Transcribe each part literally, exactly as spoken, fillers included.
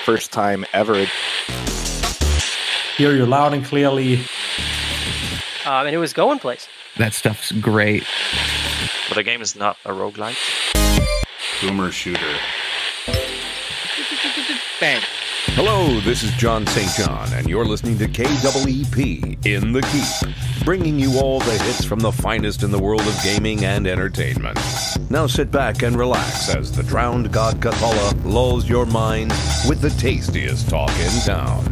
first time ever. Hear you loud and clearly. Um, and it was going place. That stuff's great. But the game is not a roguelike. Boomer shooter. Bang. Hello, this is John Saint John, and you're listening to K W E P In The Keep, bringing you all the hits from the finest in the world of gaming and entertainment. Now sit back and relax as the drowned god Cthulhu lulls your mind with the tastiest talk in town.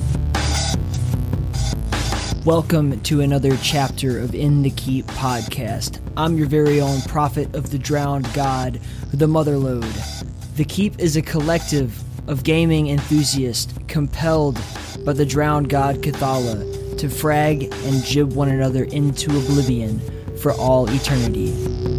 Welcome to another chapter of In The Keep podcast. I'm your very own prophet of the drowned god, the Motherlode. The Keep is a collective of gaming enthusiasts compelled by the drowned god Cthulhu to frag and jib one another into oblivion for all eternity.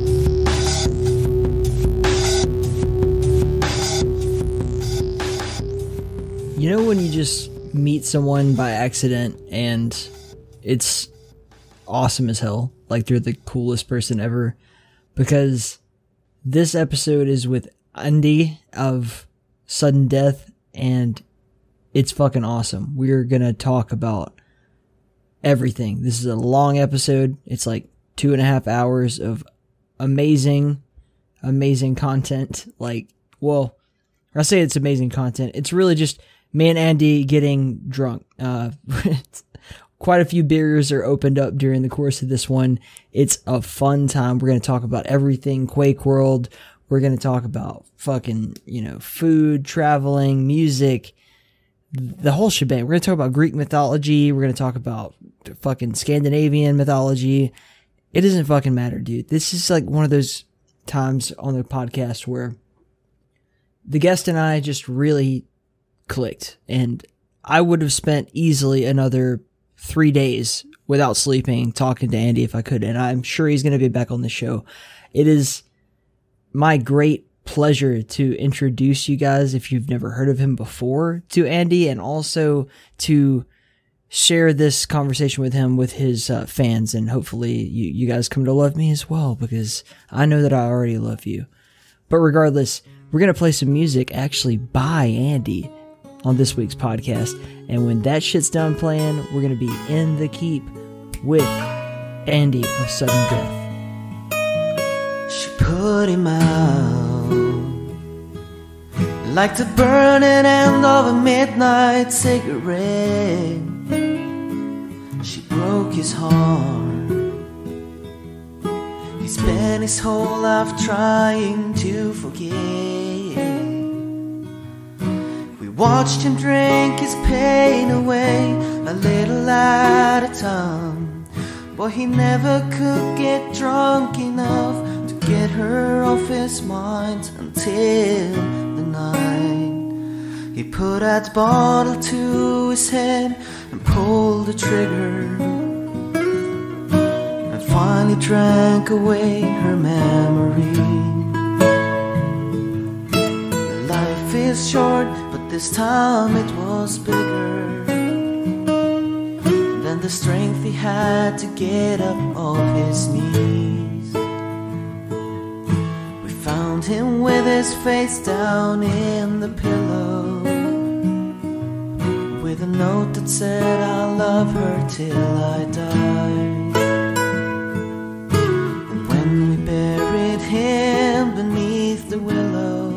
You know when you just meet someone by accident and it's awesome as hell, like they're the coolest person ever? Because this episode is with Andeh of Sudden Death, and it's fucking awesome. We're gonna talk about everything. This is a long episode. It's like two and a half hours of amazing, amazing content. Like, well, I say it's amazing content. It's really just me and Andeh getting drunk. Uh, quite a few beers are opened up during the course of this one. It's a fun time. We're gonna talk about everything QuakeWorld. We're going to talk about fucking, you know, food, traveling, music, the whole shebang. We're going to talk about Greek mythology. We're going to talk about fucking Scandinavian mythology. It doesn't fucking matter, dude. This is like one of those times on the podcast where the guest and I just really clicked. And I would have spent easily another three days without sleeping talking to Andeh if I could. And I'm sure he's going to be back on the show. It is my great pleasure to introduce you guys, if you've never heard of him before, to Andeh, and also to share this conversation with him with his uh, fans, and hopefully you, you guys come to love me as well, because I know that I already love you. But regardless, we're going to play some music actually by Andeh on this week's podcast, and when that shit's done playing, we're going to be in the keep with Andeh of Sudden Death. She put him out like the burning end of a midnight cigarette. She broke his heart. He spent his whole life trying to forget. We watched him drink his pain away a little at a time, but he never could get drunk enough get her off his mind until the night he put that bottle to his head and pulled the trigger, and finally drank away her memory. Life is short, but this time it was bigger than the strength he had to get up off his knees. Found him with his face down in the pillow, with a note that said, I'll love her till I die. And when we buried him beneath the willow,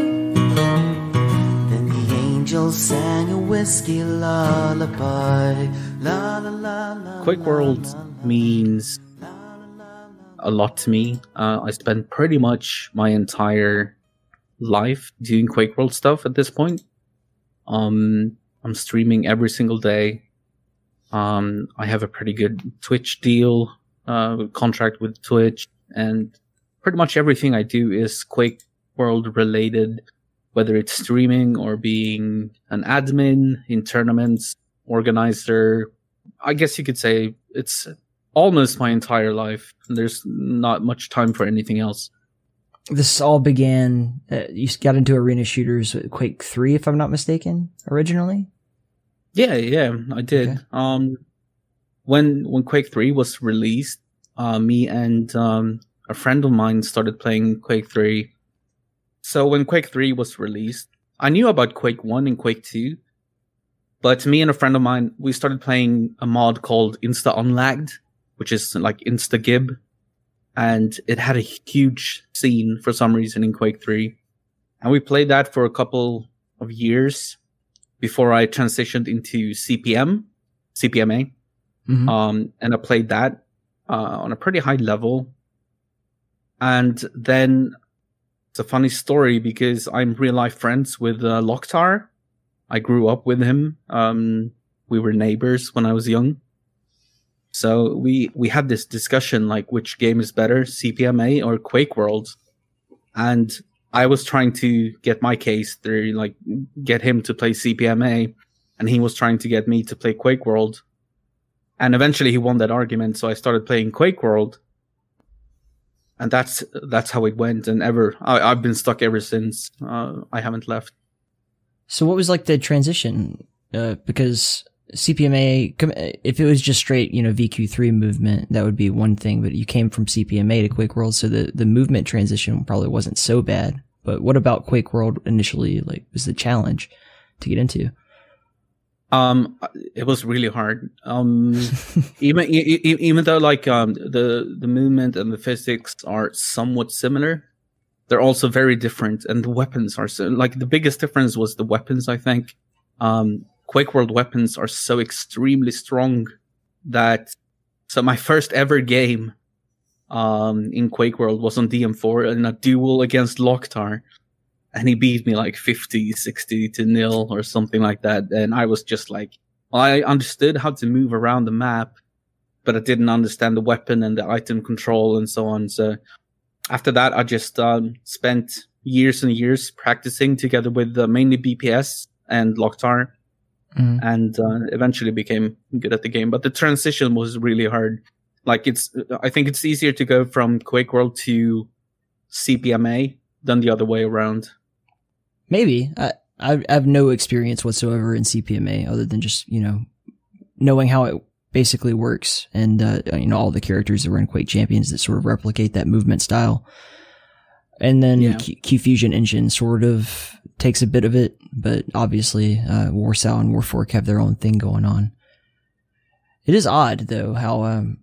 then the angels sang a whiskey lullaby. La, la, la, la, QuakeWorld means a lot to me. Uh, I spent pretty much my entire life doing QuakeWorld stuff at this point. Um, I'm streaming every single day. Um, I have a pretty good Twitch deal, uh, contract with Twitch, and pretty much everything I do is QuakeWorld related, whether it's streaming or being an admin in tournaments, organizer. I guess you could say it's almost my entire life. There's not much time for anything else. This all began, uh, you got into arena shooters with Quake three, if I'm not mistaken, originally? Yeah, yeah, I did. Okay. Um, when when Quake three was released, uh, me and um, a friend of mine started playing Quake three. So when Quake three was released, I knew about Quake one and Quake two, but me and a friend of mine, we started playing a mod called Insta Unlagged, which is like Insta Gib, and it had a huge scene for some reason in Quake three, and we played that for a couple of years before I transitioned into C P M, C P M A, mm-hmm. um, and I played that uh, on a pretty high level, and then. It's a funny story because I'm real life friends with uh, Loktar. I grew up with him. Um, we were neighbors when I was young. So we, we had this discussion like which game is better, C P M A or QuakeWorld. And I was trying to get my case through, like get him to play C P M A, and he was trying to get me to play QuakeWorld. And eventually he won that argument, so I started playing QuakeWorld. And that's that's how it went, and ever I, I've been stuck ever since. Uh, I haven't left. So, what was like the transition? Uh, because C P M A, if it was just straight, you know, V Q three movement, that would be one thing. But you came from C P M A to QuakeWorld, so the the movement transition probably wasn't so bad. But what about QuakeWorld initially? Like, was the challenge to get into? Um, it was really hard. Um, even e- even though like um the the movement and the physics are somewhat similar, they're also very different, and the weapons are so like the biggest difference was the weapons. I think um QuakeWorld weapons are so extremely strong that so my first ever game um in QuakeWorld was on D M four in a duel against Loktar. And he beat me like fifty, sixty to nil or something like that. And I was just like, well, I understood how to move around the map, but I didn't understand the weapon and the item control and so on. So after that, I just um, spent years and years practicing together with uh, mainly B P S and Loktar, mm. and uh, eventually became good at the game. But the transition was really hard. Like it's, I think it's easier to go from QuakeWorld to C P M A than the other way around. Maybe. I, I have no experience whatsoever in C P M A other than just, you know, knowing how it basically works, and, uh, you know, all the characters that were in Quake Champions that sort of replicate that movement style. And then yeah. Q, Q Fusion Engine sort of takes a bit of it, but obviously uh, Warsaw and Warfork have their own thing going on. It is odd, though, how um,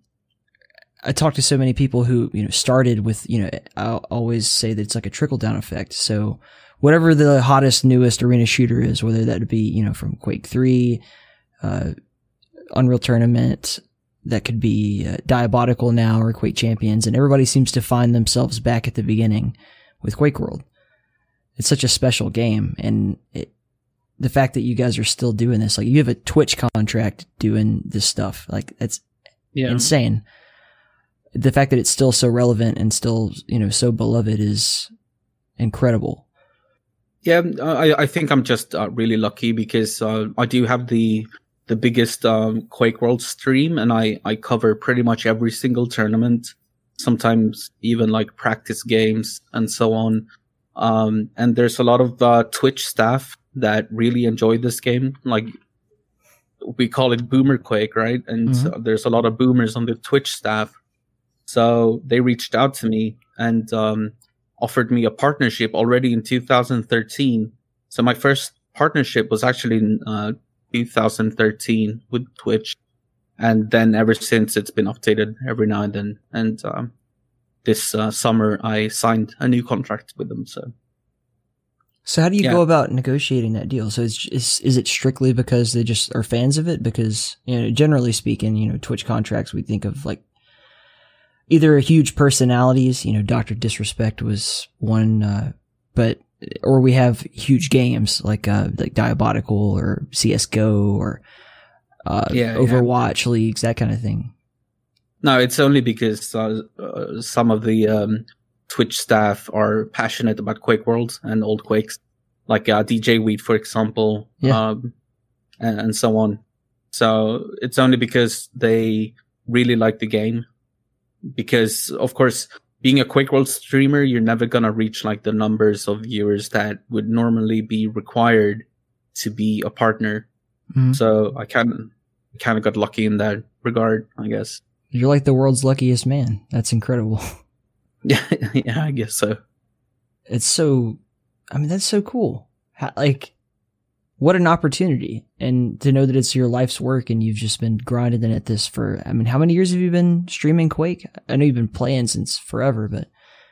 I talk to so many people who, you know, started with, you know, I always say that it's like a trickle-down effect. So whatever the hottest, newest arena shooter is, whether that be, you know, from Quake three, uh, Unreal Tournament, that could be uh, Diabolical now, or Quake Champions, and everybody seems to find themselves back at the beginning with QuakeWorld. It's such a special game, and it, the fact that you guys are still doing this, like you have a Twitch contract doing this stuff, like that's yeah. insane. The fact that it's still so relevant and still, you know, so beloved is incredible. Yeah, I, I think I'm just uh, really lucky because uh, I do have the the biggest um, QuakeWorld stream, and I, I cover pretty much every single tournament, sometimes even like practice games and so on. Um, and there's a lot of uh, Twitch staff that really enjoy this game. Like we call it Boomer Quake, right? And mm-hmm. so there's a lot of boomers on the Twitch staff. So they reached out to me and um, offered me a partnership already in two thousand thirteen. So my first partnership was actually in uh, two thousand thirteen with Twitch. And then ever since, it's been updated every now and then. And um, this uh, summer, I signed a new contract with them. So, so how do you yeah. go about negotiating that deal? So is, is is it strictly because they just are fans of it? Because, you know, generally speaking, you know, Twitch contracts, we think of like either huge personalities, you know, Doctor Disrespect was one, uh, but, or we have huge games like, uh, like Diabolical or C S G O or, uh, yeah, Overwatch yeah. leagues, that kind of thing. No, it's only because, uh, uh, some of the, um, Twitch staff are passionate about QuakeWorld and old Quakes, like, uh, D J Wheat, for example, yeah. um, and, and so on. So it's only because they really like the game. Because, of course, being a QuakeWorld streamer, you're never going to reach like the numbers of viewers that would normally be required to be a partner. Mm-hmm. So I kind of kind of got lucky in that regard, I guess. You're like the world's luckiest man. That's incredible. Yeah, yeah, I guess so. It's so, I mean, that's so cool. How, like, what an opportunity. And to know that it's your life's work and you've just been grinding at this for, I mean, how many years have you been streaming Quake? I know you've been playing since forever, but.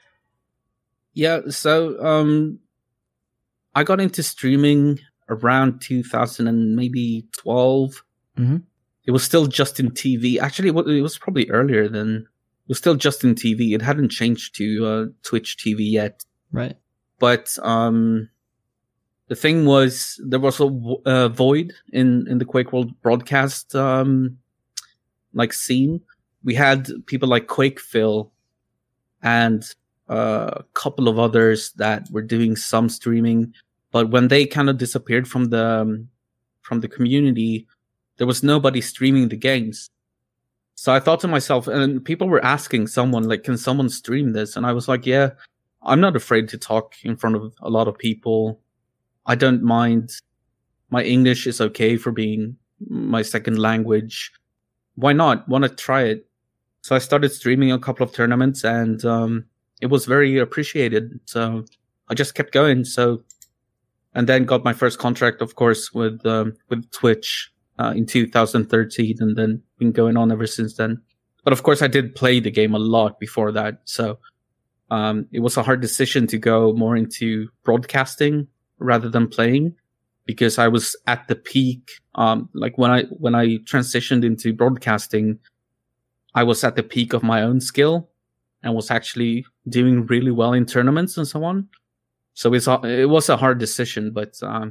Yeah, so um, I got into streaming around two thousand and maybe twelve. Mm-hmm. It was still just in T V. Actually, it was probably earlier than, it was still just in T V. It hadn't changed to uh, Twitch T V yet. Right. But um, the thing was, there was a uh, void in, in the QuakeWorld broadcast um, like scene. We had people like QuakePhil and uh, a couple of others that were doing some streaming, but when they kind of disappeared from the um, from the community, there was nobody streaming the games. So I thought to myself, and people were asking someone, like, can someone stream this? And I was like, yeah, I'm not afraid to talk in front of a lot of people. I don't mind. My English is okay for being my second language. Why not? Want to try it? So I started streaming a couple of tournaments, and um, it was very appreciated. So I just kept going. So, and then got my first contract, of course, with um, with Twitch uh, in two thousand thirteen, and then been going on ever since then. But of course, I did play the game a lot before that. So um, it was a hard decision to go more into broadcasting rather than playing, because I was at the peak. Um, like when I when I transitioned into broadcasting, I was at the peak of my own skill and was actually doing really well in tournaments and so on. So it's a, it was a hard decision, but um,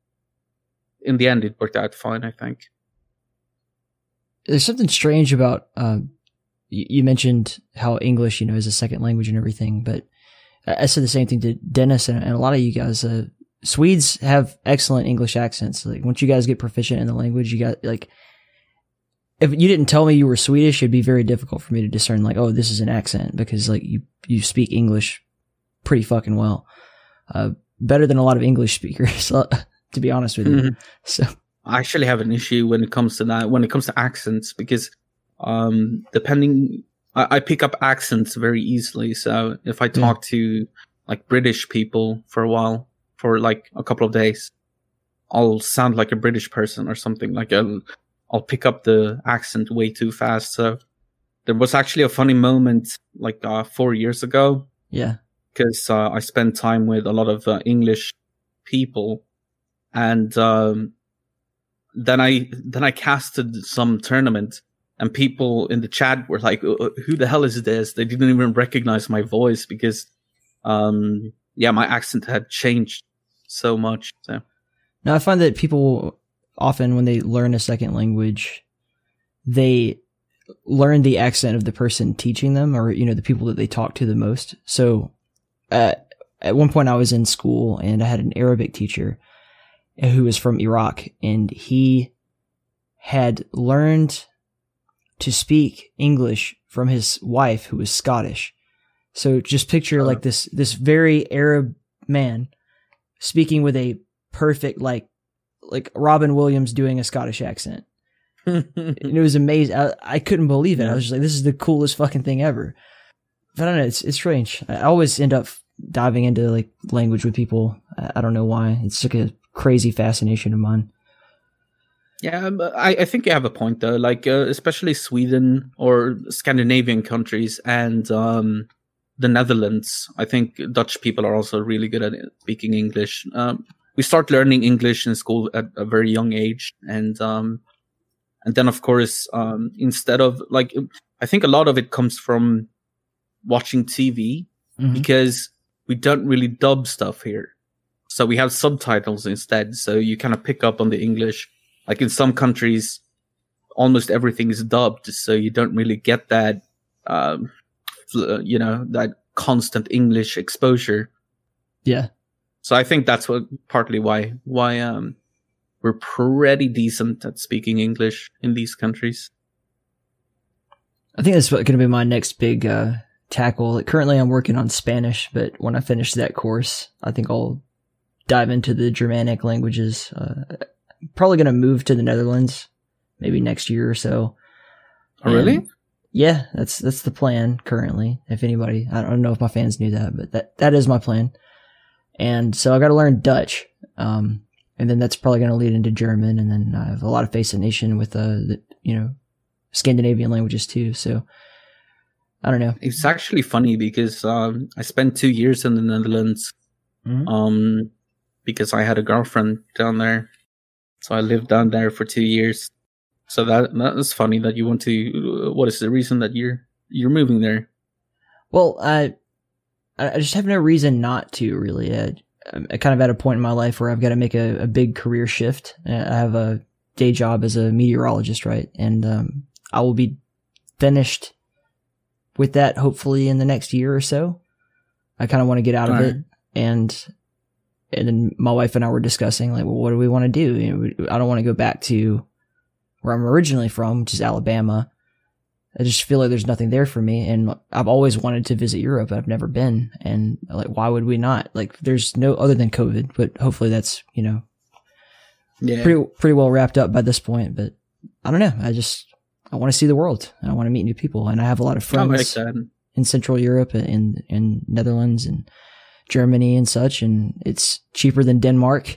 in the end, it worked out fine, I think. There's something strange about, um, you, you mentioned how English, you know, is a second language and everything, but I said the same thing to Dennis and, and a lot of you guys. Uh, Swedes have excellent English accents. Like, once you guys get proficient in the language, you got, like, if you didn't tell me you were Swedish, it'd be very difficult for me to discern, like, oh, this is an accent, because, like, you, you speak English pretty fucking well. Uh, better than a lot of English speakers, to be honest with you. Mm-hmm. So I actually have an issue when it comes to that, when it comes to accents, because um, depending, I, I pick up accents very easily. So if I talk yeah. to like British people for a while, for like a couple of days, I'll sound like a British person or something. Like I'll, I'll pick up the accent way too fast. So there was actually a funny moment like uh, four years ago. Yeah. Because uh, I spent time with a lot of uh, English people, and um, then I then I casted some tournament, and people in the chat were like, "Who the hell is this?" They didn't even recognize my voice because, um, yeah, my accent had changed so much. So now I find that people often, when they learn a second language, they learn the accent of the person teaching them, or you know, the people that they talk to the most. So. Uh, at one point I was in school and I had an Arabic teacher who was from Iraq, and he had learned to speak English from his wife, who was Scottish. So just picture like this, this very Arab man speaking with a perfect, like, like Robin Williams doing a Scottish accent. And it was amazing. I, I couldn't believe it. I was just like, this is the coolest fucking thing ever. But I don't know. It's, it's strange. I always end up diving into like language with people. I, I don't know why. It's like a crazy fascination of mine. Yeah, I, I think you have a point though. Like, uh, especially Sweden or Scandinavian countries and um, the Netherlands. I think Dutch people are also really good at speaking English. Um, we start learning English in school at a very young age, and um, and then of course, um, instead of like, I think a lot of it comes from watching T V, mm-hmm. because we don't really dub stuff here. So we have subtitles instead. So you kind of pick up on the English. Like in some countries, almost everything is dubbed. So you don't really get that, um, you know, that constant English exposure. Yeah. So I think that's what partly why, why, um, we're pretty decent at speaking English in these countries. I think that's going to be my next big, uh, tackle. Like, currently I'm working on Spanish, but when I finish that course, I think I'll dive into the Germanic languages. Uh, probably going to move to the Netherlands maybe next year or so. Oh, and really? Yeah, that's that's the plan currently. If anybody, I don't know if my fans knew that, but that that is my plan. And so I got to learn Dutch. Um, and then that's probably going to lead into German, and then I have a lot of fascination with uh, the, you know, Scandinavian languages too. So I don't know. It's actually funny because um, I spent two years in the Netherlands, Mhm. um, because I had a girlfriend down there, so I lived down there for two years. So that that is funny that you want to. What is the reason that you're you're moving there? Well, I I just have no reason not to really. Uh, I'm kind of at a point in my life where I've got to make a, a big career shift. Uh, I have a day job as a meteorologist, right? And um, I will be finished with that hopefully in the next year or so. I kind of want to get out of All it, right. and and then my wife and I were discussing like, well, what do we want to do? You know, we- I don't want to go back to where I'm originally from, which is Alabama. I just feel like there's nothing there for me, and I've always wanted to visit Europe, but I've never been. And like, why would we not? Like, there's no other than COVID, but hopefully that's, you know, Yeah, pretty pretty well wrapped up by this point. But I don't know. I just I want to see the world. And I want to meet new people, and I have a lot of I like friends that. in Central Europe and in, in Netherlands and Germany and such, and it's cheaper than Denmark.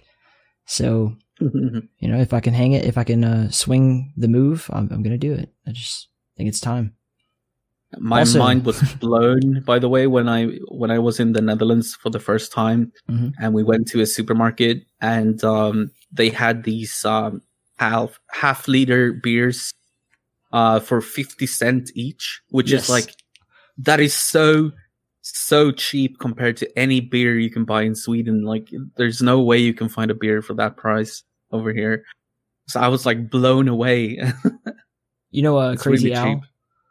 So you know, if I can hang it, if I can uh, swing the move, I'm, I'm gonna do it. I just think it's time. My Also- mind was blown, by the way, when I when I was in the Netherlands for the first time, Mhm. and we went to a supermarket, and um, they had these um, half half liter beers uh, for fifty cent each, which Yes. is like that is so so cheap compared to any beer you can buy in Sweden. Like, there's no way you can find a beer for that price over here. So I was like blown away. You know, uh, It's Crazy really Al, cheap.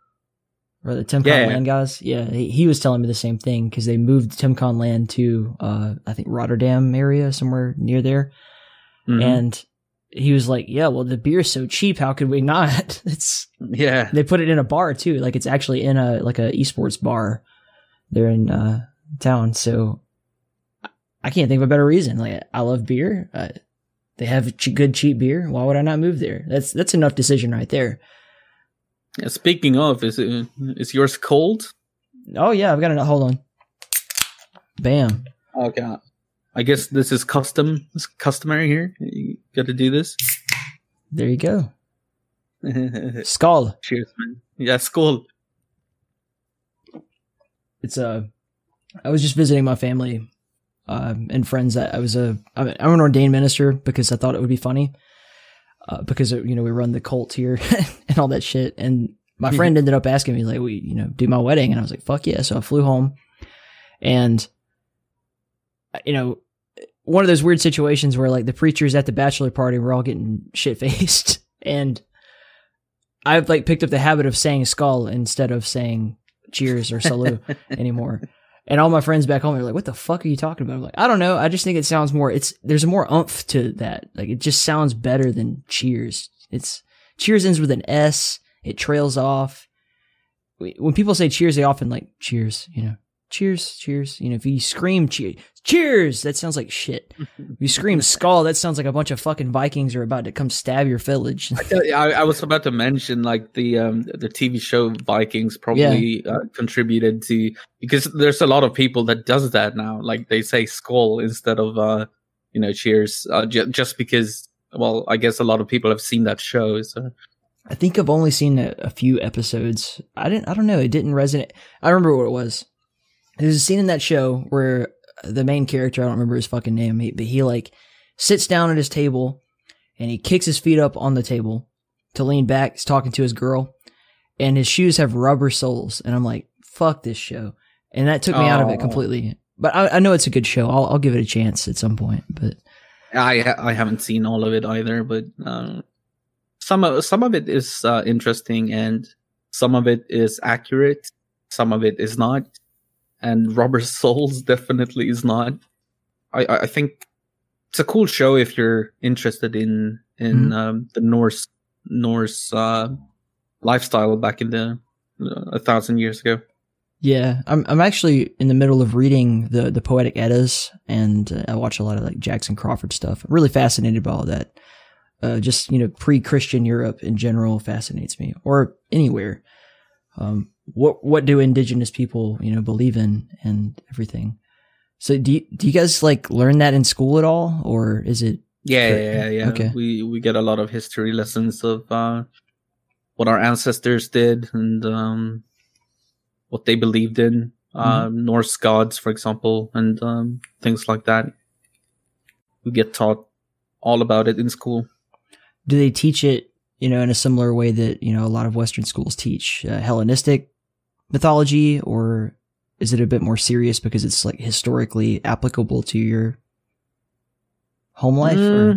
or the TimCon Yeah. Land guys. Yeah, he, he was telling me the same thing because they moved TimCon Land to, uh, I think Rotterdam area, somewhere near there. Mhm. And he was like, "Yeah, well, the beer's so cheap. How could we not?" It's Yeah. they put it in a bar too. Like it's actually in a like a eSports bar there in uh, town. So I can't think of a better reason. Like I love beer. Uh, they have ch- good cheap beer. Why would I not move there? That's that's enough decision right there. Yeah, speaking of, is it, is yours cold? Oh yeah, I've got it. Hold on. Bam. Okay. I guess this is custom, it's customary here. You got to do this. There you go. Skull. Cheers, man. Yeah, skål. It's uh, I was just visiting my family uh, and friends. That I was a I'm an ordained minister because I thought it would be funny. Uh, because you know we run the cult here and all that shit. And my friend ended up asking me like, "We you know do my wedding?" And I was like, "Fuck yeah!" So I flew home, and you know. One of those weird situations where like the preacher's at the bachelor party, we're all getting shit faced, and I've like picked up the habit of saying skull instead of saying cheers or salute anymore. And all my friends back home are like, "What the fuck are you talking about?" I'm like, "I don't know. I just think it sounds more. It's there's more oomph to that. Like it just sounds better than cheers. It's cheers ends with an S. It trails off. When people say cheers, they often like cheers. You know, cheers, cheers. You know, if you scream cheers. Cheers! That sounds like shit. If you scream skull, that sounds like a bunch of fucking Vikings are about to come stab your village. I, I was about to mention like the um, the T V show Vikings probably uh, contributed to, because there's a lot of people that does that now. Like they say skull instead of uh, you know cheers, uh, j- just because. Well, I guess a lot of people have seen that show. So I think I've only seen a, a few episodes. I didn't. I don't know. It didn't resonate. I remember what it was. There's a scene in that show where the main character, I don't remember his fucking name, he, but he like sits down at his table and he kicks his feet up on the table to lean back. He's talking to his girl, and his shoes have rubber soles. And I'm like, fuck this show. And that took me out of it Oh. completely. But I, I know it's a good show. I'll, I'll give it a chance at some point. But I I haven't seen all of it either, but uh, some of some of it is uh, interesting, and some of it is accurate. Some of it is not, and Rubber Souls definitely is not. I I think it's a cool show if you're interested in in Mhm. um, the Norse Norse uh, lifestyle back in the uh, a thousand years ago. yeah, I'm I'm actually in the middle of reading the the Poetic Eddas, and uh, I watch a lot of like Jackson Crawford stuff. I'm really fascinated by all that. Uh, just you know, pre-Christian Europe in general fascinates me, or anywhere. Um, what what do indigenous people you know believe in and everything? So do you, do you guys like learn that in school at all, or is it? Yeah, yeah, yeah, yeah. Okay. We we get a lot of history lessons of uh, what our ancestors did and um, what they believed in, uh, Mm-hmm. Norse gods, for example, and um, things like that. We get taught all about it in school. Do they teach it, you know, in a similar way that, you know, a lot of Western schools teach uh, Hellenistic mythology, or is it a bit more serious because it's like historically applicable to your home life? Mm. Or?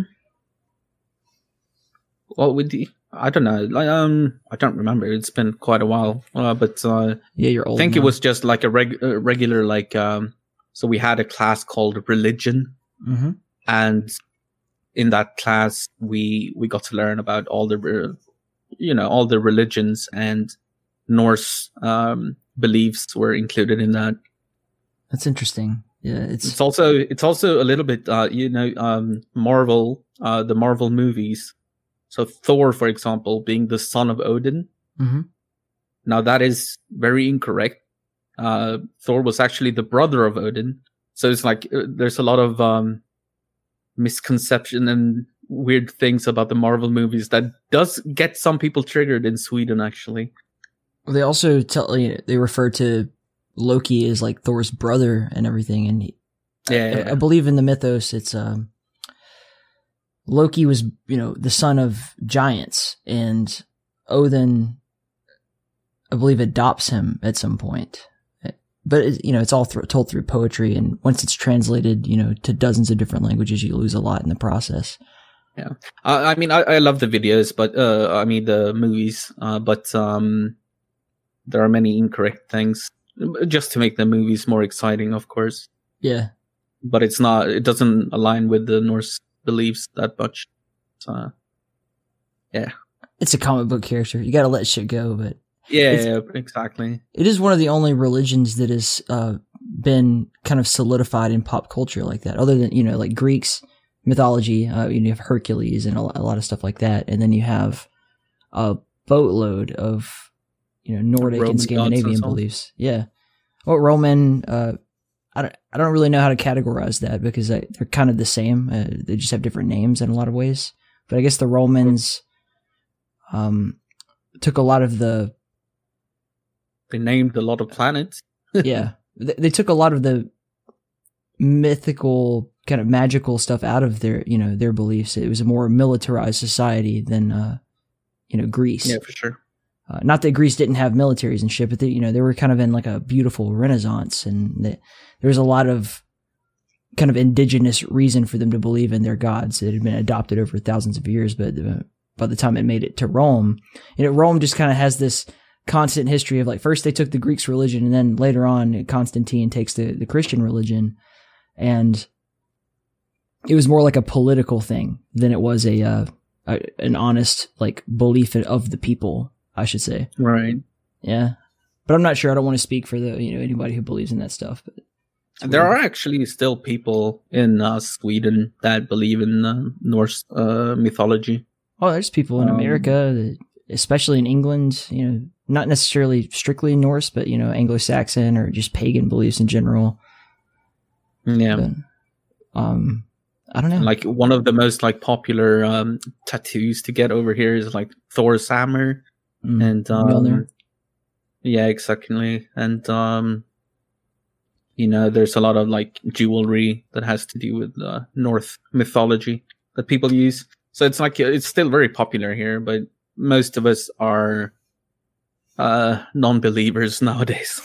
Well, with the, I don't know. Like, um, I don't remember. It's been quite a while. Uh, but uh, Yeah, you're I old think now. it was just like a reg- uh, regular, like, um, so we had a class called religion, Mm-hmm. and in that class we we got to learn about all the, uh, you know, all the religions, and Norse um, beliefs were included in that. That's interesting. Yeah, it's, It's also it's also a little bit, uh, you know, um, Marvel, uh, the Marvel movies. So Thor, for example, being the son of Odin. mm-hmm. Now that is very incorrect. Uh, Thor was actually the brother of Odin. So it's like uh, there's a lot of um, misconception and weird things about the Marvel movies that does get some people triggered in Sweden, actually. Well, they also tell you, they refer to Loki as like Thor's brother and everything, and he, Yeah, I, yeah, I believe in the mythos, it's um, Loki was, you know, the son of giants, and Odin, I believe, adopts him at some point. But it, you know, it's all th- told through poetry, and once it's translated, you know, to dozens of different languages, you lose a lot in the process. yeah. I, I mean, I, I love the videos, but uh, I mean the movies, uh, but um, there are many incorrect things just to make the movies more exciting, of course. Yeah, But it's not. It doesn't align with the Norse beliefs that much. So, yeah. it's a comic book character. You got to let shit go, but Yeah, It's- yeah, exactly. it is one of the only religions that has uh, been kind of solidified in pop culture like that. Other than, you know, like Greeks mythology, uh, you have Hercules and a lot, a lot of stuff like that, and then you have a boatload of, you know, Nordic Roman and gods Scandinavian and so on. beliefs. Yeah, well, Roman. Uh, I don't. I don't really know how to categorize that because I, they're kind of the same. Uh, they just have different names in a lot of ways. But I guess the Romans um, took a lot of the They named a lot of planets. yeah, they, they took a lot of the mythical kind of magical stuff out of their, you know, their beliefs. It was a more militarized society than, uh, you know, Greece. Yeah, for sure. Uh, not that Greece didn't have militaries and shit, but they, you know, they were kind of in like a beautiful Renaissance, and they, there was a lot of kind of indigenous reason for them to believe in their gods that had been adopted over thousands of years. But uh, by the time it made it to Rome, you know, Rome just kind of has this constant history of like, first they took the Greeks' religion, and then later on Constantine takes the, the Christian religion, and it was more like a political thing than it was a, uh, a an honest like belief of the people, I should say. Right. Yeah, but I'm not sure. I don't want to speak for the, you know, anybody who believes in that stuff. But There are actually still people in uh, Sweden that believe in uh, Norse uh, mythology. oh, there's people in Um, America, that, especially in England. You know, not necessarily strictly Norse, but you know, Anglo-Saxon or just pagan beliefs in general. Yeah. But, um, I don't know. Like one of the most like popular um, tattoos to get over here is like Thor's hammer, Mm, and um, Mjolnir. yeah, exactly. And um, you know, there's a lot of like jewelry that has to do with uh, Norse mythology that people use. So it's like it's still very popular here, but most of us are uh, non-believers nowadays.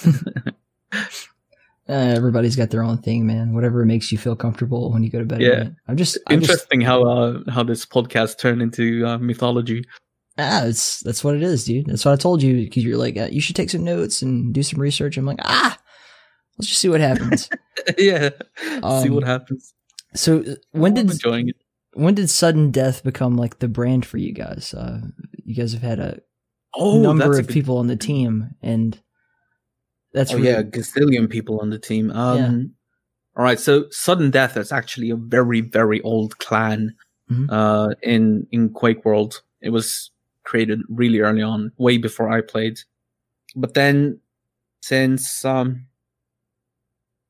Uh, everybody's got their own thing, man. Whatever makes you feel comfortable when you go to bed. Yeah. at night. I'm just I'm just Interesting how uh, how this podcast turned into uh, mythology. ah, it's that's what it is, dude. That's what I told you, because you're like, uh, you should take some notes and do some research. I'm like, ah, let's just see what happens. Yeah, see Um, what happens. So uh, when I'm did enjoying it. when did Sudden Death become like the brand for you guys? Uh, you guys have had a Oh, number that's a of good- people on the team, and that's Oh really, yeah, a gazillion people on the team. Um, Yeah. All right, so Sudden Death is actually a very, very old clan Mhm. uh, in in QuakeWorld. It was created really early on, way before I played. But then, since um,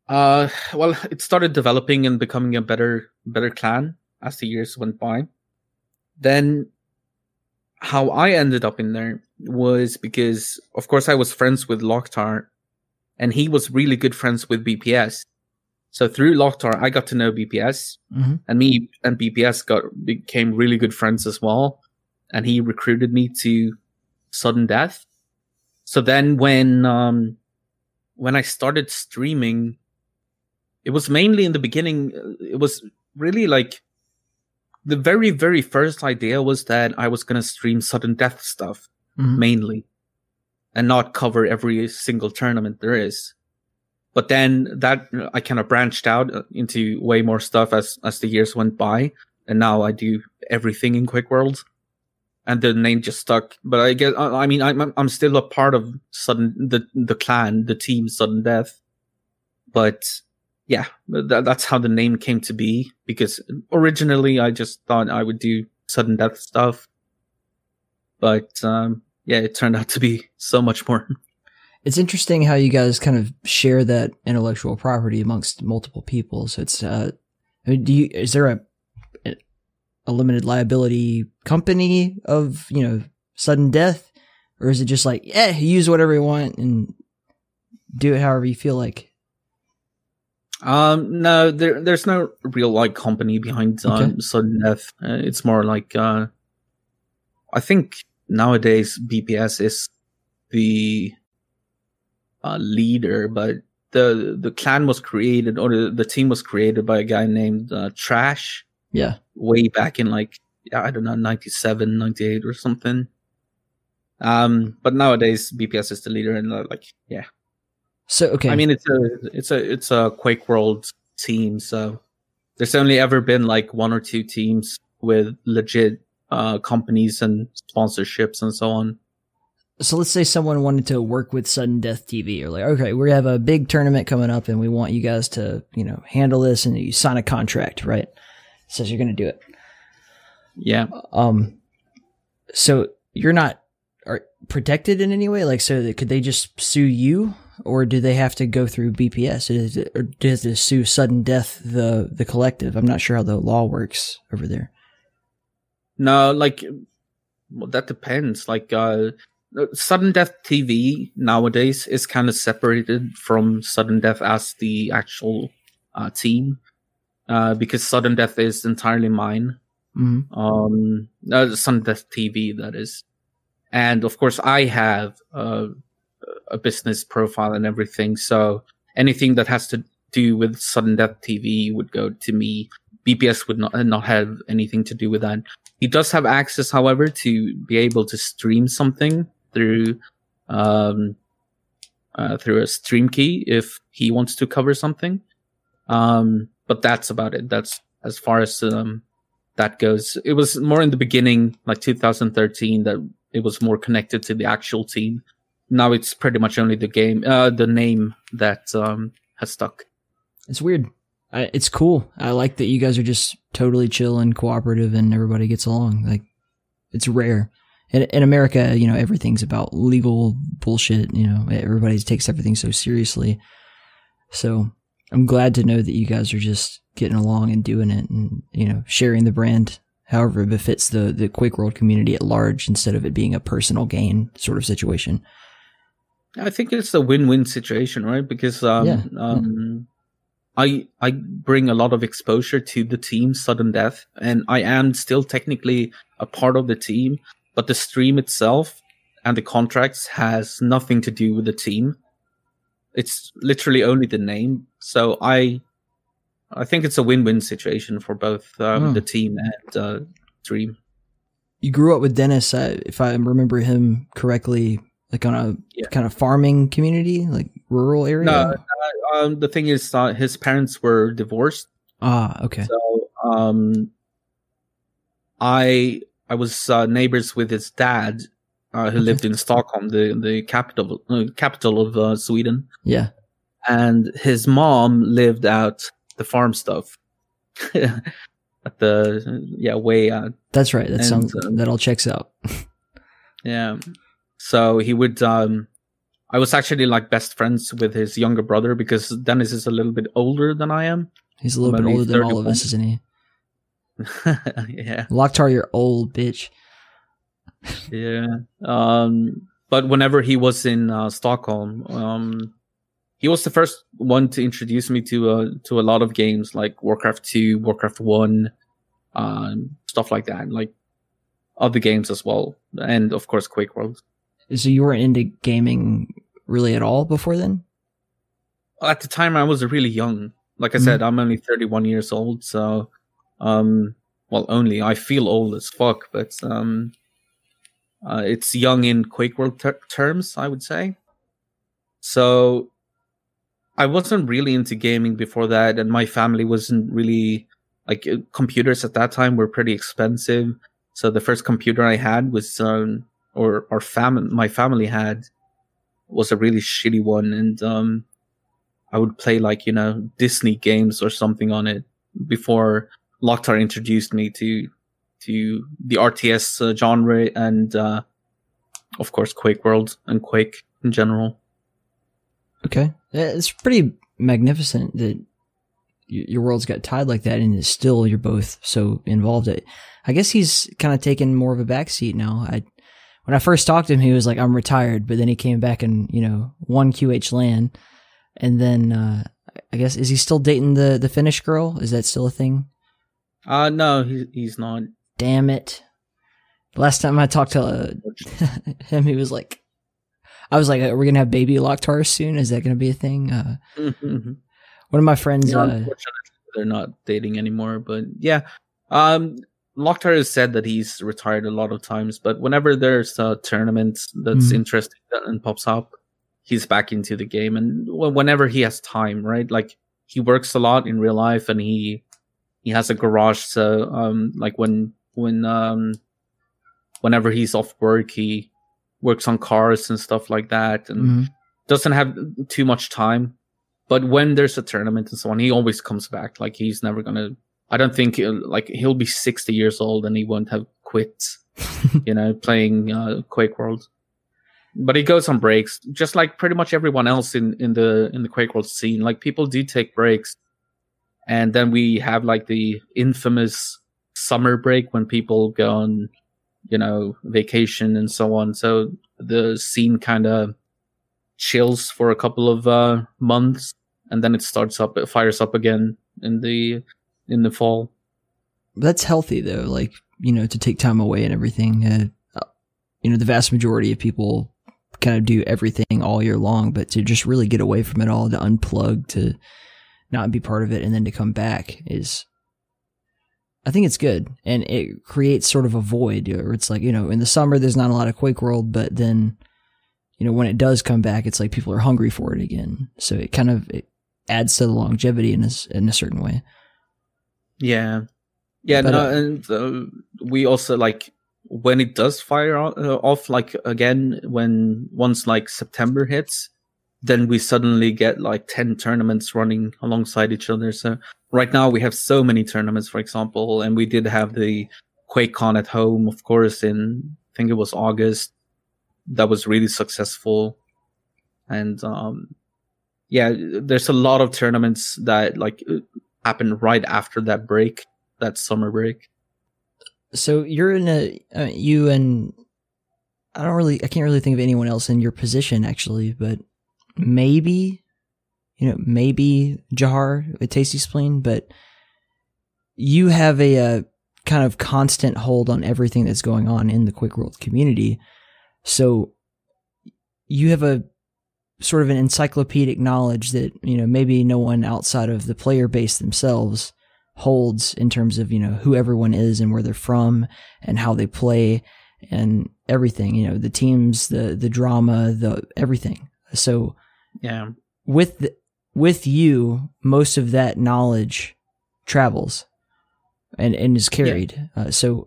Uh, well, it started developing and becoming a better better clan as the years went by. Then, how I ended up in there was because, of course, I was friends with Locktar, and he was really good friends with B P S. So through Locktar, I got to know B P S, Mm-hmm. and me and B P S got became really good friends as well. And he recruited me to Sudden Death. So then, when um, when I started streaming, it was mainly in the beginning. It was really like the very very first idea was that I was gonna stream Sudden Death stuff Mm-hmm. mainly, and not cover every single tournament there is. But then that I kind of branched out into way more stuff as as the years went by, and now I do everything in QuakeWorld, and the name just stuck. But I guess I mean I'm I'm still a part of Sudden the the clan, the team Sudden Death. But yeah, that, that's how the name came to be, because originally I just thought I would do Sudden Death stuff, but um, yeah, it turned out to be so much more. It's interesting how you guys kind of share that intellectual property amongst multiple people. So it's, uh, do you, is there a, a limited liability company of, you know, Sudden Death, or is it just like, yeah, use whatever you want and do it however you feel like? Um, no, there, there's no real like company behind um, Okay. Sudden Death. Uh, it's more like, uh, I think nowadays B P S is the uh, leader, but the the clan was created, or the, the team was created by a guy named uh, Trash Yeah. way back in like, I don't know, ninety-seven, ninety-eight or something. Um, but nowadays B P S is the leader, and uh, like, yeah. So, okay. I mean, it's a it's a it's a QuakeWorld team, so there's only ever been like one or two teams with legit uh, companies and sponsorships and so on. So let's say someone wanted to work with Sudden Death T V, or like, okay, we have a big tournament coming up and we want you guys to, you know, handle this, and you sign a contract, right? Says you're going to do it. Yeah. Um, so you're not are protected in any way? Like, so that, could they just sue you, or do they have to go through B P S? Is it, or does it sue Sudden Death, the, the collective? I'm not sure how the law works over there. No, like, well, that depends. Like, uh, Sudden Death T V nowadays is kind of separated from Sudden Death as the actual uh, team, uh, because Sudden Death is entirely mine. Mm-hmm. Um, uh, Sudden Death T V, that is. And of course, I have uh, a business profile and everything. So anything that has to do with Sudden Death T V would go to me. B P S would not not have anything to do with that. He does have access, however, to be able to stream something through um, uh, through a stream key if he wants to cover something. Um, but that's about it. That's as far as um, that goes. It was more in the beginning, like two thousand thirteen, that it was more connected to the actual team. Now it's pretty much only the game, uh, the name that um, has stuck. It's weird. I, it's cool. I like that you guys are just totally chill and cooperative and everybody gets along. Like, it's rare. In, in America, you know, everything's about legal bullshit. You know, everybody takes everything so seriously. So I'm glad to know that you guys are just getting along and doing it, and, you know, sharing the brand however it befits the, the QuakeWorld community at large, instead of it being a personal gain sort of situation. I think it's a win-win situation, right? Because um, Yeah. um, I I bring a lot of exposure to the team Sudden Death, and I am still technically a part of the team, but the stream itself and the contracts has nothing to do with the team. It's literally only the name. So I I think it's a win-win situation for both um, Oh. the team and uh, stream. You grew up with Dennis, uh, if I remember him correctly, like on a Yeah. kind of farming community, like rural area? No, uh, um, the thing is, uh, his parents were divorced. Ah, okay. So um, I I was uh, neighbors with his dad, uh, who Okay. lived in Stockholm, the the capital uh, capital of uh, Sweden, Yeah. and his mom lived out the farm stuff at the yeah way out. That's right. That And, sounds, um, that all checks out. Yeah, so he would. Um, I was actually like best friends with his younger brother because Dennis is a little bit older than I am. He's a little I'm bit only older than all of thirty-one. us, isn't he? Yeah. Locktar, you're old, bitch. Yeah. Um, but whenever he was in uh, Stockholm, um, he was the first one to introduce me to uh, to a lot of games like Warcraft two, Warcraft one, um, stuff like that, like other games as well, and of course QuakeWorld. So you weren't into gaming really at all before then? At the time, I was really young. Like I Mhm. said, I'm only thirty-one years old, so um, well, only I feel old as fuck, but um. Uh, it's young in QuakeWorld ter- terms, I would say. So I wasn't really into gaming before that, and my family wasn't really like uh, computers at that time were pretty expensive. So the first computer I had was, um, or our fam- my family had, was a really shitty one, and um, I would play like you know Disney games or something on it before Locktar introduced me to. to the R T S uh, genre and, uh, of course, QuakeWorld and Quake in general. Okay. Yeah, it's pretty magnificent that y- your worlds got tied like that, and it's still you're both so involved. I I guess he's kind of taken more of a backseat now. I when I first talked to him, he was like, "I'm retired," but then he came back and you know won Q H LAN, and then uh, I guess is he still dating the the Finnish girl? Is that still a thing? Uh, no, he, he's not. Damn it. Last time I talked to uh, him, he was like, I was like, are we going to have baby Locktar soon? Is that going to be a thing? Uh, Mm-hmm. one of my friends, Yeah, uh, unfortunately, they're not dating anymore. But yeah, um, Locktar has said that he's retired a lot of times, but whenever there's a tournament that's Mhm. interesting and pops up, he's back into the game. And wh- whenever he has time, right? Like he works a lot in real life, and he he has a garage. So um, like when when um, whenever he's off work, he works on cars and stuff like that, and mhm. doesn't have too much time. But when there's a tournament and so on, he always comes back. Like he's never gonna. I don't think he'll, like he'll be sixty years old and he won't have quit. You know, playing uh, QuakeWorld. But he goes on breaks, just like pretty much everyone else in, in the in the QuakeWorld scene. Like people do take breaks, and then we have like the infamous summer break when people go on, you know, vacation and so on. So the scene kind of chills for a couple of uh, months, and then it starts up, it fires up again in the in the fall. That's healthy though. Like, you know, to take time away and everything. Uh, you know, the vast majority of people kind of do everything all year long, but to just really get away from it all, to unplug, to not be part of it, and then to come back is, I think it's good. And it creates sort of a void where it's like, you know, in the summer, there's not a lot of QuakeWorld, but then, you know, when it does come back, it's like people are hungry for it again. So it kind of, it adds to the longevity in a, in a certain way. Yeah. Yeah, But, no, uh, and uh, we also like when it does fire o- uh, off, like again, when once like September hits, then we suddenly get like ten tournaments running alongside each other. So right now we have so many tournaments, for example, and we did have the QuakeCon at home, of course, in I think it was August. That was really successful, and um, yeah, there's a lot of tournaments that like happen right after that break. That summer break. So you're in a, uh, you and, I don't really, I can't really think of anyone else in your position actually, but maybe, you know, maybe Jahar with Tasty Spleen, but you have a, a kind of constant hold on everything that's going on in the QuakeWorld community. So you have a sort of an encyclopedic knowledge that, you know, maybe no one outside of the player base themselves holds, in terms of, you know, who everyone is and where they're from and how they play and everything, you know, the teams, the the drama, the everything. So yeah, with the, with you, most of that knowledge travels and and is carried. Yeah. Uh, so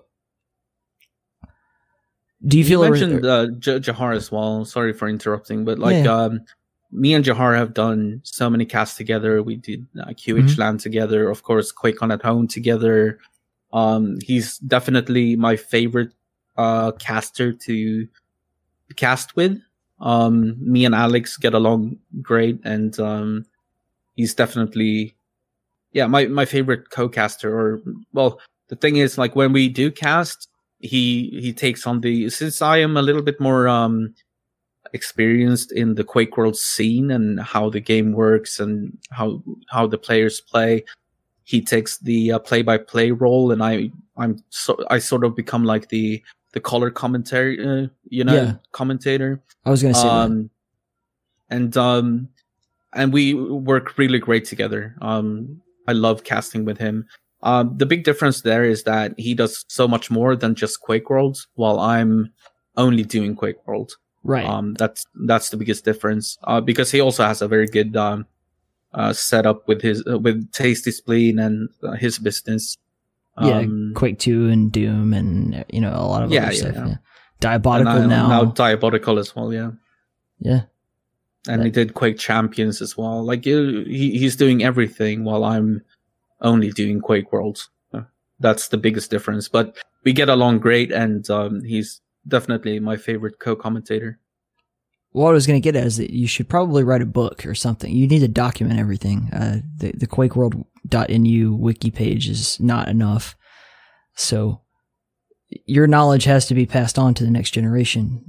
do you, you feel mentioned re- uh, J- Jahar as well? Sorry for interrupting, but like yeah. um, me and Jahar have done so many casts together. We did uh, Q H LAN mm-hmm. together, of course, QuakeCon at home together. Um, he's definitely my favorite uh, caster to cast with. Um, me and Alex get along great, and um, he's definitely, yeah, my, my favorite co-caster. Or, well, the thing is, like, when we do cast, he he takes on the, since I am a little bit more um experienced in the QuakeWorld scene and how the game works and how how the players play, he takes the uh, play-by-play role, and I I'm so I sort of become like the the color commentary, uh, you know, Yeah. commentator. I was gonna say that. Um, and um, and we work really great together. Um, I love casting with him. Um, the big difference there is that he does so much more than just QuakeWorld, while I'm only doing QuakeWorld. Right. Um, that's that's the biggest difference. Uh, because he also has a very good um, uh, setup with his uh, with Tasty Spleen and uh, his business. yeah, Um, Quake two and Doom and, you know, a lot of Yeah, other yeah, stuff. yeah. Yeah. Diabolical and I- now. now Diabolical as well. Yeah. Yeah. And he did Quake Champions as well. Like uh, he, he's doing everything while I'm only doing Quake Worlds. Uh, That's the biggest difference. But we get along great, and um, he's definitely my favorite co-commentator. What I was going to get at is that you should probably write a book or something. You need to document everything. Uh, the, the QuakeWorld dot N U wiki page is not enough. So your knowledge has to be passed on to the next generation.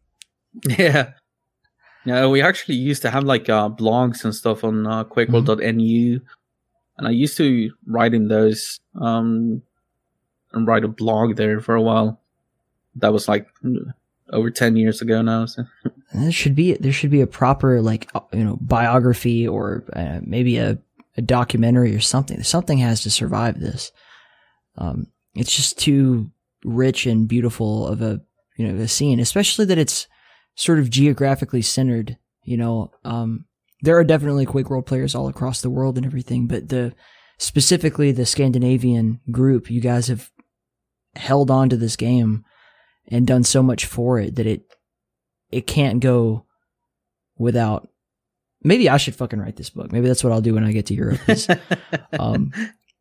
Yeah. Yeah, we actually used to have like uh, blogs and stuff on uh, QuakeWorld dot N U, and I used to write in those um, and write a blog there for a while. That was like over ten years ago now. So. There should be there should be a proper, like, you know, biography or uh, maybe a, a documentary or something. Something has to survive this. Um, it's just too rich and beautiful of a, you know, a scene, especially that it's sort of geographically centered. You know, um, there are definitely QuakeWorld players all across the world and everything, but the specifically the Scandinavian group, you guys have held on to this game and done so much for it that it it can't go without. Maybe I should fucking write this book. Maybe that's what I'll do when I get to Europe. Is, um,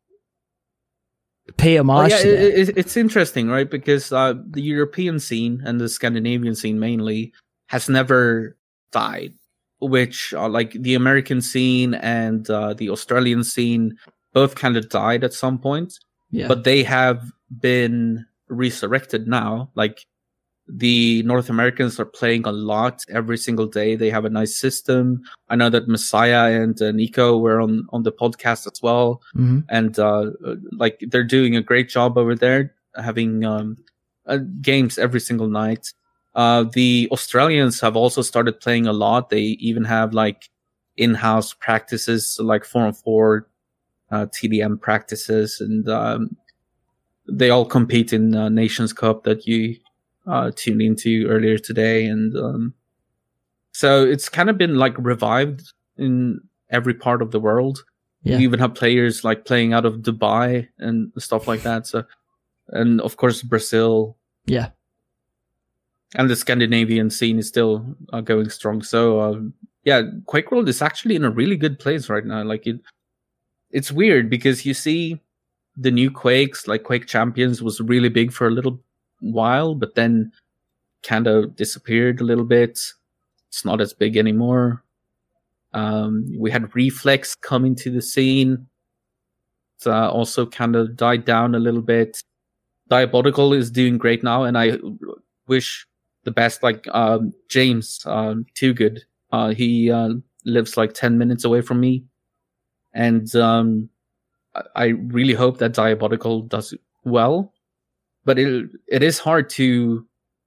pay homage Well, yeah, to that. it, it, it's interesting, right? Because uh, the European scene and the Scandinavian scene mainly has never died, which uh, like the American scene and uh, the Australian scene both kind of died at some point, Yeah. but they have been resurrected now. Like the North Americans are playing a lot every single day. They have a nice system. I know that Messiah and uh, Nico were on, on the podcast as well. Mhm. And uh, like they're doing a great job over there, having um, uh, games every single night. Uh, the Australians have also started playing a lot. They even have like in-house practices, like four on four uh, T D M practices, and um, they all compete in uh, Nations Cup that you uh, tuned into earlier today. And um, so it's kind of been like revived in every part of the world. Yeah. We even have players like playing out of Dubai and stuff like that. So, and of course Brazil. Yeah. And the Scandinavian scene is still uh, going strong. So, um, yeah, QuakeWorld is actually in a really good place right now. Like it, it's weird because you see the new Quakes, like Quake Champions, was really big for a little while, but then kind of disappeared a little bit. It's not as big anymore. Um, we had Reflex come into the scene. It's uh, also kind of died down a little bit. Diabolical is doing great now, and I wish the best. Like um, James, um, Too Good. Uh, he uh, lives like ten minutes away from me, and um, I really hope that Diabolical does well. But it it is hard to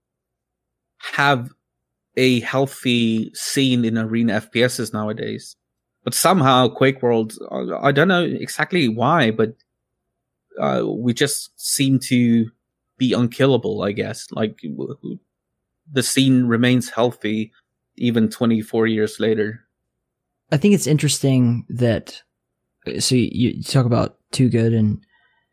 have a healthy scene in arena F P Ss nowadays. But somehow QuakeWorld, I don't know exactly why, but uh, we just seem to be unkillable, I guess. Like the scene remains healthy even twenty-four years later. I think it's interesting that, so you, you talk about Too Good, and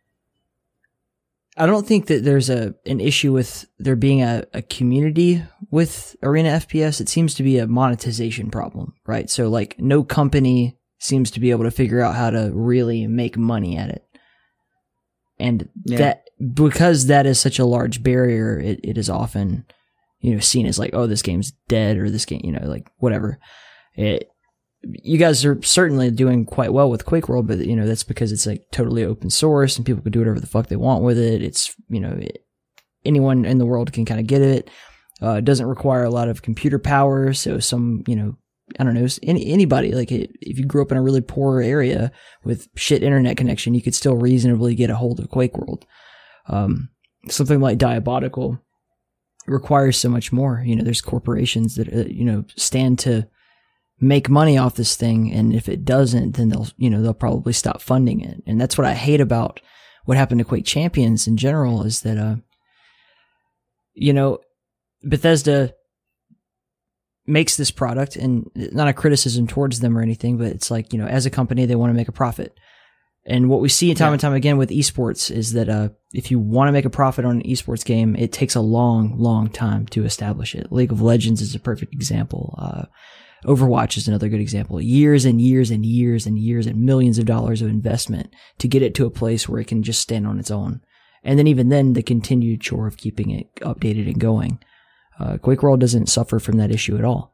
I don't think that there's a an issue with there being a, a community with arena F P S. It seems to be a monetization problem, right? So like no company seems to be able to figure out how to really make money at it. And Yeah. that, because that is such a large barrier, it, it is often you know, seen as like, oh, this game's dead or this game, you know, like whatever. It, you guys are certainly doing quite well with QuakeWorld, but you know, that's because it's like totally open source and people can do whatever the fuck they want with it. It's, you know, it, anyone in the world can kind of get it. Uh, it doesn't require a lot of computer power. So some, you know, I don't know, any, anybody, like it, if you grew up in a really poor area with shit internet connection, you could still reasonably get a hold of QuakeWorld. Um, something like Diabolical requires so much more. You know, there's corporations that, uh, you know, stand to make money off this thing. And if it doesn't, then they'll, you know, they'll probably stop funding it. And that's what I hate about what happened to Quake Champions in general is that, uh, you know, Bethesda makes this product, and not a criticism towards them or anything, but it's like, you know, as a company, they want to make a profit. And what we see time yeah. and time again with esports is that uh, if you want to make a profit on an esports game, it takes a long, long time to establish it. League of Legends is a perfect example. Uh, Overwatch is another good example. Years and years and years and years and millions of dollars of investment to get it to a place where it can just stand on its own. And then even then, the continued chore of keeping it updated and going. Uh, QuakeWorld doesn't suffer from that issue at all.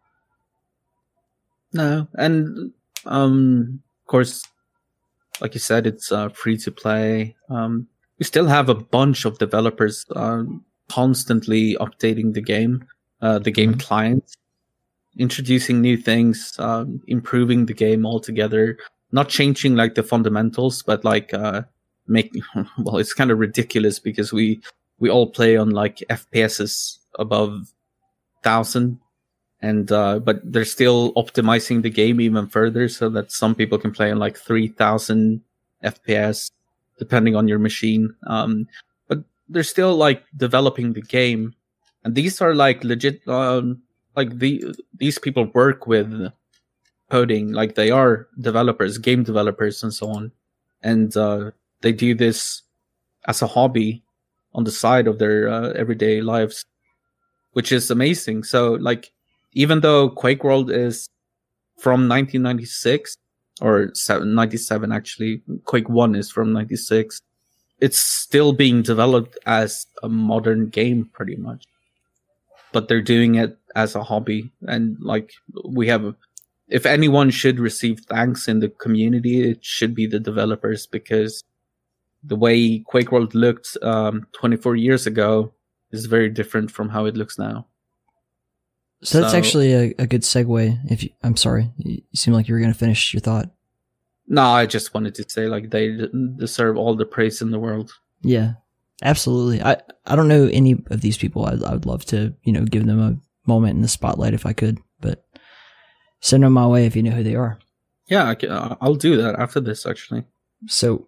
No, and um, of course, like you said, it's uh, free to play. Um, we still have a bunch of developers uh, constantly updating the game, uh, the game mm-hmm. client, introducing new things, uh, improving the game altogether. Not changing like the fundamentals, but like uh, make well, it's kind of ridiculous because we we all play on like F P S's above thousand, and uh, but they're still optimizing the game even further so that some people can play on like three thousand F P S depending on your machine. Um, but they're still like developing the game, and these are like legit. Um, like the these people work with coding, like they are developers, game developers, and so on, and uh, they do this as a hobby on the side of their uh, everyday lives, which is amazing. So, like, even though QuakeWorld is from nineteen ninety-six, or ninety-seven actually, Quake one is from ninety-six, it's still being developed as a modern game, pretty much. But they're doing it as a hobby, and, like, we have... If anyone should receive thanks in the community, it should be the developers, because the way QuakeWorld looked um, twenty-four years ago is very different from how it looks now. So, so that's actually a, a good segue. If you, I'm sorry, you seem like you were going to finish your thought. No, I just wanted to say like they deserve all the praise in the world. Yeah, absolutely. I, I don't know any of these people. I, I would love to, you know, give them a moment in the spotlight if I could, but send them my way if you know who they are. Yeah, I can, I'll do that after this, actually. So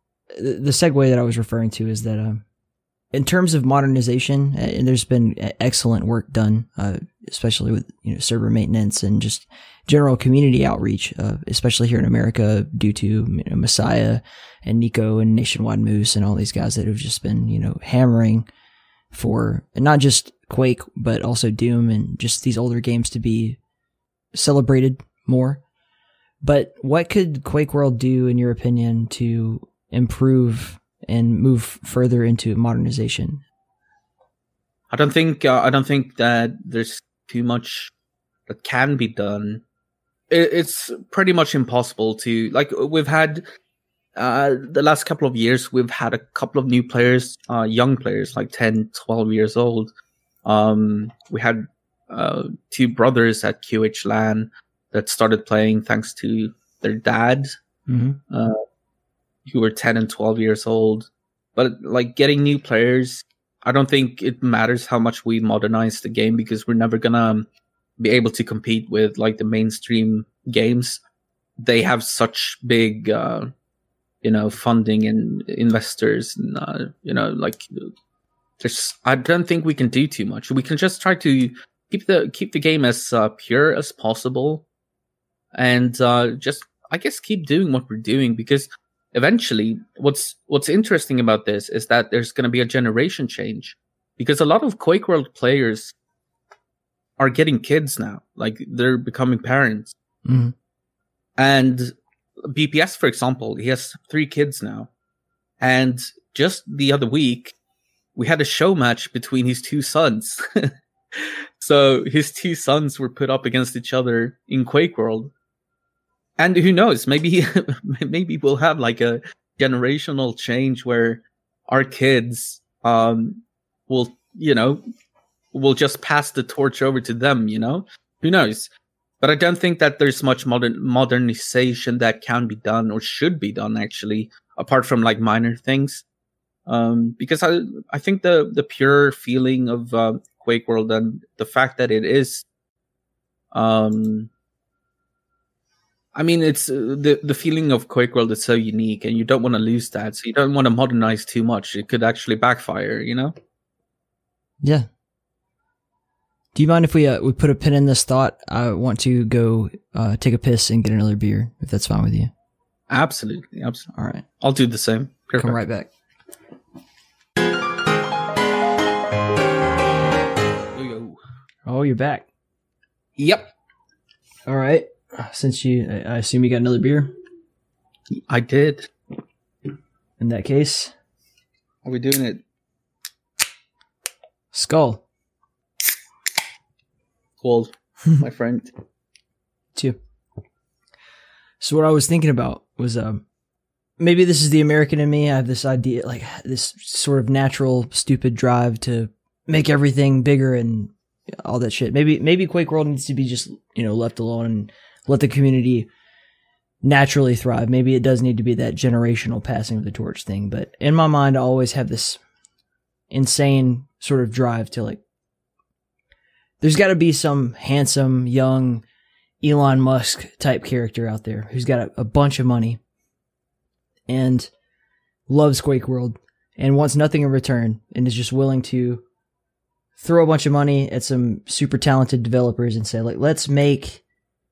the segue that I was referring to is that um, in terms of modernization, and there's been excellent work done, uh, especially with you know server maintenance and just general community outreach, uh, especially here in America, due to you know, Messiah and Nico and Nationwide Moose and all these guys that have just been you know hammering for not just Quake but also Doom and just these older games to be celebrated more. But what could QuakeWorld do, in your opinion, to improve and move further into modernization? I don't think uh, I don't think that there's too much that can be done. It, it's pretty much impossible to like. We've had uh, the last couple of years. We've had a couple of new players, uh, young players, like ten, twelve years old. Um, we had uh, two brothers at Q H LAN that started playing thanks to their dad. Mm-hmm. Uh, who were ten and twelve years old. But like getting new players, I don't think it matters how much we modernize the game, because we're never gonna be able to compete with like the mainstream games. They have such big, uh, you know, funding and investors, and uh, you know, like there's. I don't think we can do too much. We can just try to keep the keep the game as uh, pure as possible, and uh, just I guess keep doing what we're doing, because eventually, what's what's interesting about this is that there's going to be a generation change, because a lot of QuakeWorld players are getting kids now, like they're becoming parents. Mm-hmm. And B P S, for example, he has three kids now, and just the other week we had a show match between his two sons, So his two sons were put up against each other in QuakeWorld. And who knows, maybe maybe we'll have like a generational change where our kids um, will, you know, will just pass the torch over to them, you know? Who knows? But I don't think that there's much modern modernization that can be done or should be done, actually, apart from like minor things. Um, because I I think the, the pure feeling of uh, QuakeWorld and the fact that it is... Um, I mean, it's uh, the the feeling of QuakeWorld is so unique, and you don't want to lose that. So you don't want to modernize too much; it could actually backfire. You know? Yeah. Do you mind if we uh, we put a pin in this thought? I want to go uh, take a piss and get another beer, if that's fine with you. Absolutely, absolutely. All right, I'll do the same. Perfect. Come right back. Oh, you're back. Yep. All right. Since you, I assume you got another beer? I did. In that case, are we doing it? Skull. Cool, my friend. Two. So what I was thinking about was, um, maybe this is the American in me. I have this idea, like this sort of natural, stupid drive to make everything bigger and all that shit. Maybe, maybe QuakeWorld needs to be just, you know, left alone and let the community naturally thrive. Maybe it does need to be that generational passing of the torch thing. But in my mind, I always have this insane sort of drive to like, there's got to be some handsome, young Elon Musk type character out there who's got a, a bunch of money and loves QuakeWorld and wants nothing in return and is just willing to throw a bunch of money at some super talented developers and say, like, let's make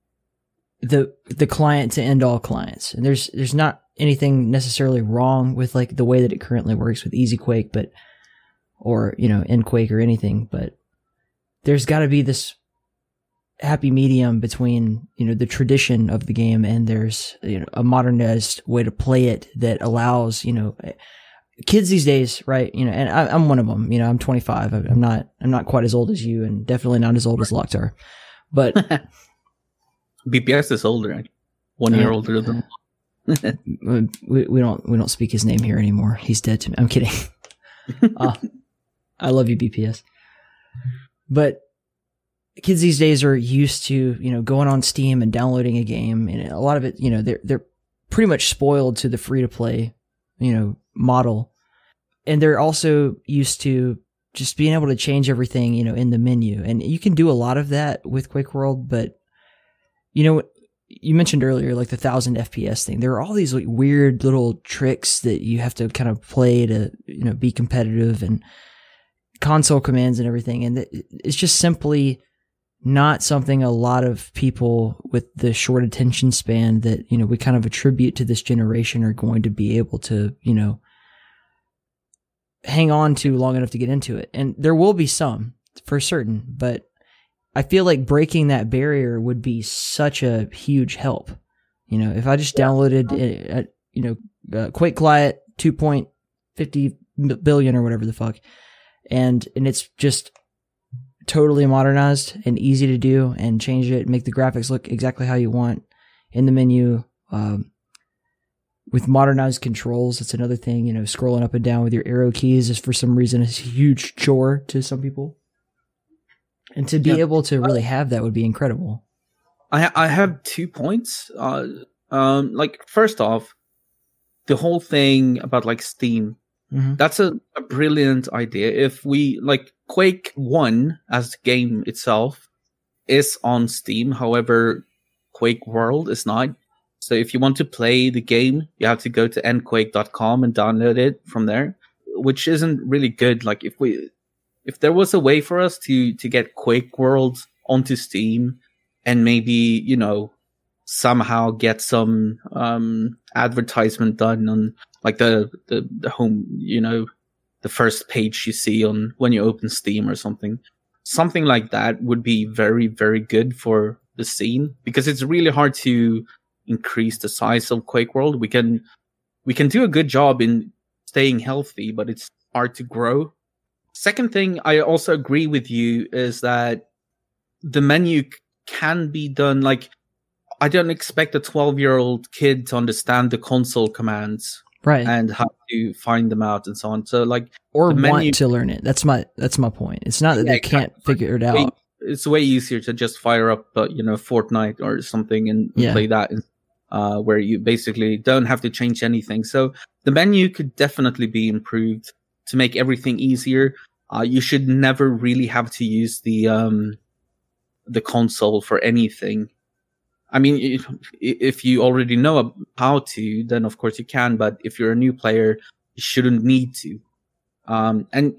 the the client to end all clients. And there's there's not anything necessarily wrong with like the way that it currently works with EasyQuake, but or you know EndQuake or anything, but there's got to be this happy medium between you know the tradition of the game and there's you know a modernized way to play it that allows you know kids these days, right? You know, and I, I'm one of them. You know, I'm twenty-five. I'm not I'm not quite as old as you, and definitely not as old as Locktar, but. B P S is older, one year uh, older than. we we don't we don't speak his name here anymore. He's dead to me. I'm kidding. uh, I love you, B P S. But kids these days are used to you know going on Steam and downloading a game, and a lot of it you know they're they're pretty much spoiled to the free to play you know model, and they're also used to just being able to change everything you know in the menu, and you can do a lot of that with QuakeWorld, but. You know, you mentioned earlier, like the thousand F P S thing. There are all these like weird little tricks that you have to kind of play to, you know, be competitive and console commands and everything. And it's just simply not something a lot of people with the short attention span that, you know, we kind of attribute to this generation are going to be able to, you know, hang on to long enough to get into it. And there will be some for certain, but I feel like breaking that barrier would be such a huge help. You know, if I just downloaded, a, a, you know, uh, Quake Client two point five zero billion or whatever the fuck, and and it's just totally modernized and easy to do, and change it, make the graphics look exactly how you want in the menu, um, with modernized controls. It's another thing. You know, scrolling up and down with your arrow keys is for some reason a huge chore to some people. And to be yeah. able to really have that would be incredible. I I have two points. Uh, um, like first off, the whole thing about like Steam, mm-hmm. that's a, a brilliant idea. If we like Quake One as the game itself is on Steam, however, QuakeWorld is not. So if you want to play the game, you have to go to end quake dot com and download it from there, which isn't really good. Like if we. If there was a way for us to, to get QuakeWorld onto Steam and maybe, you know, somehow get some um, advertisement done on like the, the, the home, you know, the first page you see on when you open Steam or something, something like that would be very, very good for the scene because it's really hard to increase the size of QuakeWorld. We can, we can do a good job in staying healthy, but it's hard to grow. second thing, I also agree with you is that the menu c- can be done like I don't expect a twelve-year-old kid to understand the console commands Right. and how to find them out and so on. So like Or the want menu, to learn it. That's my that's my point. It's not that Yeah, they can't exactly. figure it way, out. it's way easier to just fire up, uh, you know, Fortnite or something and, and Yeah. play that, uh, where you basically don't have to change anything. So the menu could definitely be improved to make everything easier. Uh, you should never really have to use the um, the console for anything. I mean, if you already know how to, then of course you can. But if you're a new player, you shouldn't need to. Um, and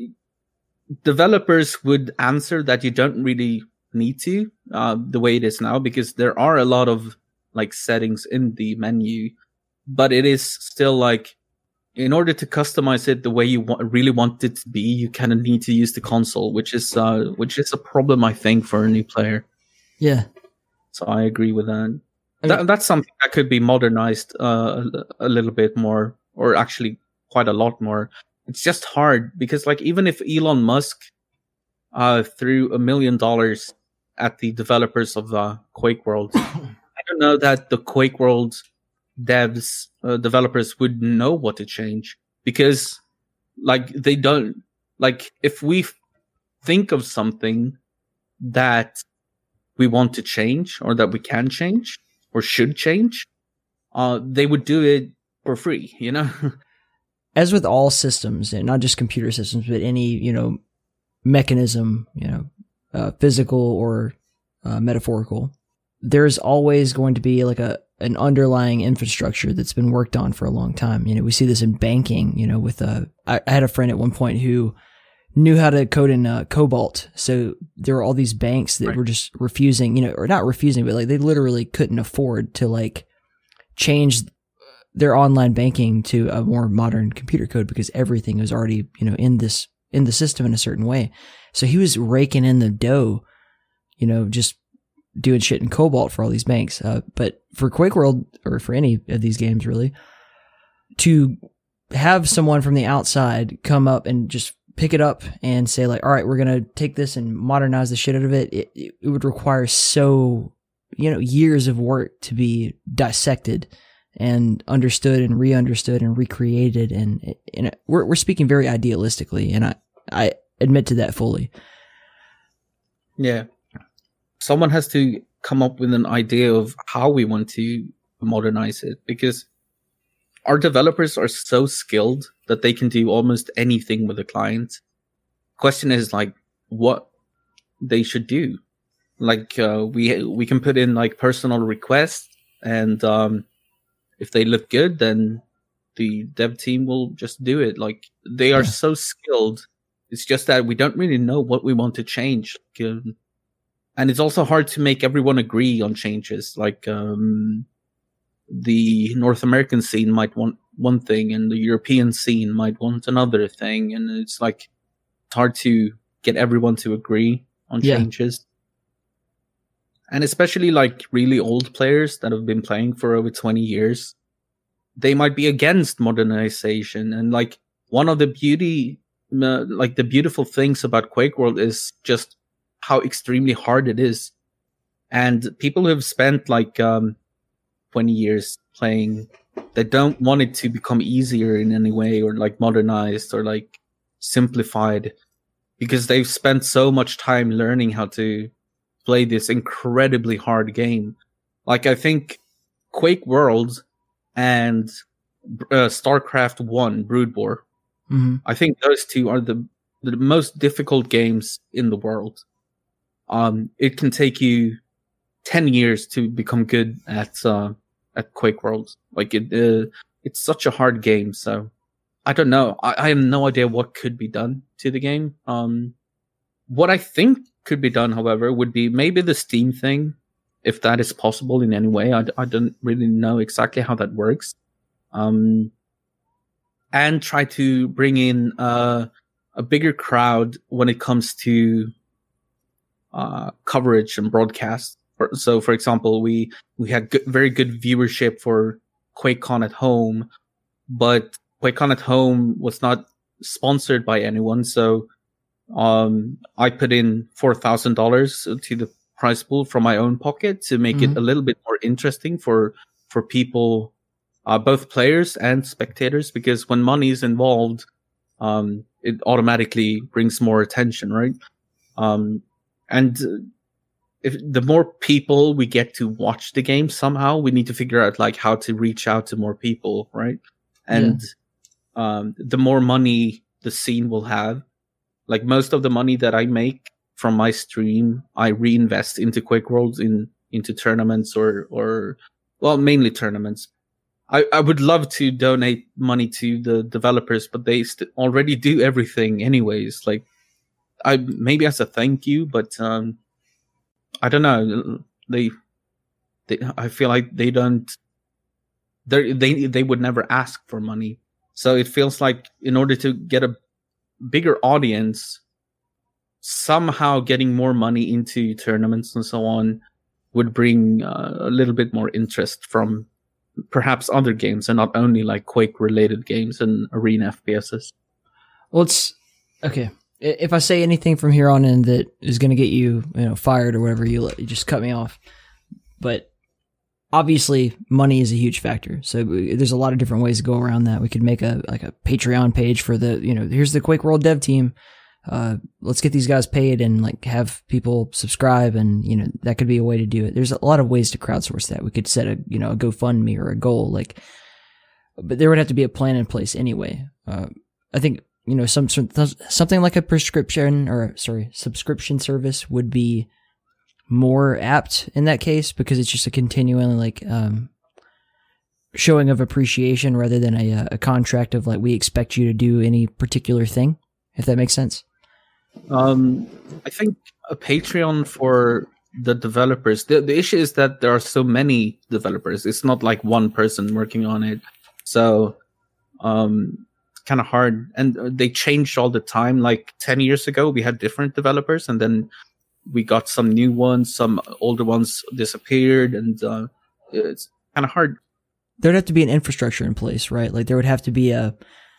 developers would answer that you don't really need to, uh, the way it is now, because there are a lot of like settings in the menu, but it is still like, in order to customize it the way you want, really want it to be, you kind of need to use the console, which is uh, which is a problem, I think, for a new player. Yeah. So I agree with that. I that mean- that's something that could be modernized uh, a, a little bit more, or actually quite a lot more. It's just hard because, like, even if Elon Musk uh, threw a million dollars at the developers of uh, QuakeWorld, I don't know that the QuakeWorld devs, uh, developers would know what to change, because, like, they don't. Like, if we f- think of something that we want to change, or that we can change, or should change, uh, they would do it for free, you know? As with all systems, and not just computer systems, but any, you know, mechanism, you know, uh, physical or uh, metaphorical, there's always going to be like a an underlying infrastructure that's been worked on for a long time. You know, we see this in banking, you know, with uh, I, I had a friend at one point who knew how to code in uh, Cobalt. So there were all these banks that Right. were just refusing, you know, or not refusing, but like they literally couldn't afford to like change their online banking to a more modern computer code because everything was already, you know, in this, in the system in a certain way. So he was raking in the dough, you know, just doing shit in Cobalt for all these banks. Uh, but for QuakeWorld, or for any of these games really, to have someone from the outside come up and just pick it up and say like, all right, we're going to take this and modernize the shit out of it. It, it would require so, you know, years of work to be dissected and understood and re-understood and recreated. And, and we're, we're speaking very idealistically, and I, I admit to that fully. Yeah. Someone has to come up with an idea of how we want to modernize it, because our developers are so skilled that they can do almost anything with a client. Question is like what they should do. Like uh, we we can put in like personal requests, and um, if they look good, then the dev team will just do it. Like they are Yeah. so skilled. It's just that we don't really know what we want to change. Like, um, and it's also hard to make everyone agree on changes. Like um, the North American scene might want one thing, and the European scene might want another thing, and it's like it's hard to get everyone to agree on Yeah. changes. And especially like really old players that have been playing for over twenty years, they might be against modernization. And like one of the beauty, uh, like the beautiful things about QuakeWorld is just how extremely hard it is. And people who have spent like um, twenty years playing, they don't want it to become easier in any way, or like modernized, or like simplified, because they've spent so much time learning how to play this incredibly hard game. Like I think QuakeWorld and uh, StarCraft one Brood War, Mm-hmm. I think those two are the the most difficult games in the world. Um, it can take you ten years to become good at uh, at QuakeWorld. Like it, uh, it's such a hard game. So I don't know. I, I have no idea what could be done to the game. Um, what I think could be done, however, would be maybe the Steam thing, if that is possible in any way. I, I don't really know exactly how that works. Um, and try to bring in uh, a bigger crowd when it comes to uh, coverage and broadcast. So, for example, we we had good, very good viewership for QuakeCon at Home, but QuakeCon at Home was not sponsored by anyone. So Um, I put in four thousand dollars to the prize pool from my own pocket to make Mhm. it a little bit more interesting for for people, uh, both players and spectators. Because when money is involved, um, it automatically brings more attention, right? Um, and if the more people we get to watch the game, somehow we need to figure out like how to reach out to more people, right? And um, the more money the scene will have, like most of the money that I make from my stream, I reinvest into QuakeWorld, in into tournaments or or well, mainly tournaments. I, I would love to donate money to the developers, but they st- already do everything anyways. Like, I maybe as a thank you, but um, I don't know. They, they, I feel like they don't. They they they would never ask for money, so it feels like in order to get a bigger audience, somehow getting more money into tournaments and so on would bring uh, a little bit more interest from perhaps other games and not only like Quake related games and arena F P Ss. Well, it's okay. I- If I say anything from here on in that is going to get you, you know, fired or whatever, you, let- you just cut me off. But obviously, money is a huge factor. So w- there's a lot of different ways to go around that. We could make a like a Patreon page for the, you know, here's the QuakeWorld dev team. Uh, let's get these guys paid and like have people subscribe, and you know that could be a way to do it. There's a lot of ways to crowdsource that. We could set a you know a GoFundMe or a goal, like, but there would have to be a plan in place anyway. Uh, I think you know some, some something like a prescription or sorry subscription service would be more apt in that case, because it's just a continuing like um, showing of appreciation rather than a a contract of like we expect you to do any particular thing, if that makes sense. Um, I think a Patreon for the developers. The the issue is that there are so many developers. It's not like one person working on it, so um, it's kind of hard. And they change all the time. Like ten years ago, we had different developers, and then we got some new ones. Some older ones disappeared, and uh, it's kind of hard. There'd have to be an infrastructure in place, right? Like there would have to be a,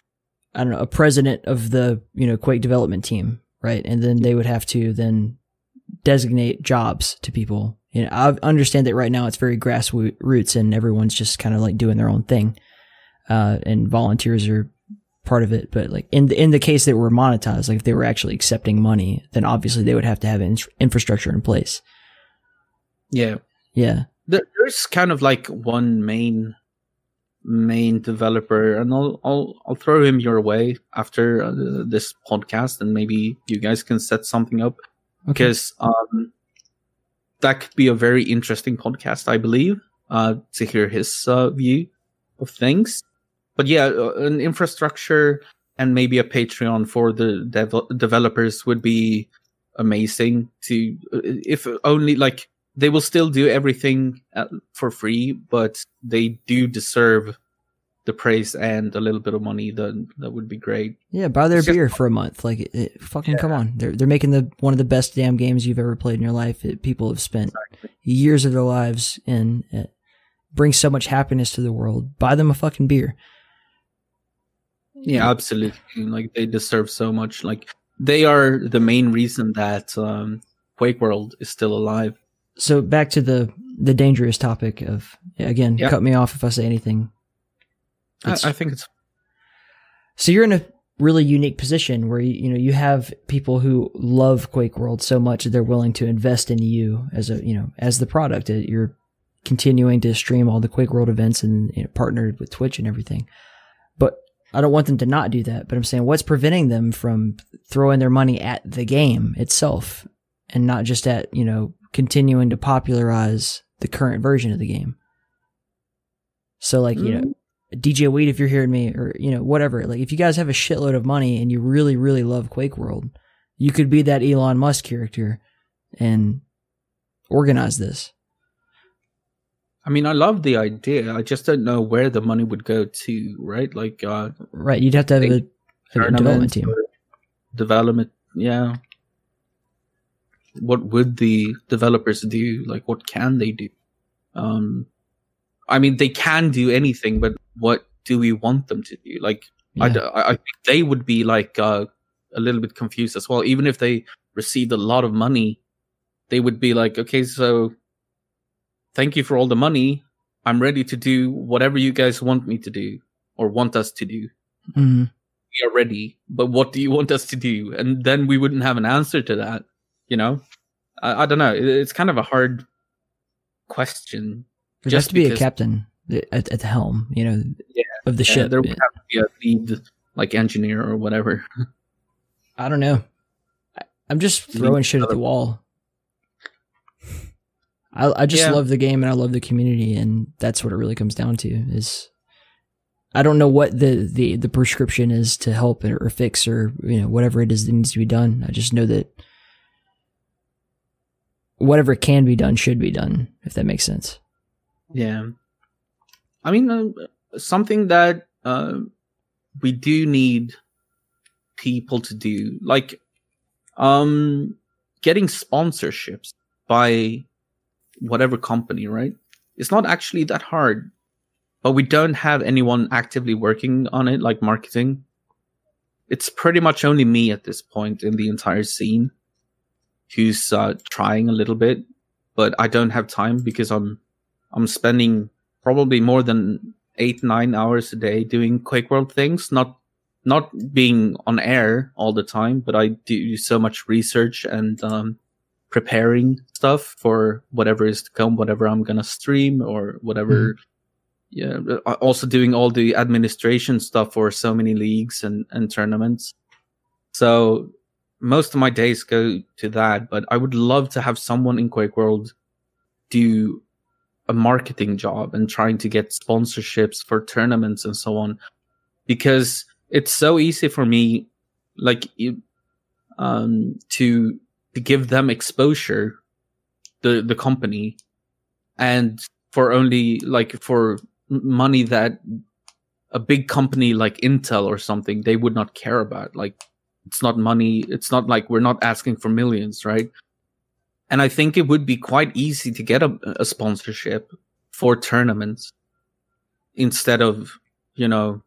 I don't know, a president of the, you know, Quake development team, right? And then they would have to then designate jobs to people. You know, I understand that right now it's very grassroots and everyone's just kind of like doing their own thing. Uh, and volunteers are part of it. But like in the, in the case that we're monetized, like if they were actually accepting money, then obviously they would have to have in- infrastructure in place. Yeah. Yeah. There, there's kind of like one main main developer, and I'll I'll I'll throw him your way after uh, this podcast, and maybe you guys can set something up, Okay. because um that could be a very interesting podcast, I believe, uh to hear his uh, view of things. But yeah, uh, an infrastructure and maybe a Patreon for the dev- developers would be amazing. To if only like. They will still do everything uh, for free, but they do deserve the praise and a little bit of money. Then that would be great. Yeah, buy their It's just- beer for a month. Like, it, it- fucking come on. They're they're making the one of the best damn games you've ever played in your life. It, people have spent years of their lives in. It brings so much happiness to the world. Buy them a fucking beer. Yeah, absolutely. Like they deserve so much. Like they are the main reason that um, QuakeWorld is still alive. So back to the the dangerous topic of, again, Yeah. cut me off if I say anything. I, It's- I think it's So you're in a really unique position where you, you know you have people who love QuakeWorld so much that they're willing to invest in you as a you know as the product. Uh, You're continuing to stream all the QuakeWorld events and you know, partnered with Twitch and everything. But I don't want them to not do that. But I'm saying, what's preventing them from throwing their money at the game itself and not just at you know continuing to popularize the current version of the game? So like you know. D J Weed, if you're hearing me, or, you know, whatever, like, if you guys have a shitload of money and you really, really love QuakeWorld, you could be that Elon Musk character and organize this. I mean, I love the idea. I just don't know where the money would go to, right? Like, uh, Right. You'd have to have a, a development team. or Development, yeah. What would the developers do? Like, what can they do? Um, I mean, they can do anything, but what do we want them to do? Like, I Yeah. d- I, I think they would be like uh, a little bit confused as well. Even if they received a lot of money, they would be like, okay, so thank you for all the money. I'm ready to do whatever you guys want me to do or want us to do. Mm-hmm. We are ready, but what do you want us to do? And then we wouldn't have an answer to that, you know? I, I don't know. It, it's kind of a hard question. There has to be a captain at, at the helm, you know, yeah, of the yeah, ship. There would have to be a lead, like, engineer or whatever. I don't know. I, I'm just throwing shit at the wall. I, I just yeah. love the game and I love the community, and that's what it really comes down to. Is I don't know what the, the, the prescription is to help or fix or, you know, whatever it is that needs to be done. I just know that whatever can be done should be done, if that makes sense. Yeah. I mean, uh, something that uh, we do need people to do, like um, getting sponsorships by whatever company, right? It's not actually that hard. But we don't have anyone actively working on it, like marketing. It's pretty much only me at this point in the entire scene who's uh, trying a little bit, but I don't have time because I'm I'm spending probably more than eight nine hours a day doing QuakeWorld things. Not not being on air all the time, but I do so much research and um, preparing stuff for whatever is to come, whatever I'm gonna stream or whatever. Mm. Yeah, also doing all the administration stuff for so many leagues and, and tournaments. So most of my days go to that, but I would love to have someone in QuakeWorld do a marketing job and trying to get sponsorships for tournaments and so on, because it's so easy for me, like, um, to, to give them exposure, the, the company, and for only, like, for money that a big company like Intel or something, they would not care about. Like, it's not money. It's not like we're not asking for millions, right? And I think it would be quite easy to get a, a sponsorship for tournaments instead of, you know,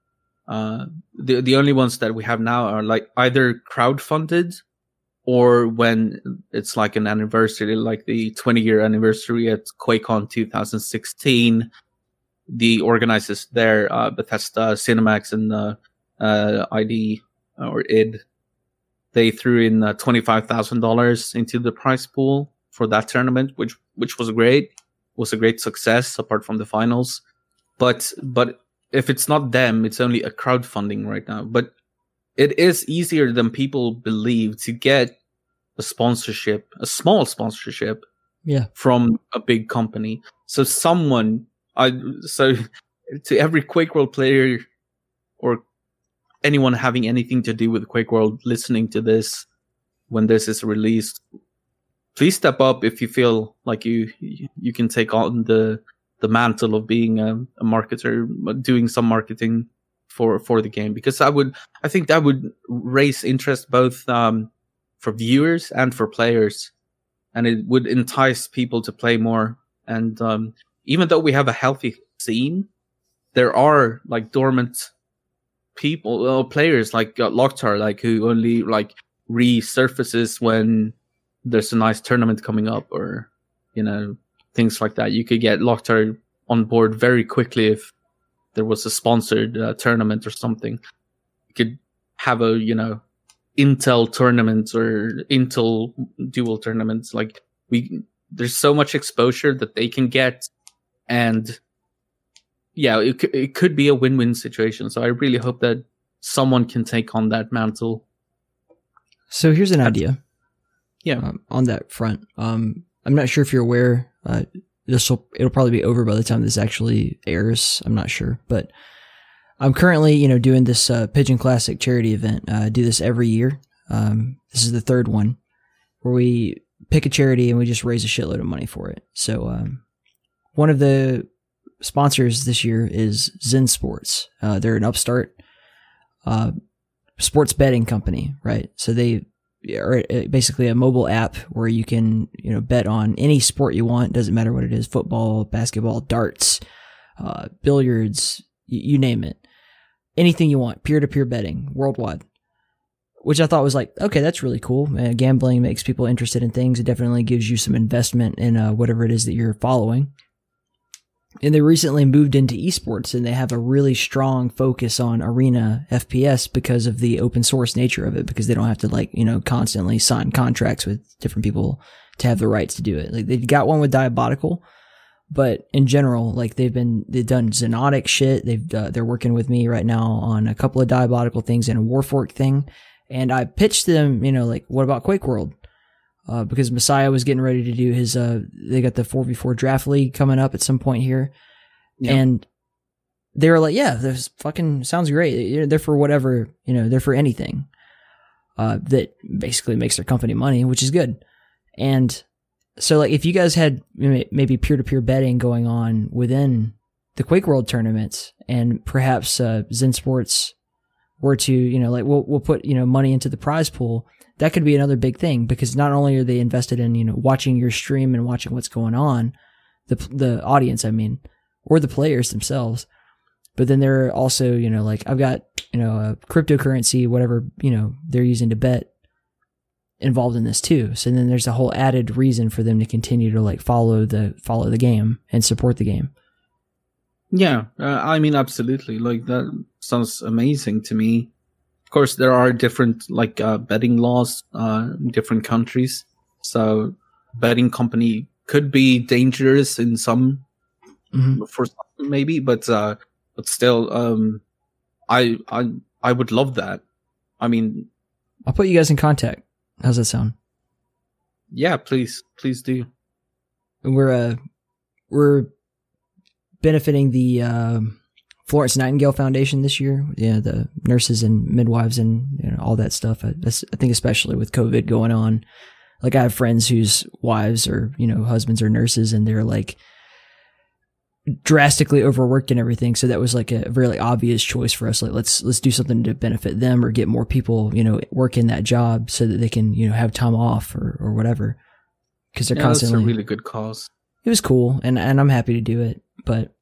uh, the, the only ones that we have now are like either crowdfunded or when it's like an anniversary, like the twenty year anniversary at QuakeCon two thousand sixteen. The organizers there, uh, Bethesda, Cinemax, and uh, uh, I D or I D, they threw in uh, twenty-five thousand dollars into the prize pool for that tournament, which which was great, was a great success apart from the finals. But but if it's not them, it's only a crowdfunding right now. But it is easier than people believe to get a sponsorship, a small sponsorship, yeah, from a big company. So someone. I, so to every QuakeWorld player or anyone having anything to do with QuakeWorld listening to this when this is released, please step up if you feel like you you can take on the the mantle of being a, a marketer, doing some marketing for for the game, because I would I think that would raise interest both um, for viewers and for players, and it would entice people to play more. And um, even though we have a healthy scene, there are like dormant people, uh, players like uh, Locktar, like who only like resurfaces when there's a nice tournament coming up, or you know, things like that. You could get Locktar on board very quickly if there was a sponsored uh, tournament or something. You could have a you know Intel tournament or Intel dual tournaments. Like we, there's so much exposure that they can get. And yeah, it, it could be a win-win situation. So I really hope that someone can take on that mantle. So here's an idea. Yeah. Um, on that front. Um, I'm not sure if you're aware, uh, this will, it'll probably be over by the time this actually airs. I'm not sure, but I'm currently, you know, doing this, uh, Pigeon Classic charity event. Uh, I do this every year. Um, this is the third one where we pick a charity and we just raise a shitload of money for it. So, um, one of the sponsors this year is Zen Sports. Uh, they're an upstart uh, sports betting company, right? So they are basically a mobile app where you can, you know, bet on any sport you want. Doesn't matter what it is: football, basketball, darts, uh, billiards, you, you name it. Anything you want. Peer-to-peer betting worldwide. which I thought was like, okay, that's really cool. Uh, gambling makes people interested in things. It definitely gives you some investment in uh, whatever it is that you're following. And they recently moved into eSports, and they have a really strong focus on arena F P S because of the open source nature of it, because they don't have to like, you know, constantly sign contracts with different people to have the rights to do it. Like they've got one with Diabolical, but in general, like they've been, they've done Xenotic shit. They've, uh, they're working with me right now on a couple of Diabolical things and a Warfork thing. And I pitched them, you know, like, what about QuakeWorld? Uh, because Messiah was getting ready to do his, uh, they got the four v four draft league coming up at some point here. Yeah. And they were like, yeah, this fucking sounds great. They're for whatever, you know, they're for anything, uh, that basically makes their company money, which is good. And so like, if you guys had maybe peer-to-peer betting going on within the QuakeWorld tournaments, and perhaps, uh, Zen Sports were to, you know, like we'll, we'll put, you know, money into the prize pool, that could be another big thing, because not only are they invested in, you know, watching your stream and watching what's going on, the the audience, I mean, or the players themselves, but then they're also, you know, like I've got, you know, a cryptocurrency, whatever, you know, they're using to bet involved in this too. So then there's a whole added reason for them to continue to like follow the, follow the game and support the game. Yeah. Uh, I mean, absolutely. Like that sounds amazing to me. Of course, there are different like uh, betting laws, uh, in different countries. So betting company could be dangerous in some, mm-hmm. for some maybe, but uh, but still, um, I I I would love that. I mean, I'll put you guys in contact. How's that sound? Yeah, please, please do. We're uh we're benefiting the. Uh, Florence Nightingale Foundation this year, yeah, the nurses and midwives and you know, all that stuff. I, I think especially with COVID going on, like I have friends whose wives or you know husbands are nurses, and they're like drastically overworked and everything. So that was like a really obvious choice for us. Like let's let's do something to benefit them or get more people you know working that job so that they can you know have time off or or whatever. Because they're yeah, constantly. That's a really good cause. It was cool, and and I'm happy to do it, but.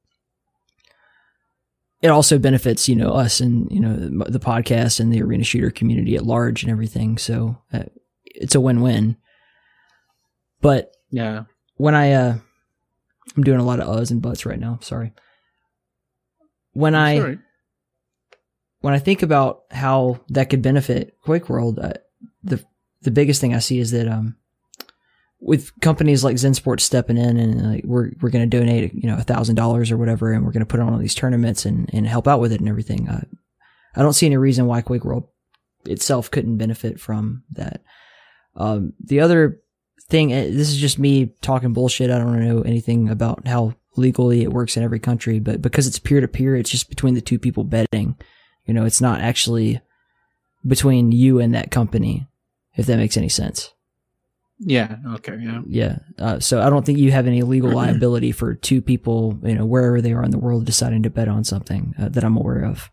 It also benefits, you know, us and, you know, the podcast and the arena shooter community at large and everything. So uh, it's a win-win. But yeah, when I, uh, I'm doing a lot of uhs and buts right now. Sorry. When I, sorry. when I think about how that could benefit QuakeWorld, uh, the, the biggest thing I see is that, um, with companies like Zen Sports stepping in and like we're we're going to donate you know a thousand dollars or whatever, and we're going to put on all these tournaments and, and help out with it and everything. Uh, I don't see any reason why QuakeWorld itself couldn't benefit from that. Um, the other thing, this is just me talking bullshit. I don't know anything about how legally it works in every country, but because it's peer to peer, it's just between the two people betting. You know, it's not actually between you and that company, if that makes any sense. Yeah. Okay. Yeah. Yeah. Uh, so I don't think you have any legal liability for two people, you know, wherever they are in the world deciding to bet on something uh, that I'm aware of.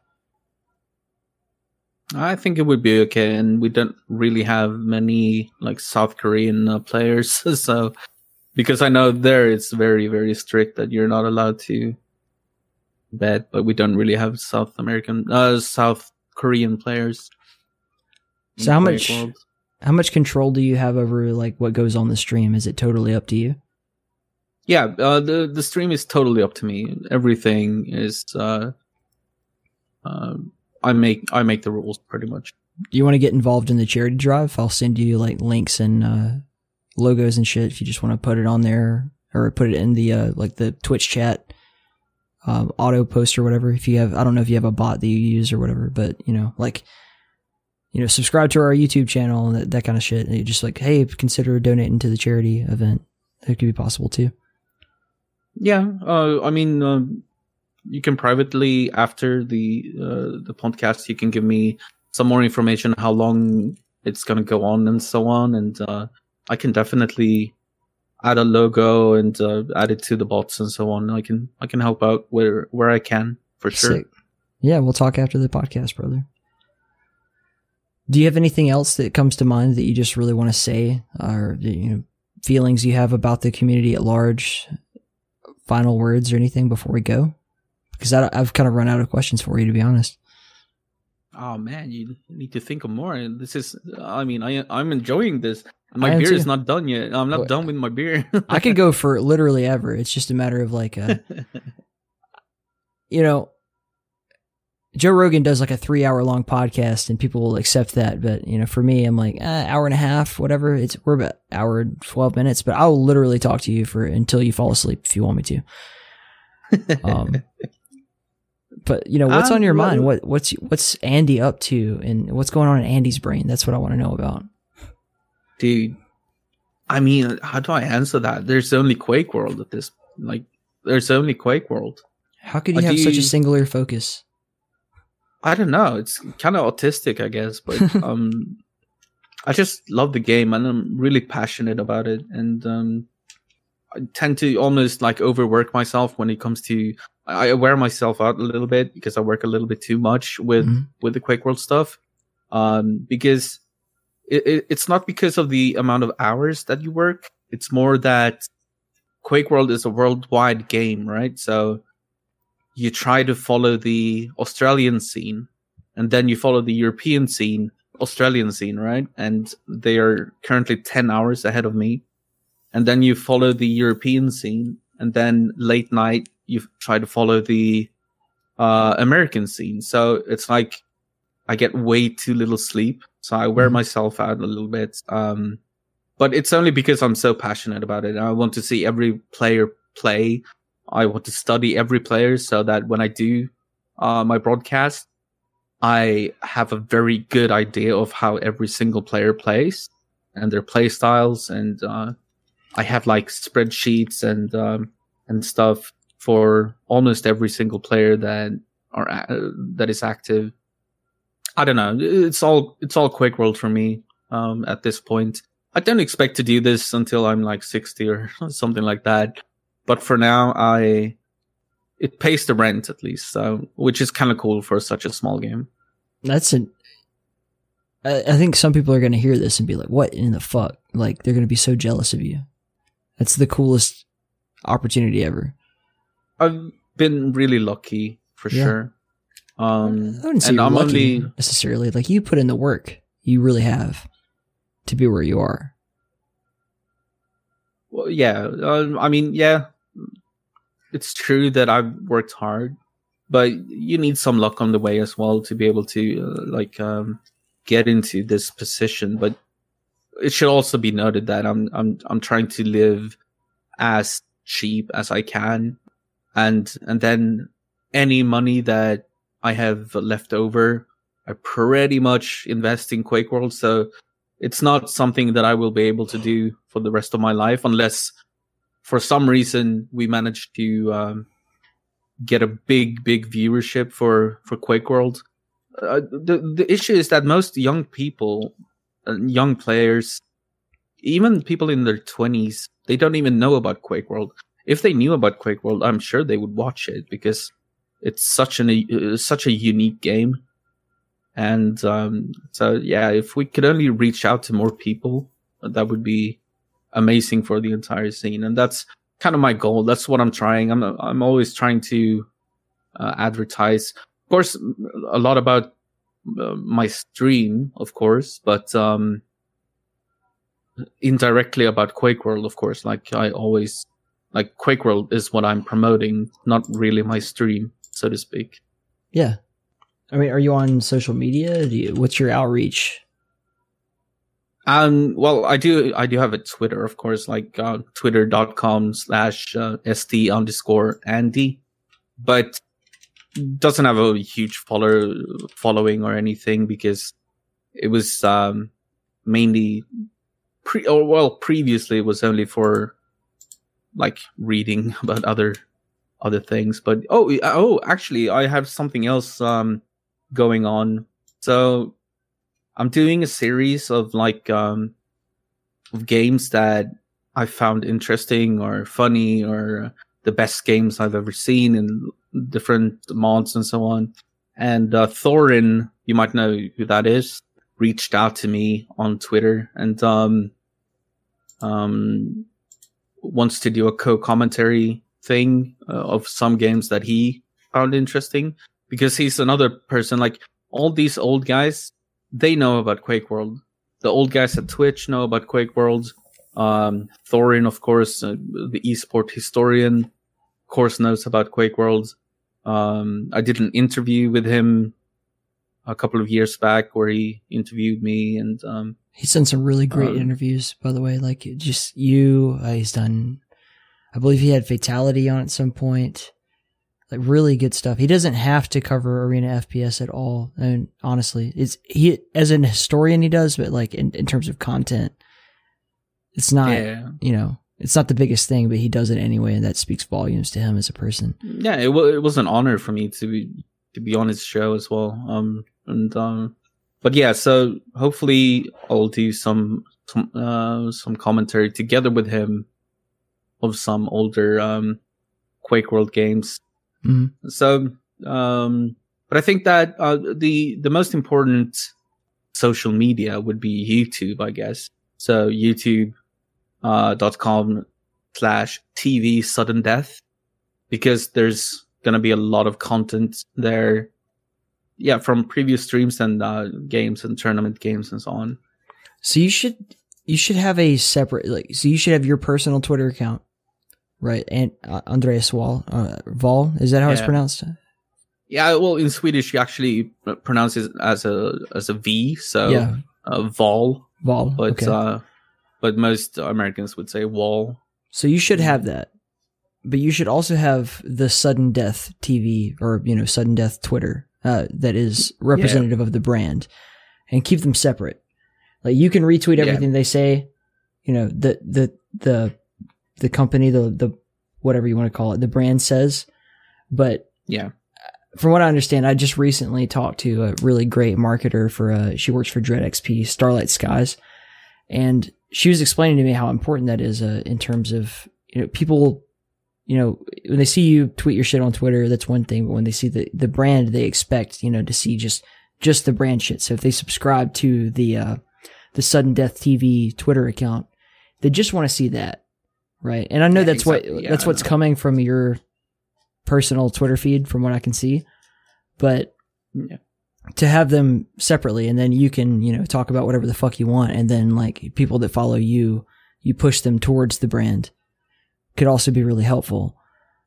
I think it would be okay, and we don't really have many like South Korean uh, players, so because I know there it's very very strict that you're not allowed to bet, but we don't really have South American, uh, South Korean players. So how much? World. How much control do you have over like what goes on the stream? Is it totally up to you? Yeah, uh, the the stream is totally up to me. Everything is. Uh, uh, I make I make the rules pretty much. Do you want to get involved in the charity drive? I'll send you like links and uh, logos and shit if you just want to put it on there or put it in the uh, like the Twitch chat um, auto post or whatever. If you have, I don't know if you have a bot that you use or whatever, but you know, like. You know, subscribe to our YouTube channel and that, that kind of shit. And you're just like, hey, consider donating to the charity event. That could be possible too. Yeah, uh, I mean, uh, you can privately after the uh, the podcast, you can give me some more information how long it's gonna go on and so on, and uh, I can definitely add a logo and uh, add it to the bots and so on. I can I can help out where where I can for sure. Sick. Yeah, we'll talk after the podcast, brother. Do you have anything else that comes to mind that you just really want to say, or you know, feelings you have about the community at large? Final words or anything before we go? Because I, I've kind of run out of questions for you, to be honest. Oh man, you need to think of more. And this is, I mean, I I'm enjoying this. My I am beer too. is not done yet. I'm not Well, done with my beer. I could go for literally ever. It's just a matter of like, uh, you know, Joe Rogan does like a three hour long podcast and people will accept that. But, you know, for me, I'm like, eh, hour and a half, whatever. It's, we're about hour and twelve minutes, but I'll literally talk to you for until you fall asleep if you want me to. Um, but you know, what's Um, on your mind? well- What, what's, what's Andy up to and what's going on in Andy's brain? That's what I want to know about. Dude, I mean, how do I answer that? There's only QuakeWorld at this, like, there's only QuakeWorld. How could you Uh, have do such a you- singular focus? I don't know. It's kind of autistic, I guess, but um, I just love the game and I'm really passionate about it. And um, I tend to almost like overwork myself when it comes to. I wear myself out a little bit because I work a little bit too much with Mhm. with the QuakeWorld stuff. Um, because it, it, it's not because of the amount of hours that you work. It's more that QuakeWorld is a worldwide game, right? So you try to follow the Australian scene, and then you follow the European scene, Australian scene, right? And they are currently ten hours ahead of me. And then you follow the European scene, and then late night you try to follow the uh, American scene. So it's like I get way too little sleep, so I wear Mhm. myself out a little bit. Um, but it's only because I'm so passionate about it. I want to see every player play. I want to study every player so that when I do uh, my broadcast, I have a very good idea of how every single player plays and their play styles. And uh, I have like spreadsheets and um, and stuff for almost every single player that are uh, that is active. I don't know. It's all it's all QuakeWorld for me um, at this point. I don't expect to do this until I'm like sixty or something like that. But for now, I it pays the rent at least, so which is kind of cool for such a small game. That's an. I, I think some people are going to hear this and be like, "What in the fuck?" Like they're going to be so jealous of you. That's the coolest opportunity ever. I've been really lucky for Yeah. sure. Um, I wouldn't say and you're I'm lucky only necessarily. Like you put in the work, you really have to be where you are. well, yeah. Uh, I mean, yeah. It's true that I've worked hard, but you need some luck on the way as well to be able to uh, like um, get into this position. But it should also be noted that I'm I'm I'm trying to live as cheap as I can, and and then any money that I have left over, I pretty much invest in QuakeWorld. So it's not something that I will be able to do for the rest of my life unless for some reason we manage to um, get a big, big viewership for, for QuakeWorld. Uh, the, the issue is that most young people, uh, young players, even people in their twenties, they don't even know about QuakeWorld. If they knew about QuakeWorld, I'm sure they would watch it because it's such an uh, such a unique game. And um, so, yeah, if we could only reach out to more people, that would be amazing for the entire scene. And that's kind of my goal. That's what I'm trying. I'm I'm always trying to uh, advertise, of course, a lot about uh, my stream, of course, but um, indirectly about QuakeWorld, of course. Like I always, like QuakeWorld is what I'm promoting, not really my stream, so to speak. Yeah. I mean, are you on social media? Do you, what's your outreach? Um, well, I do, I do have a Twitter, of course, like, uh, twitter.com slash, uh, st underscore Andeh, but doesn't have a huge follower following or anything because it was, um, mainly pre, or well, previously it was only for like reading about other, other things. But, oh, oh, actually I have something else, um, going on. So, I'm doing a series of like um, of games that I found interesting or funny or the best games I've ever seen in different mods and so on. And uh, Thorin, you might know who that is, reached out to me on Twitter and um, um, wants to do a co-commentary thing uh, of some games that he found interesting because he's another person like. all these old guys, they know about QuakeWorld. The old guys at Twitch know about QuakeWorld. Um, Thorin, of course, uh, the eSport historian, of course, knows about QuakeWorld. Um, I did an interview with him a couple of years back where he interviewed me, and um, he's done some really great um, interviews, by the way. Like just you, uh, he's done. I believe he had Fatality on at some point. Like really good stuff. He doesn't have to cover arena F P S at all. And honestly, it's he as an historian he does, but like in, in terms of content, it's not. Yeah. You know, it's not the biggest thing, but he does it anyway, and that speaks volumes to him as a person. Yeah, it, w- it was an honor for me to be to be on his show as well. Um, and um, but yeah, so hopefully I'll do some some uh some commentary together with him of some older um QuakeWorld games. Mm-hmm. So, um, but I think that uh, the the most important social media would be YouTube, I guess. So YouTube uh, dot com slash TV Sudden Death, because there's gonna be a lot of content there. Yeah, from previous streams and uh, games and tournament games and so on. So you should you should have a separate like so you should have your personal Twitter account. Right, and uh, Andreas Wahl, uh, Wahl, is that how yeah. it's pronounced? Yeah, well, in Swedish, you actually pronounce it as a as a V, so yeah. uh, Wahl. Wahl, but okay. uh, but most Americans would say Wahl. So you should have that, but you should also have the Sudden Death T V or you know Sudden Death Twitter uh, that is representative yeah. of the brand, and keep them separate. Like you can retweet everything yeah. they say, you know the the the. the company, the, the, whatever you want to call it, the brand says. But yeah, from what I understand, I just recently talked to a really great marketer for, uh, she works for Dread X P, Starlight Skies. And she was explaining to me how important that is, uh, in terms of, you know, people, you know, when they see you tweet your shit on Twitter, that's one thing. But when they see the, the brand, they expect, you know, to see just, just the brand shit. So if they subscribe to the, uh, the Sudden Death T V Twitter account, they just want to see that. Right. And I know yeah, that's exactly. what, yeah, that's what's coming from your personal Twitter feed from what I can see, but yeah. to have them separately and then you can, you know, talk about whatever the fuck you want. And then like people that follow you, you push them towards the brand could also be really helpful.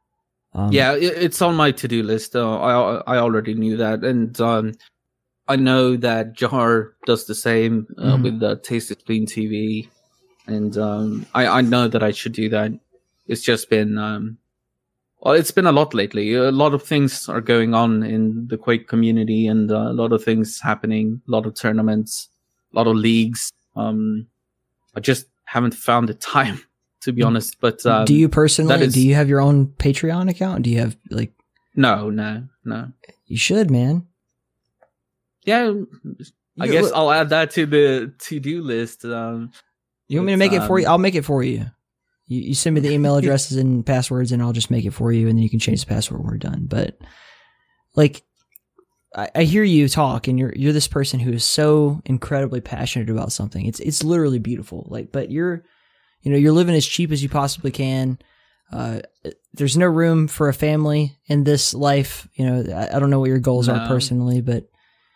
Um, yeah. It's on my to-do list. Uh, I, I already knew that. And, um, I know that Jar does the same uh, mm-hmm. with the Tasty Spleen T V. And um, I, I know that I should do that. It's just been, um, well, it's been a lot lately. A lot of things are going on in the Quake community, and uh, a lot of things happening. A lot of tournaments, a lot of leagues. Um, I just haven't found the time, to be honest. But um, do you personally? Is, do you have your own Patreon account? Do you have like? No, no, no. You should, man. Yeah, I you, guess I'll add that to the to-do list. Um, You want me to make it for you? I'll make it for you. You, you send me the email addresses and passwords, and I'll just make it for you, and then you can change the password when we're done. But like, I, I hear you talk, and you're you're this person who is so incredibly passionate about something. It's it's literally beautiful. Like, but you're, you know, you're living as cheap as you possibly can. Uh, there's no room for a family in this life. You know, I, I don't know what your goals no. are personally, but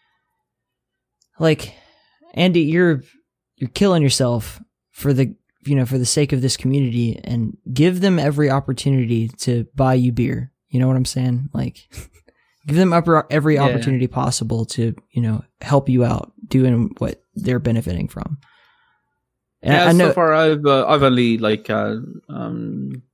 like, Andy, you're you're killing yourself. For the you know for the sake of this community, and give them every opportunity to buy you beer. You know what I'm saying? Like, give them upper, every yeah. opportunity possible to you know help you out doing what they're benefiting from. And yeah, I know, so far I've uh, I've only like uh, um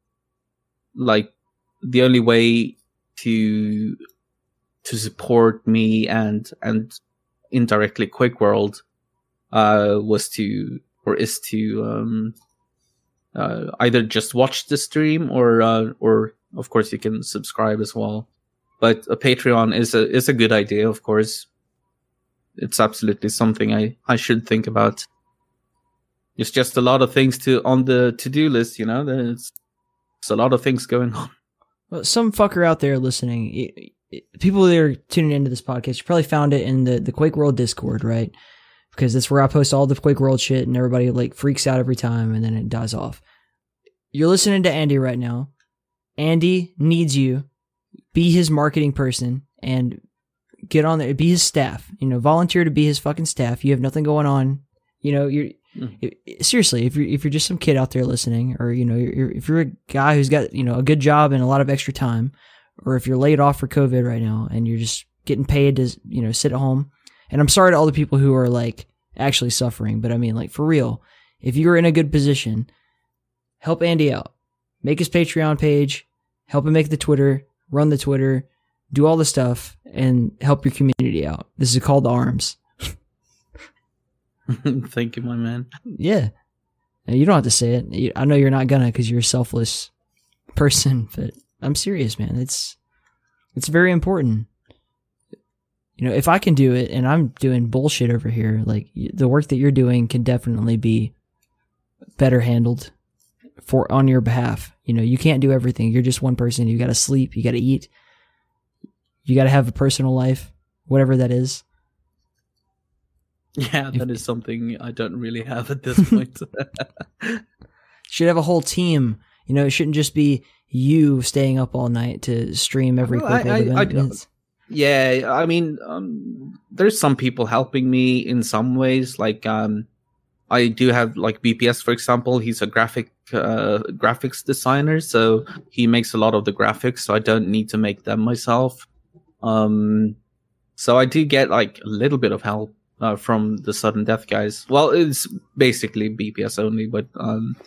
like the only way to to support me and and indirectly QuakeWorld uh was to. Or is to um, uh, either just watch the stream, or uh, or of course you can subscribe as well. But a Patreon is a is a good idea, of course. It's absolutely something I, I should think about. It's just a lot of things to on the to do list, you know. There's, there's a lot of things going on. Well, some fucker out there listening, it, it, people that are tuning into this podcast, you probably found it in the the QuakeWorld Discord, right? Because that's where I post all the QuakeWorld shit, and everybody like freaks out every time, and then it dies off. You're listening to Andy right now. Andy needs you. Be his marketing person and get on there, be his staff. You know, volunteer to be his fucking staff. You have nothing going on. You know, you're mm. seriously, if you're if you're just some kid out there listening, or you know, you're, if you're a guy who's got you know a good job and a lot of extra time, or if you're laid off for COVID right now and you're just getting paid to you know sit at home. And I'm sorry to all the people who are like actually suffering, but I mean, like for real, if you're in a good position, help Andeh out. Make his Patreon page, help him make the Twitter, run the Twitter, do all the stuff, and help your community out. This is a call to arms. Thank you, my man. Yeah. You don't have to say it. I know you're not gonna because you're a selfless person, but I'm serious, man. It's it's very important. You know, if I can do it and I'm doing bullshit over here, like the work that you're doing can definitely be better handled for on your behalf. You know, you can't do everything. You're just one person. You got to sleep. You got to eat. You got to have a personal life, whatever that is. Yeah, that is something I don't really have at this point. Should have a whole team. You know, it shouldn't just be you staying up all night to stream every well, quick I, event. I, I don't. Yeah, I mean, um, there's some people helping me in some ways. Like, um, I do have like B P S, for example. He's a graphic uh, graphics designer, so he makes a lot of the graphics. So I don't need to make them myself. Um, so I do get like a little bit of help uh, from the Sudden Death guys. Well, it's basically B P S only, but um,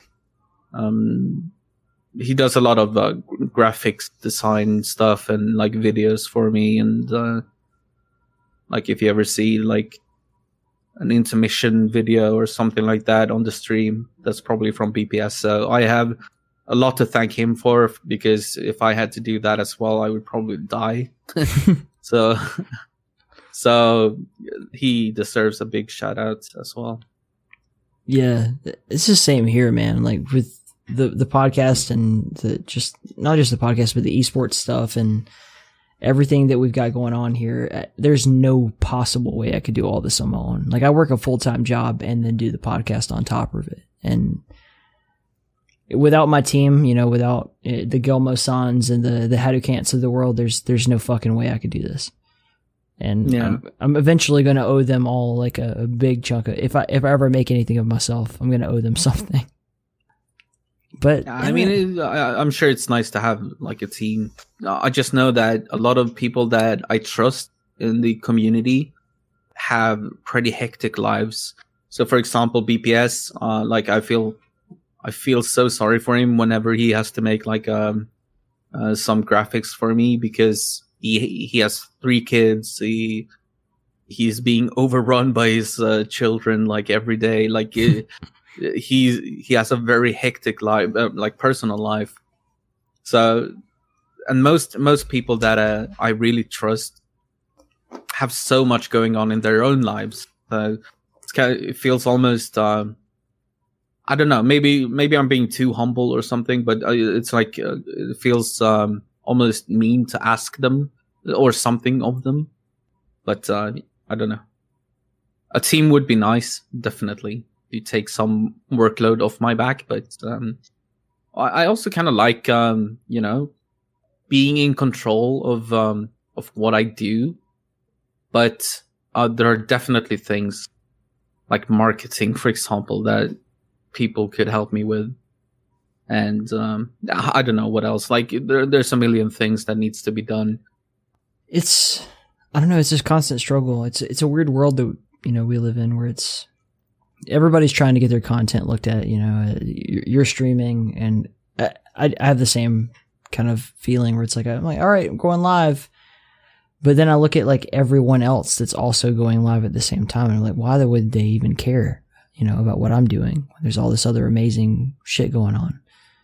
um. he does a lot of uh, graphics design stuff and like videos for me. And uh, like if you ever see like an intermission video or something like that on the stream, that's probably from B P S. So I have a lot to thank him for, because if I had to do that as well, I would probably die. so, so he deserves a big shout out as well. Yeah, it's the same here, man. Like with the the podcast and the just not just the podcast, but the esports stuff and everything that we've got going on here. There's no possible way I could do all this on my own. Like I work a full time job and then do the podcast on top of it. And without my team, you know, without the Gelmo Sans and the the Hadoucants of the world, there's there's no fucking way I could do this. And yeah. I'm, I'm eventually going to owe them all like a, a big chunk of, if I if I ever make anything of myself, I'm going to owe them something. But I mean, it, I, I'm sure it's nice to have like a team. I just know that a lot of people that I trust in the community have pretty hectic lives. So, for example, B P S, uh, like I feel, I feel so sorry for him whenever he has to make like um, uh, some graphics for me, because he he has three kids. He he's being overrun by his uh, children like every day. Like. It, He he has a very hectic life, uh, like personal life. So, and most most people that uh, I really trust have so much going on in their own lives. So it's kind of, it feels almost um, I don't know. Maybe maybe I'm being too humble or something, but it's like uh, it feels um, almost mean to ask them or something of them. But uh, I don't know. A team would be nice, definitely. You take some workload off my back, but um, I also kind of like, um, you know, being in control of um, of what I do. But uh, there are definitely things like marketing, for example, that people could help me with, and um, I don't know what else. Like there, there's a million things that needs to be done. It's I don't know. It's this constant struggle. It's it's a weird world that you know we live in, where it's. Everybody's trying to get their content looked at, you know, you're streaming, and I, I have the same kind of feeling where it's like, I'm like, all right, I'm going live. But then I look at like everyone else that's also going live at the same time. And I'm like, why would they even care, you know, about what I'm doing? There's all this other amazing shit going on.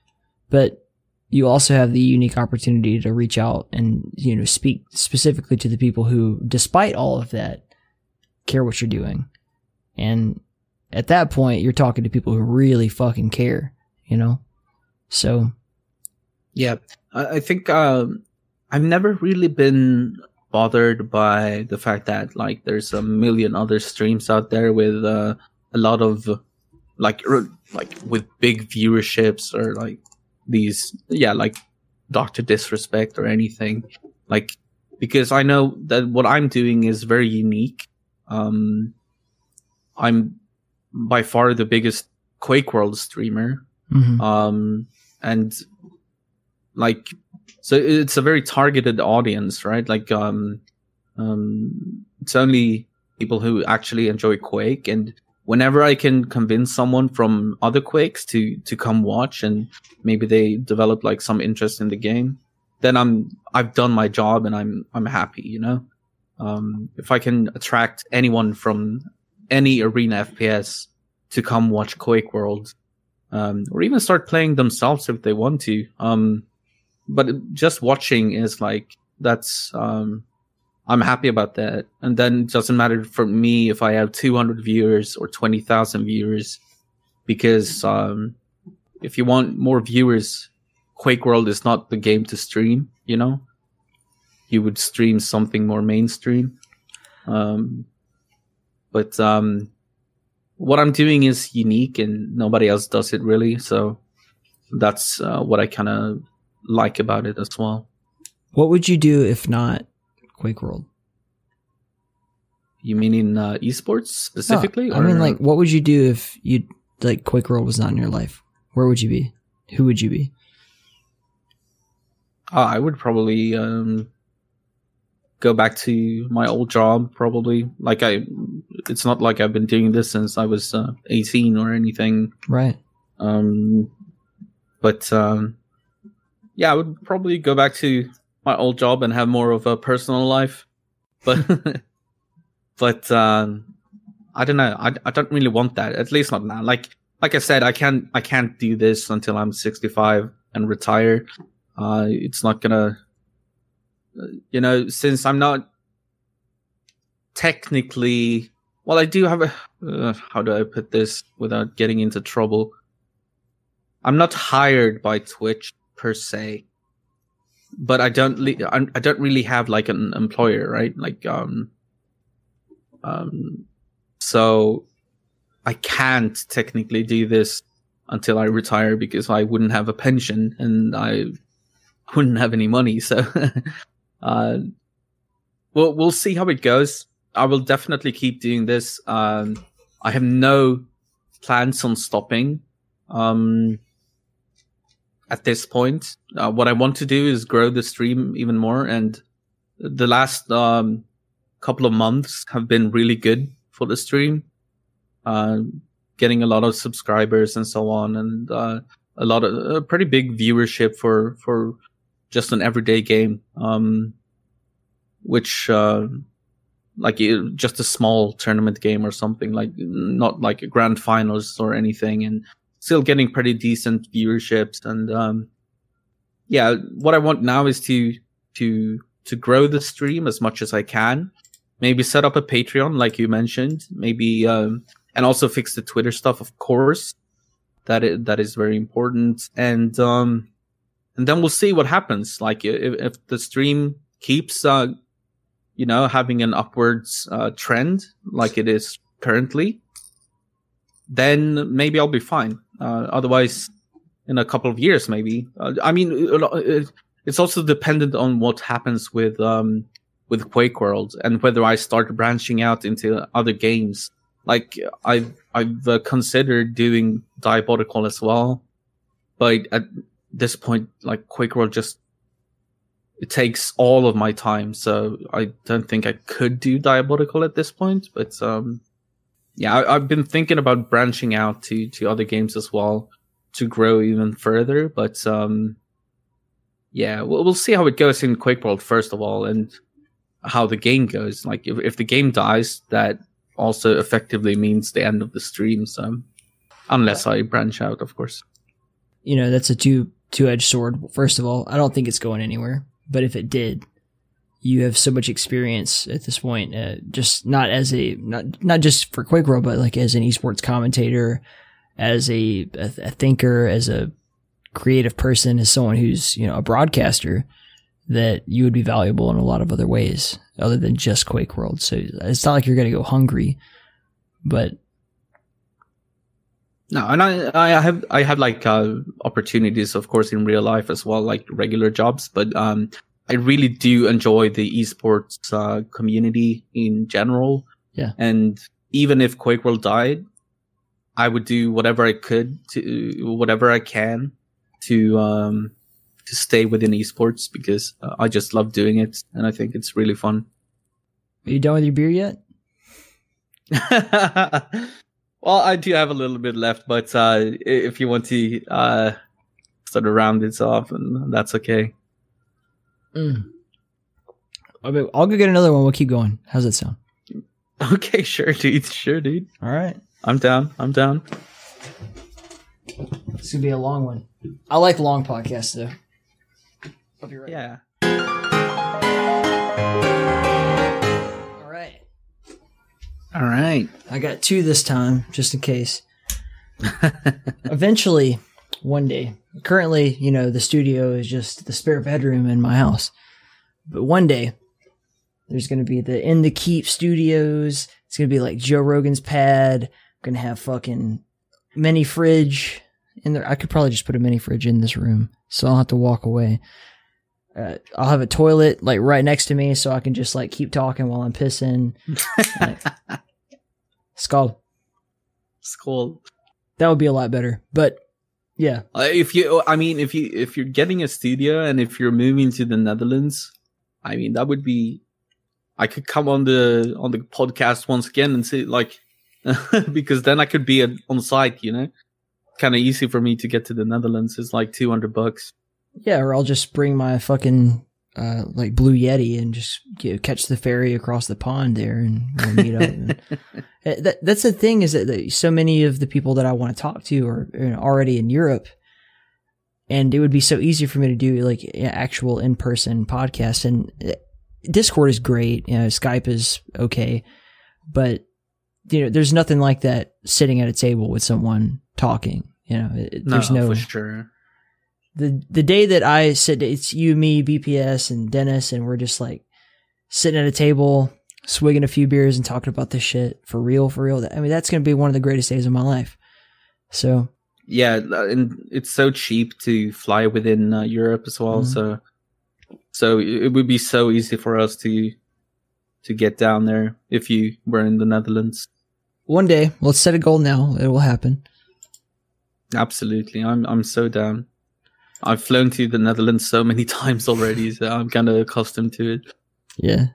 But you also have the unique opportunity to reach out and, you know, speak specifically to the people who, despite all of that, care what you're doing. And at that point, you're talking to people who really fucking care, you know? So. Yeah, I think um, I've never really been bothered by the fact that, like, there's a million other streams out there with uh, a lot of, like, r- like with big viewerships or, like, these, yeah, like Doctor Disrespect or anything. Like, because I know that what I'm doing is very unique. Um, I'm by far the biggest QuakeWorld streamer. Mm-hmm. Um, and like, so it's a very targeted audience, right? Like, um, um, it's only people who actually enjoy Quake. And whenever I can convince someone from other Quakes to, to come watch, and maybe they develop like some interest in the game, then I'm, I've done my job and I'm, I'm happy, you know? Um, if I can attract anyone from any arena F P S to come watch QuakeWorld, um, or even start playing themselves if they want to. Um, but just watching is like, that's, um, I'm happy about that. And then it doesn't matter for me if I have two hundred viewers or twenty thousand viewers, because, um, if you want more viewers, QuakeWorld is not the game to stream, you know? You would stream something more mainstream. Um, but, um, what I'm doing is unique and nobody else does it really. So that's, uh, what I kind of like about it as well. What would you do if not QuakeWorld? You mean in uh, esports specifically? No, I mean, like, what would you do if you like QuakeWorld was not in your life? Where would you be? Who would you be? Uh, I would probably um, go back to my old job. Probably, like I, it's not like I've been doing this since I was uh, eighteen or anything, right? Um, but um, yeah, I would probably go back to my old job and have more of a personal life. But but um, I don't know. I, I don't really want that. At least not now. Like like I said, I can't I can't do this until I'm sixty-five and retire. Uh, it's not gonna, you know, since I'm not technically. Well, I do have a. Uh, how do I put this without getting into trouble? I'm not hired by Twitch per se, but I don't. Le- I don't really have like an employer, right? Like, um, um, so I can't technically do this until I retire because I wouldn't have a pension and I wouldn't have any money. So, uh, we'll we'll see how it goes. I will definitely keep doing this. Um, I have no plans on stopping. Um, at this point, uh, what I want to do is grow the stream even more. And the last um, couple of months have been really good for the stream. Uh, getting a lot of subscribers and so on, and uh, a lot of a pretty big viewership for for just an everyday game, um, which uh, like just a small tournament game or something, like not like a grand finals or anything, and still getting pretty decent viewerships. And um, yeah, what I want now is to to to grow the stream as much as I can. Maybe set up a Patreon, like you mentioned. Maybe um, and also fix the Twitter stuff, of course. That is, that is very important. And um, and then we'll see what happens. Like if, if the stream keeps, uh, you know, having an upwards uh, trend like it is currently, then maybe I'll be fine. Uh, otherwise, in a couple of years, maybe. Uh, I mean, it's also dependent on what happens with um, with QuakeWorld and whether I start branching out into other games. Like I've I've uh, considered doing Diabolical as well, but at this point, like QuakeWorld just it takes all of my time, so I don't think I could do Diabolical at this point. But um, yeah, I, I've been thinking about branching out to to other games as well to grow even further. But um, yeah, we'll we'll see how it goes in QuakeWorld first of all, and how the game goes. Like if if the game dies, that also effectively means the end of the stream. So unless I branch out, of course. You know, that's a two two-edged sword. First of all, I don't think it's going anywhere. But if it did, you have so much experience at this point, uh, just not as a, not not just for QuakeWorld, but like as an esports commentator, as a, a, a thinker, as a creative person, as someone who's, you know, a broadcaster, that you would be valuable in a lot of other ways other than just QuakeWorld. So it's not like you're going to go hungry, but no, and I, I have, I have like uh, opportunities, of course, in real life as well, like regular jobs. But um, I really do enjoy the esports uh, community in general. Yeah. And even if QuakeWorld died, I would do whatever I could to whatever I can to um, to stay within esports because uh, I just love doing it and I think it's really fun. Are you done with your beer yet? Well, I do have a little bit left, but uh, if you want to uh, sort of round this off, and that's okay. Mm. I'll, I'll go get another one. We'll keep going. How's that sound? Okay, sure, dude. Sure, dude. All right. I'm down. I'm down. It's gonna be a long one. I like long podcasts, though. I'll be right. Yeah. All right. All right. I got two this time, just in case. Eventually, one day. Currently, you know, the studio is just the spare bedroom in my house. But one day, there's going to be the In the Keep Studios. It's going to be like Joe Rogan's pad. I'm going to have fucking mini fridge in there. I could probably just put a mini fridge in this room, so I'll have to walk away. Uh, I'll have a toilet like right next to me, so I can just like keep talking while I'm pissing. Like, Skull. Skull. That would be a lot better. But yeah, Uh, if you, I mean, if you if you're getting a studio and if you're moving to the Netherlands, I mean that would be. I could come on the on the podcast once again and say like, because then I could be on site. You know, kind of easy for me to get to the Netherlands. It's like two hundred bucks. yeah, or I'll just bring my fucking uh, like Blue Yeti and just you know, catch the ferry across the pond there and we'll meet up. And, uh, that, that's the thing is that the, so many of the people that I want to talk to are you know, already in Europe, and it would be so easy for me to do like actual in person podcasts. And Discord is great, you know, Skype is okay, but you know, there's nothing like that sitting at a table with someone talking. You know, it, there's no, for sure. the the day that I sit, it's you, me, B P S, and Dennis, and we're just like sitting at a table, swigging a few beers, and talking about this shit for real, for real. I mean, that's going to be one of the greatest days of my life. So, Yeah, and it's so cheap to fly within uh, Europe as well. Mhm. So, so it would be so easy for us to to get down there if you were in the Netherlands. one day, let's set a goal now. It will happen. Absolutely, I'm I'm so down. I've flown to the Netherlands so many times already, so I'm kind of accustomed to it. Yeah.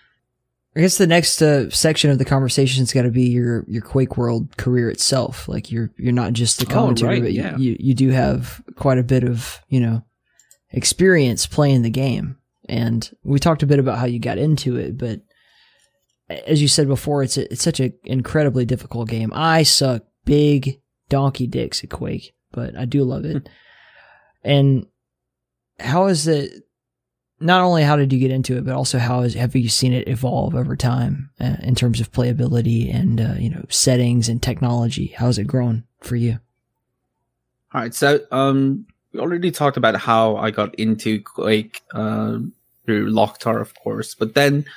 I guess the next uh, section of the conversation is got to be your your QuakeWorld career itself. Like you're you're not just a Oh, commentator, right, but you, yeah. you you do have quite a bit of you know experience playing the game. And we talked a bit about how you got into it, but as you said before, it's a, it's such an incredibly difficult game. I suck big donkey dicks at Quake, but I do love it. And how is it? Not only how did you get into it, but also how is, have you seen it evolve over time uh, in terms of playability and uh, you know settings and technology? How has it grown for you? All right, so um, we already talked about how I got into Quake uh, through Locktar, of course, but then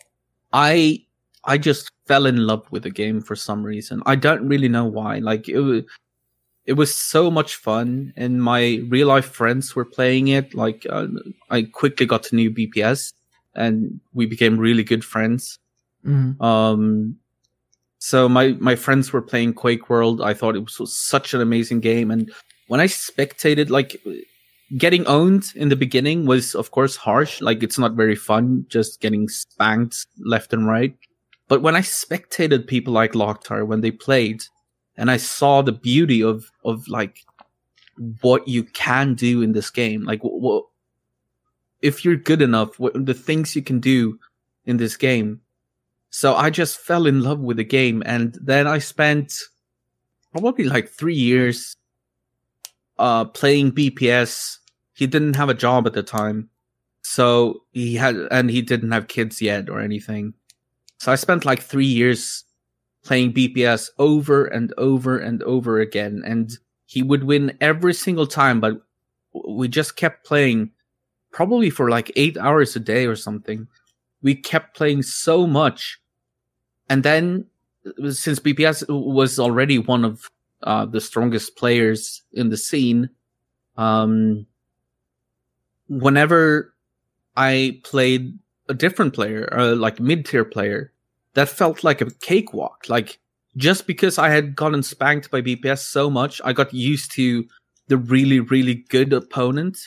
I I just fell in love with the game for some reason. I don't really know why. Like it was, it was so much fun, and my real life friends were playing it. Like uh, I quickly got to know B P S, and we became really good friends. Mm-hmm. Um, so my my friends were playing QuakeWorld. I thought it was, was such an amazing game, and when I spectated, like getting owned in the beginning was of course harsh. Like it's not very fun just getting spanked left and right. But when I spectated people like Locktar when they played, and I saw the beauty of of like what you can do in this game, like what if you're good enough, what the things you can do in this game. So I just fell in love with the game, and then I spent probably like three years uh, playing B P S. He didn't have a job at the time, so he had, and he didn't have kids yet or anything. So I spent like three years playing B P S over and over and over again, and he would win every single time, but we just kept playing probably for like eight hours a day or something. We kept playing so much. And then since B P S was already one of uh, the strongest players in the scene, um, whenever I played a different player, uh, like mid-tier player, that felt like a cakewalk. Like, just because I had gotten spanked by B P S so much, I got used to the really, really good opponent.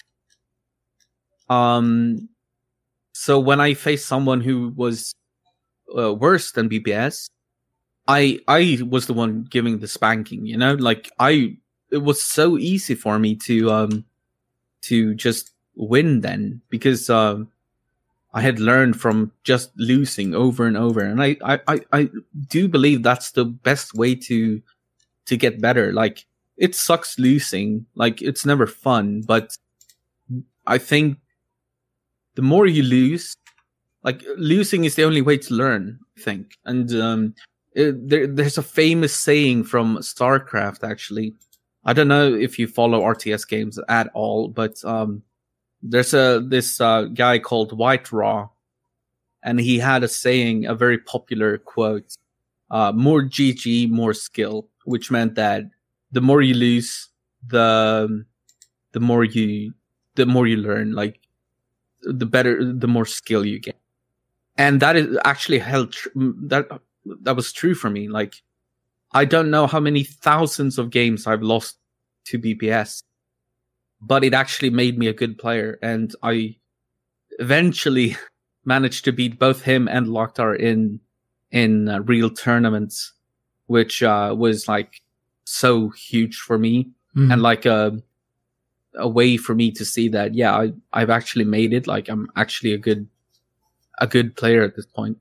Um, so when I faced someone who was uh, worse than B P S, I I was the one giving the spanking. You know, like I, it was so easy for me to um to just win then, because um I had learned from just losing over and over, and I I I, I do believe that's the best way to to get better. Like, it sucks losing, like it's never fun, but I think the more you lose, like losing is the only way to learn, I think. And um, it, there, there's a famous saying from StarCraft, actually. I don't know if you follow R T S games at all, but um, there's a this uh, guy called White Raw, and he had a saying, a very popular quote, uh, more G G, more skill, which meant that the more you lose, the the more you the more you learn, like the better, the more skill you get. And that is actually held tr- that that was true for me. Like, I don't know how many thousands of games I've lost to B P S, but it actually made me a good player, and I eventually managed to beat both him and Locktar in in uh, real tournaments, which uh, was like so huge for me, mm. and like a a way for me to see that, yeah, I I've actually made it. Like, I'm actually a good a good player at this point.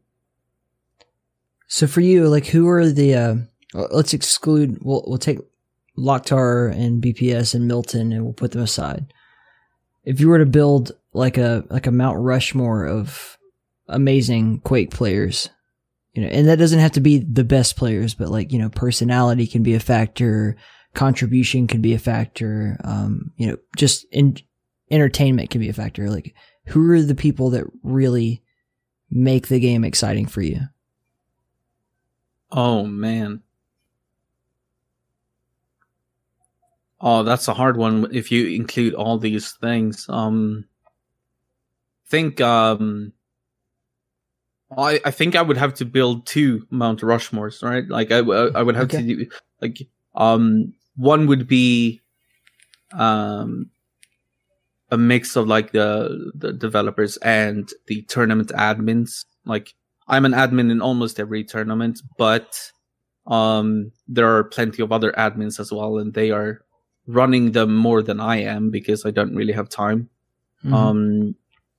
So for you, like, who are the uh, let's exclude, we'll we'll take Locktar and B P S and Milton, and we'll put them aside. If you were to build like a like a Mount Rushmore of amazing Quake players, you know, and that doesn't have to be the best players, but like, you know, personality can be a factor, contribution can be a factor, um, you know, just in entertainment can be a factor. Like, who are the people that really make the game exciting for you? Oh man. Oh, that's a hard one if you include all these things. Um, think, um, I, I think I would have to build two Mount Rushmores, right? Like, I, I would have okay. to do, like, um, one would be, um, a mix of like the, the developers and the tournament admins. Like, I'm an admin in almost every tournament, but, um, there are plenty of other admins as well, and they are running them more than I am because I don't really have time. Mm-hmm. Um,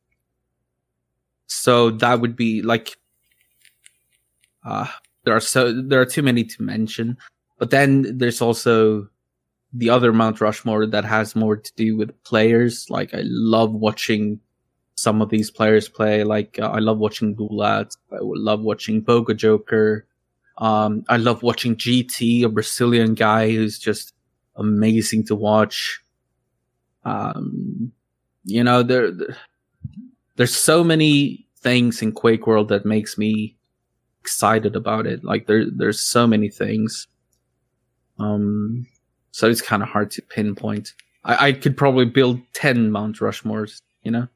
so that would be like, uh, there are so, there are too many to mention, but then there's also the other Mount Rushmore that has more to do with players. Like, I love watching some of these players play. Like, uh, I love watching Gulat. I love watching Boga Joker. Um, I love watching G T, a Brazilian guy who's just amazing to watch. Um, you know, there, there, there's so many things in QuakeWorld that makes me excited about it. Like, there, there's so many things. Um, so it's kind of hard to pinpoint. I, I could probably build ten Mount Rushmores, you know?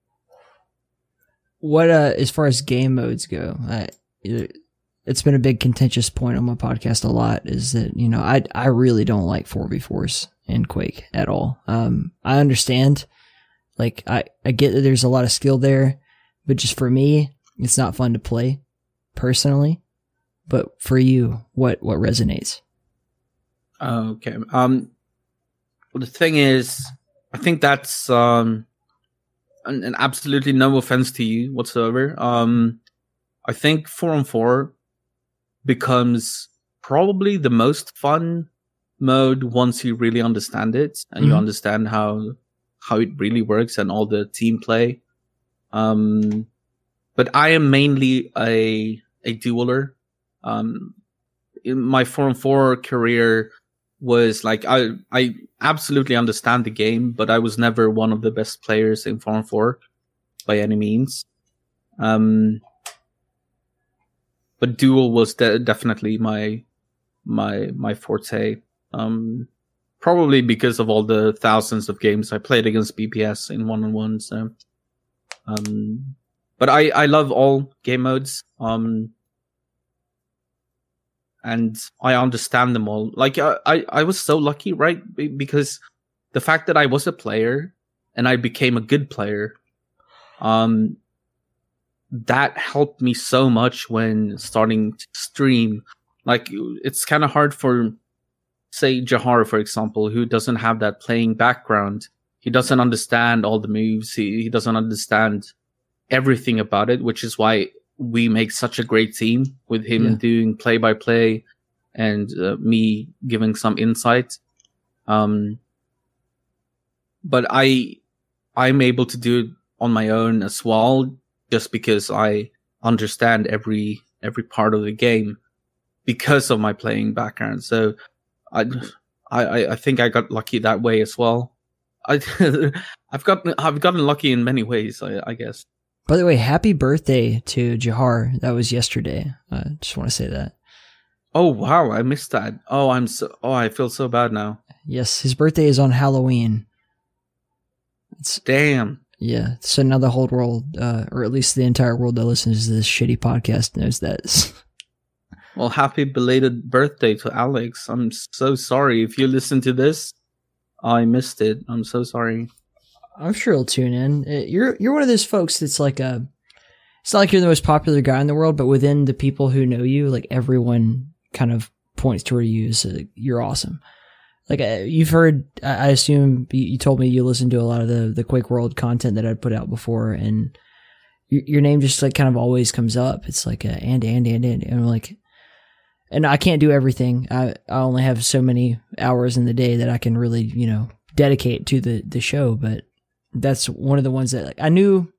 What, uh, as far as game modes go, I, it's been a big contentious point on my podcast a lot, is that, you know, I I really don't like four v fours in Quake at all. Um, I understand, like, I, I get that there's a lot of skill there, but just for me, it's not fun to play, personally. But for you, what, what resonates? Okay. Um, well, the thing is, I think that's, um, and, and absolutely no offense to you whatsoever. Um, I think four on four becomes probably the most fun mode once you really understand it and mm-hmm. you understand how how it really works and all the team play. Um, but I am mainly a a dueler. Um, in my four on four career was like, I I absolutely understand the game, but I was never one of the best players in four on four by any means. Um. But duel was de- definitely my my my forte. Um, probably because of all the thousands of games I played against B P S in one on one. So, Um, but I, I love all game modes. Um, and I understand them all. Like I, I, I was so lucky, right? Because the fact that I was a player and I became a good player, um, that helped me so much when starting to stream. Like it's kind of hard for, say, Jahar, for example, who doesn't have that playing background. He doesn't understand all the moves. He, he doesn't understand everything about it, which is why we make such a great team with him yeah. doing play by play and uh, me giving some insight. Um, but I, I'm able to do it on my own as well, just because I understand every every part of the game because of my playing background. So I, I, I think I got lucky that way as well. I, I've gotten I've gotten lucky in many ways, I, I guess. By the way, happy birthday to Jahar. That was yesterday. I just want to say that. Oh wow, I missed that. Oh, I'm so. Oh, I feel so bad now. Yes, his birthday is on Halloween. It's damn. Yeah, so now the whole world, uh, or at least the entire world that listens to this shitty podcast, knows that. Well, happy belated birthday to Alex. I'm so sorry if you listen to this. I missed it. I'm so sorry. I'm sure he'll tune in. You're you're one of those folks that's like a. It's not like you're the most popular guy in the world, but within the people who know you, like everyone kind of points toward you. So you're awesome. Like uh, you've heard, I assume you told me you listened to a lot of the the QuakeWorld content that I'd put out before, and your, your name just like kind of always comes up. It's like uh, Andeh, Andeh, Andeh, and I'm like, and I can't do everything. I I only have so many hours in the day that I can really, you know, dedicate to the the show. But that's one of the ones that like I knew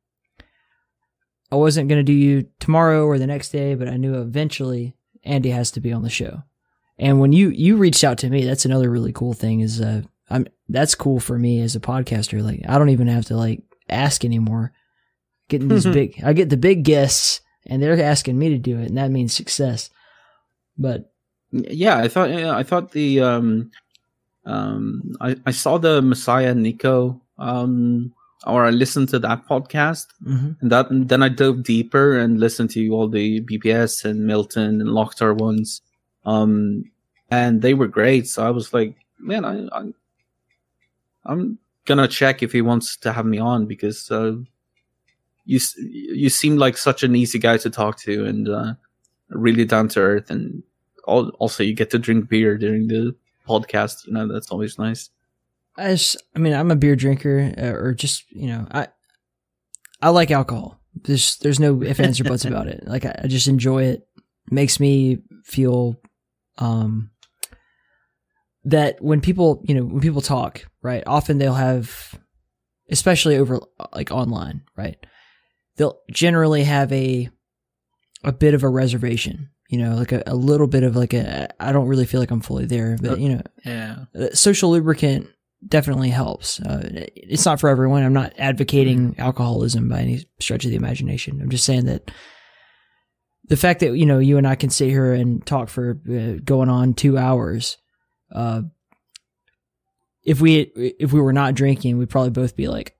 I wasn't gonna do you tomorrow or the next day, but I knew eventually Andeh has to be on the show. And when you, you reached out to me, that's another really cool thing is, uh, I'm, that's cool for me as a podcaster. Like, I don't even have to like ask anymore. Getting these big, I get the big guests and they're asking me to do it, and that means success. But yeah, I thought, yeah, I thought the, um, um, I, I saw the Messiah Nico, um, or I listened to that podcast, mm-hmm. and that, and then I dove deeper and listened to all the B P S and Milton and Lochtar ones. Um, and they were great. So I was like, man, I, I, I'm gonna check if he wants to have me on, because, uh, you, you seem like such an easy guy to talk to, and, uh, really down to earth. And all, also you get to drink beer during the podcast. You know, that's always nice. I just, I mean, I'm a beer drinker, uh, or just, you know, I, I like alcohol. There's, there's no ifs, ands, or buts about it. Like, I, I just enjoy it. It makes me feel, um, that when people, you know, when people talk, right, often they'll have, especially over like online, right, they'll generally have a, a bit of a reservation, you know, like a, a little bit of like a, I don't really feel like I'm fully there, but you know, yeah, social lubricant definitely helps. Uh, it's not for everyone. I'm not advocating alcoholism by any stretch of the imagination. I'm just saying that the fact that, you know, you and I can sit here and talk for uh, going on two hours, uh, if we if we were not drinking, we'd probably both be like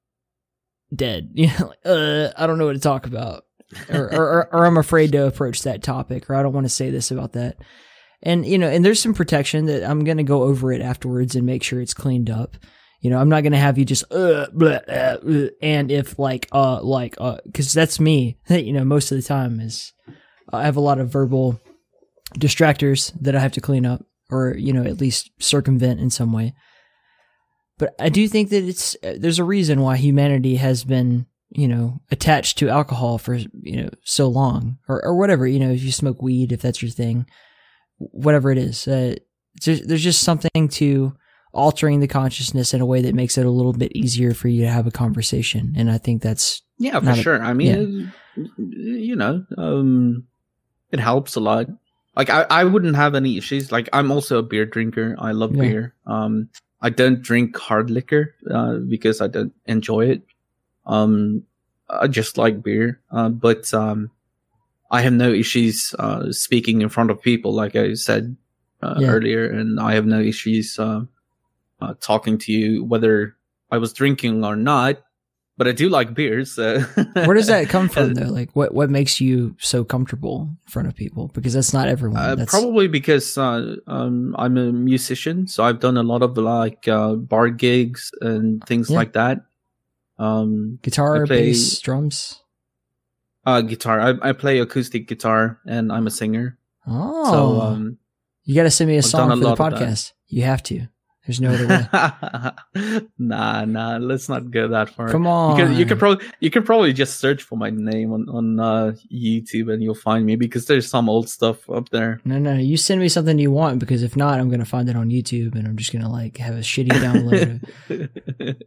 dead. You know, like, uh, I don't know what to talk about, or, or or I'm afraid to approach that topic, or I don't want to say this about that. And you know, and there's some protection that I'm going to go over it afterwards and make sure it's cleaned up. You know, I'm not going to have you just, uh, blah, uh, uh, and if like, uh, like, uh, cause that's me, you know, most of the time is I have a lot of verbal distractors that I have to clean up, or, you know, at least circumvent in some way. But I do think that it's, there's a reason why humanity has been, you know, attached to alcohol for, you know, so long, or, or whatever, you know, if you smoke weed, if that's your thing, whatever it is, uh, just, there's just something to altering the consciousness in a way that makes it a little bit easier for you to have a conversation. And I think that's, yeah, for sure. A, I mean, yeah. it, you know, um, it helps a lot. Like I, I wouldn't have any issues. Like I'm also a beer drinker. I love yeah. beer. Um, I don't drink hard liquor, uh, because I don't enjoy it. Um, I just like beer. Uh, but, um, I have no issues, uh, speaking in front of people, like I said, uh, yeah. earlier, and I have no issues, uh, Uh, talking to you, whether I was drinking or not. but I do like beers. So. Where does that come from, though? Like, what what makes you so comfortable in front of people? Because that's not everyone. Uh, that's... Probably because uh, um, I'm a musician, so I've done a lot of like uh, bar gigs and things Yeah. like that. Um, Guitar, I play, bass, drums. Uh, guitar. I, I play acoustic guitar, and I'm a singer. Oh, So um, you got to send me a I've song done a for the lot of that. podcast. You have to. There's no other way. nah, nah. Let's not go that far. Come on. You could, you could probably, you could probably just search for my name on on uh, YouTube, and you'll find me because there's some old stuff up there. No, no, you send me something you want, because if not, I'm gonna find it on YouTube, and I'm just gonna like have a shitty download.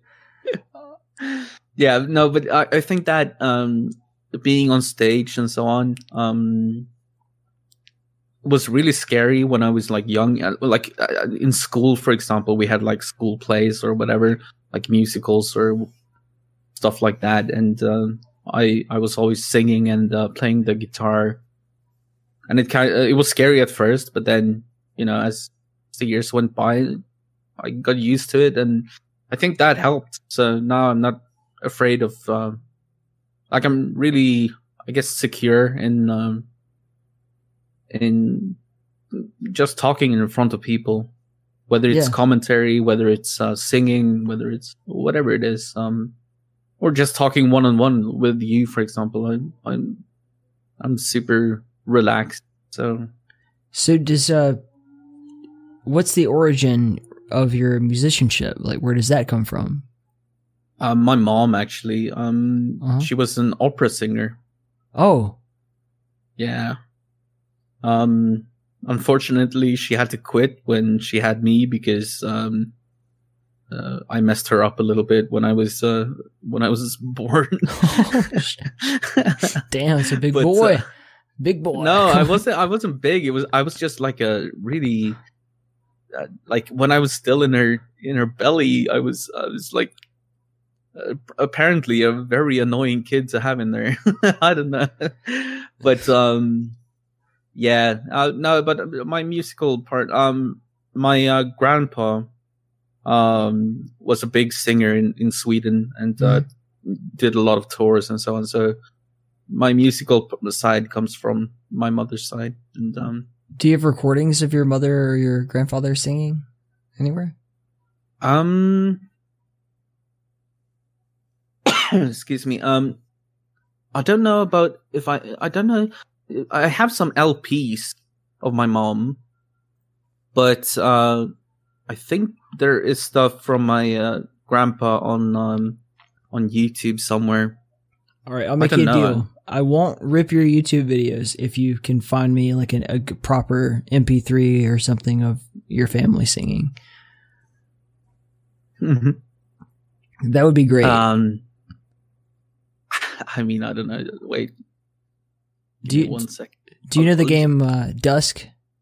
Yeah, no, but I, I think that um, being on stage and so on um, was really scary when I was like young. Uh, Like uh, in school, for example, we had like school plays or whatever, like musicals or stuff like that, and uh, I I was always singing and uh, playing the guitar, and it kind of, it was scary at first, but then you know as the years went by, I got used to it, and I think that helped. So now I'm not afraid of, uh, like I'm really, I guess, secure in um, in just talking in front of people, whether it's Yeah. commentary, whether it's uh, singing, whether it's whatever it is, um, or just talking one on one with you, for example. I'm I'm I'm super relaxed. So So does uh, what's the origin of your musicianship? Like, where does that come from? uh, my mom actually, um, Uh-huh. she was an opera singer. Oh, Yeah. Um, unfortunately, she had to quit when she had me because um, uh, I messed her up a little bit when I was uh, when I was born. damn, it's a big But, boy, uh, big boy. No, I wasn't. I wasn't big. It was. I was just like a really, uh, like when I was still in her in her belly. I was. I was like, uh, apparently a very annoying kid to have in there. I don't know, but um, yeah. Uh, no, but my musical part. Um, my uh, grandpa, um, was a big singer in in Sweden and uh, did a lot of tours and so on. So. My musical side comes from my mother's side, and um, Do you have recordings of your mother or your grandfather singing anywhere? um, excuse me, um, I don't know about if I, I don't know, I have some L Ps of my mom, but uh, I think there is stuff from my uh, grandpa on um on YouTube somewhere. All right, I'll make I you a don't know. deal. I won't rip your YouTube videos if you can find me like an, a g- proper M P three or something of your family singing. That would be great. Um, I mean, I don't know. Wait, do give me you one second. do you know the I'll- game uh, Dusk?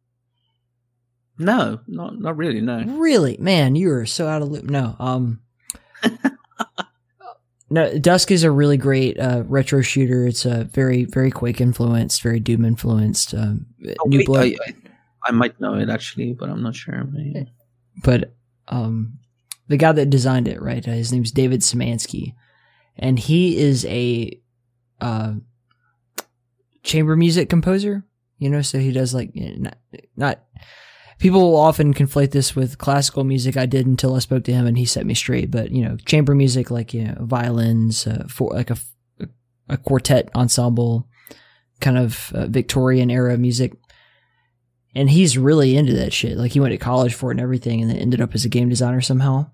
No, not not really. No. Really, man, you are so out of loop. No, um, no, Dusk is a really great uh, retro shooter. It's a very, very Quake influenced, very Doom influenced. Um, Oh, New wait, Blood, I, I, I might know it actually, but I'm not sure. Maybe. but um, the guy that designed it, right? Uh, his name's David Szymanski, and he is a uh, chamber music composer. You know, so he does like not, not. People will often conflate this with classical music. I did until I spoke to him and he set me straight. But you know, chamber music, like you know, violins, uh, for like a a quartet ensemble, kind of uh, Victorian era music. And he's really into that shit. Like he went to college for it and everything, and then ended up as a game designer somehow.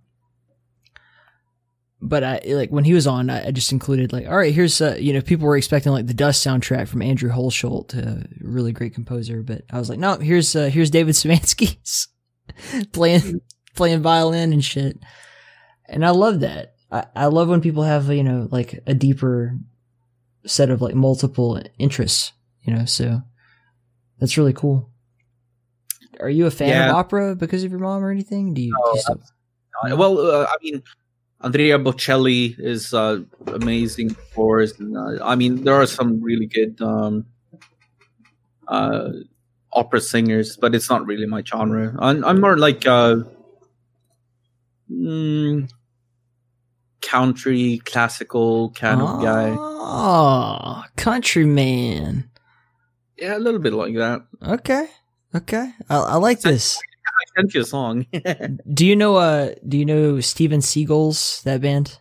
But I like when he was on, I I just included like, all right, here's uh, you know, people were expecting like the Dust soundtrack from Andrew Holschult, a really great composer. But I was like, no, here's uh, here's David Szymanski's playing playing violin and shit. And I love that. I, I love when people have you know like a deeper set of like multiple interests. You know, so that's really cool. Are you a fan Yeah. of opera because of your mom or anything? Do you? do you still- Uh, well, uh, I mean, Andrea Bocelli is uh, amazing, of course. And, uh, I mean, there are some really good um, uh, opera singers, but it's not really my genre. I'm, I'm more like uh, mm, country, classical kind of guy. Oh, countryman. Yeah, a little bit like that. Okay, okay. I, I like this. I sent you a song. Do you know? Uh, do you know Steven Seagal's that band?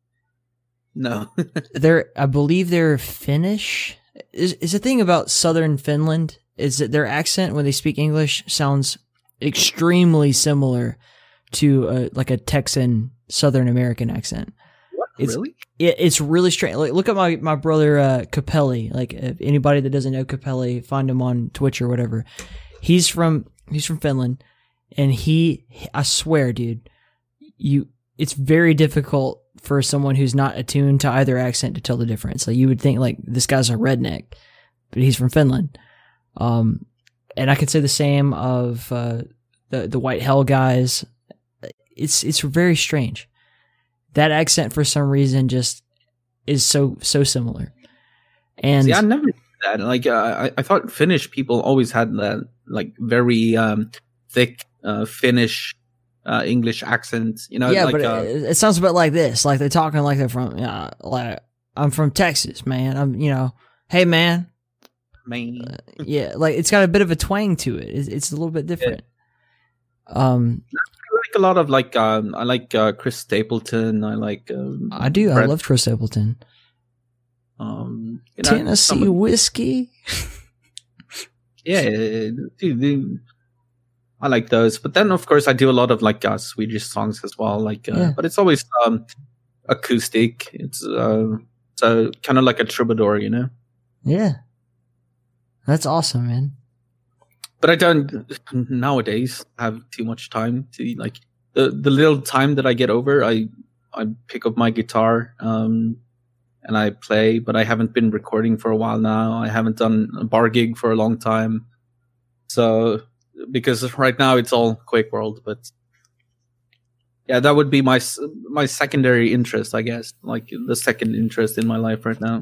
No. They're, I believe they're Finnish. Is is the thing about Southern Finland is that their accent when they speak English sounds extremely similar to a, like a Texan Southern American accent. What? It's, Really? It, it's really strange. Like, look at my my brother uh, Capelli. Like, if anybody that doesn't know Capelli, find him on Twitch or whatever. He's from he's from Finland, and he, I swear, dude, you it's very difficult for someone who's not attuned to either accent to tell the difference. Like, you would think like this guy's a redneck, but he's from Finland. Um, and I could say the same of uh, the the White Hell guys. It's it's very strange. That accent for some reason just is so so similar. And See, I never did that. Like uh, I I thought Finnish people always had that like very um, thick uh, Finnish uh, English accent. You know, yeah, like, but uh, it, it sounds a bit like this. Like they're talking like they're from. Uh, like I'm from Texas, man. I'm you know, hey man. man. Uh, yeah, like it's got a bit of a twang to it. It's, it's a little bit different. Yeah. Um. I like a lot of like um, I like uh, Chris Stapleton. I like um, I do. Brett, I love Chris Stapleton. Um, you know, Tennessee some, whiskey. Yeah, dude, dude, I like those. But then, of course, I do a lot of like uh, Swedish songs as well. Like, uh, Yeah. but it's always um, acoustic. It's uh, so kind of like a troubadour, you know. Yeah, that's awesome, man. But I don't nowadays have too much time to like the the little time that I get over. I I pick up my guitar um, and I play, but I haven't been recording for a while now. I haven't done a bar gig for a long time, so because right now it's all QuakeWorld. But yeah, that would be my my secondary interest, I guess, like the second interest in my life right now.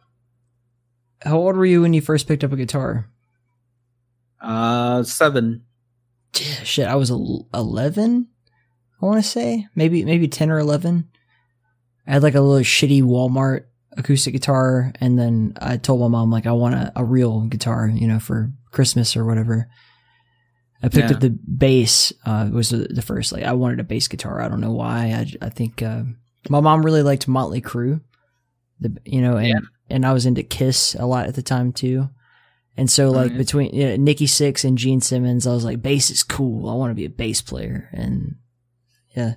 How old were you when you first picked up a guitar? Uh, seven. Yeah, shit, I was eleven. I want to say maybe maybe ten or eleven. I had like a little shitty Walmart acoustic guitar, and then I told my mom like I want a, a real guitar, you know, for Christmas or whatever. I picked Yeah. up the bass. Uh, was the, the first like I wanted a bass guitar. I don't know why. I I think uh, my mom really liked Motley Crue, the you know, and Yeah. and I was into Kiss a lot at the time too. And so, like, yeah. between you know, Nikki Sixx and Gene Simmons, I was like, bass is cool. I want to be a bass player. And, yeah.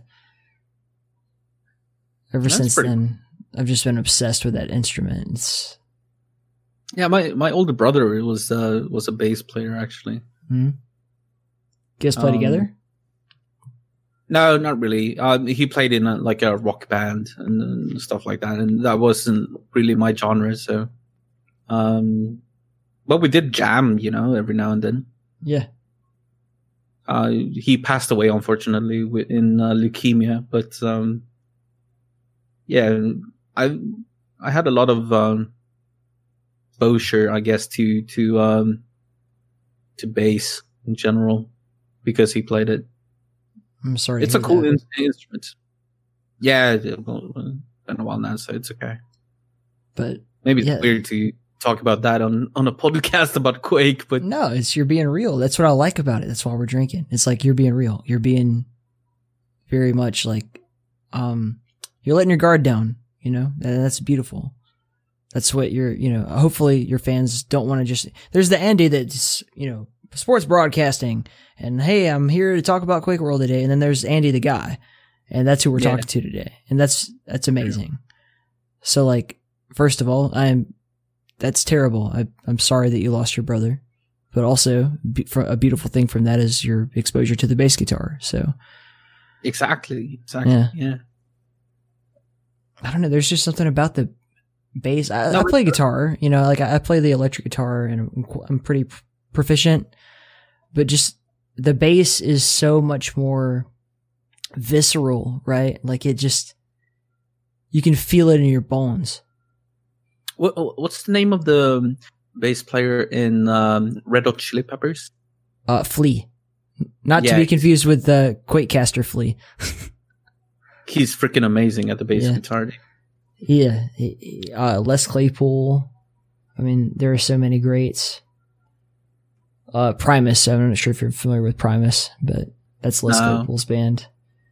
Ever That's since pretty then, I've just been obsessed with that instrument. It's, Yeah, my, my older brother was uh, was a bass player, actually. hmm? You guys play Um, together? No, not really. Um, he played in a, like a rock band and, and stuff like that, and that wasn't really my genre. So, um, but we did jam, you know, every now and then. Yeah. Uh, he passed away, unfortunately, wi- in uh, leukemia. But um, yeah, I I had a lot of um, exposure, I guess, to to um, to bass in general because he played it. I'm sorry. to It's a hear cool that. in- instrument. Yeah, it, well, it's been a while now, so it's okay. But, Maybe Yeah. it's weird to talk about that on, on a podcast about Quake, but no, it's you're being real. That's what I like about it. That's why we're drinking. It's like you're being real. You're being very much like, um, you're letting your guard down, you know? And that's beautiful. That's what you're, you know, hopefully your fans don't want to just, there's the Andeh that's, you know, sports broadcasting and hey, I'm here to talk about QuakeWorld today. And then there's Andeh the guy and that's who we're Yeah. talking to today. And that's, that's amazing. So like, first of all, I'm, that's terrible. I, I'm sorry that you lost your brother, but also be, for, a beautiful thing from that is your exposure to the bass guitar. So exactly, exactly, Yeah. yeah. I don't know. There's just something about the bass. I, No, I but- play guitar, you know, like I, I play the electric guitar and I'm, qu- I'm pretty p- proficient, but just the bass is so much more visceral, right? Like it just, you can feel it in your bones. What, what's the name of the bass player in um, Red Hot Chili Peppers? Uh, Flea. Not to Yeah. be confused with the Quakecaster Flea. he's freaking amazing at the bass Yeah. guitar. Yeah, he- he- uh, Les Claypool. I mean, there are so many greats. Uh, Primus. I'm not sure if you're familiar with Primus, but that's Les No. Claypool's band.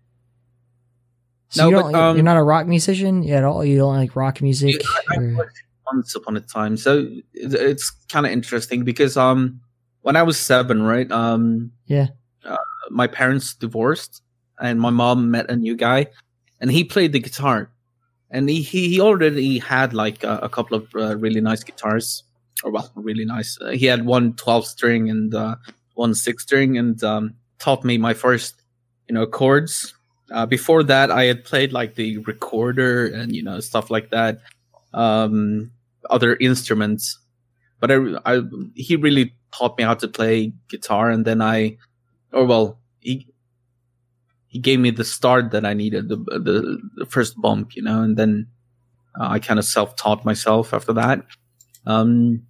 So No, you but, don't, um, you're not a rock musician at all. You don't like rock music. I, I or- was once upon a time, so it, it's kind of interesting because um, when I was seven, right, um, Yeah. uh, my parents divorced, and my mom met a new guy, and he played the guitar, and he he, he already had like a, a couple of uh, really nice guitars, or well, really nice. Uh, he had one twelve string and uh, one six string, and um, taught me my first, you know, chords. Uh, before that, I had played like the recorder and you know stuff like that, um, other instruments. But I, I, he really taught me how to play guitar, and then I, or well, he he gave me the start that I needed, the the, the first bump, you know, and then uh, I kind of self-taught myself after that. Um,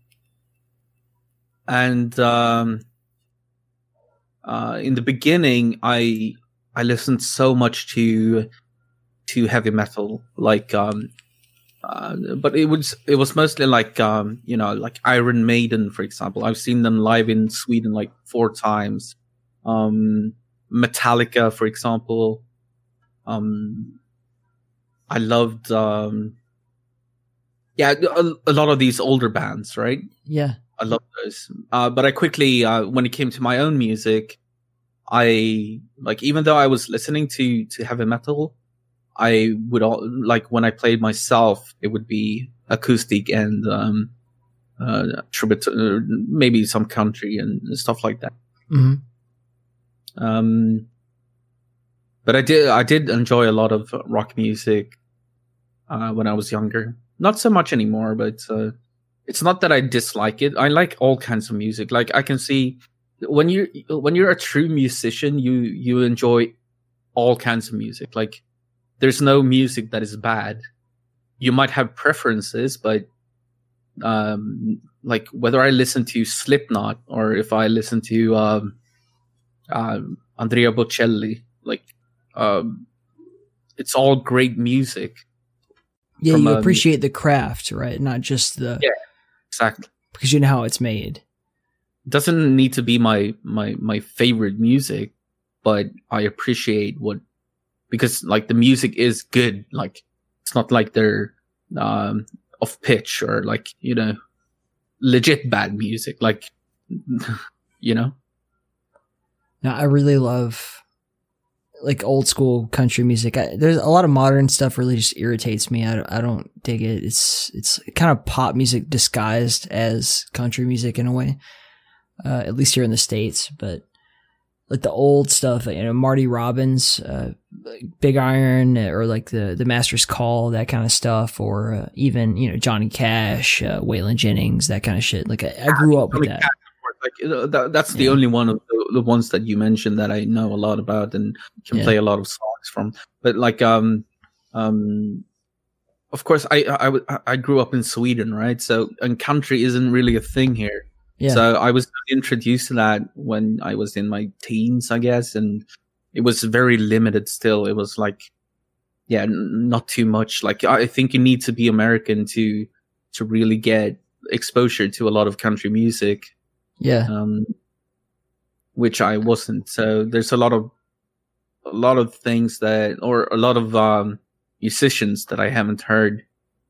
and um, uh, in the beginning, I. I listened so much to to heavy metal, like, um, uh, but it was it was mostly like, um, you know, like Iron Maiden, for example. I've seen them live in Sweden like four times. Um, Metallica, for example. Um, I loved, um, yeah, a, a lot of these older bands, right? Yeah. I love those. Uh, but I quickly, uh, when it came to my own music, I like, even though I was listening to, to heavy metal, I would all, like when I played myself, it would be acoustic and, um, uh, tribute, uh, maybe some country and stuff like that. Mm-hmm. Um, but I did, I did enjoy a lot of rock music, uh, when I was younger. Not so much anymore, but, uh, it's not that I dislike it. I like all kinds of music. Like I can see, when you when you're a true musician, you you enjoy all kinds of music. Like there's no music that is bad. You might have preferences, but um, like whether I listen to Slipknot or if I listen to um, uh, Andrea Bocelli, like um, it's all great music. Yeah, From, you um, appreciate the craft, right? Not just the Yeah, exactly. because you know how it's made. Doesn't need to be my my my favorite music, but I appreciate what, because like the music is good. Like it's not like they're um off pitch or like, you know, legit bad music, like you know. Now I really love like old school country music. I, there's a lot of modern stuff really just irritates me. I, don't- I don't dig it. It's it's kind of pop music disguised as country music in a way. Uh, at least here in the States, but like the old stuff, you know, Marty Robbins, uh, Big Iron, or like the, the Master's Call, that kind of stuff, or uh, even, you know, Johnny Cash, uh, Waylon Jennings, that kind of shit. Like I, I grew up with that. Like you know, that, that's the Yeah. only one of the, the ones that you mentioned that I know a lot about and can Yeah. play a lot of songs from. But like, um, um, of course, I, I I I grew up in Sweden, right? So and country isn't really a thing here. Yeah. So I was introduced to that when I was in my teens, I guess, and it was very limited still. It was like, yeah, n- not too much. Like I think you need to be American to to really get exposure to a lot of country music, yeah. um, which I wasn't. So there's a lot of a lot of things that, or a lot of um, musicians that I haven't heard.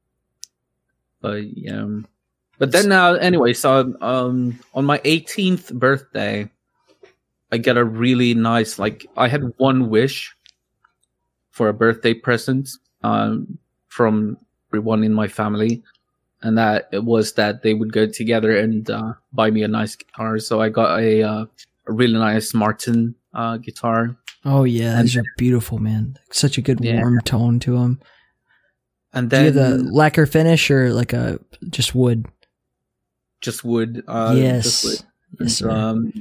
But um, but then uh, anyway, so um, on my eighteenth birthday, I got a really nice, like I had one wish for a birthday present um, from everyone in my family, and that it was that they would go together and uh, buy me a nice guitar. So I got a uh, a really nice Martin uh, guitar. Oh yeah, these are beautiful, man. Such a good Yeah. warm tone to them. And Do you then have the lacquer finish or like a just wood? just wood. Uh, yes. just wood. Yes, sir. Um,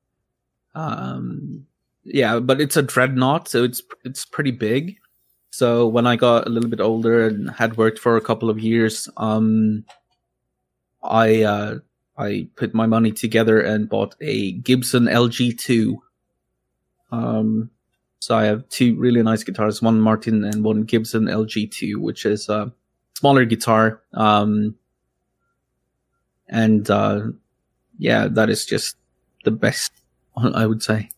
um, yeah, but it's a dreadnought, so it's it's pretty big. So when I got a little bit older and had worked for a couple of years, um, I uh, I put my money together and bought a Gibson L G two. Um, So I have two really nice guitars, one Martin and one Gibson L G two, which is a smaller guitar. Um, and uh, yeah, that is just the best, I would say.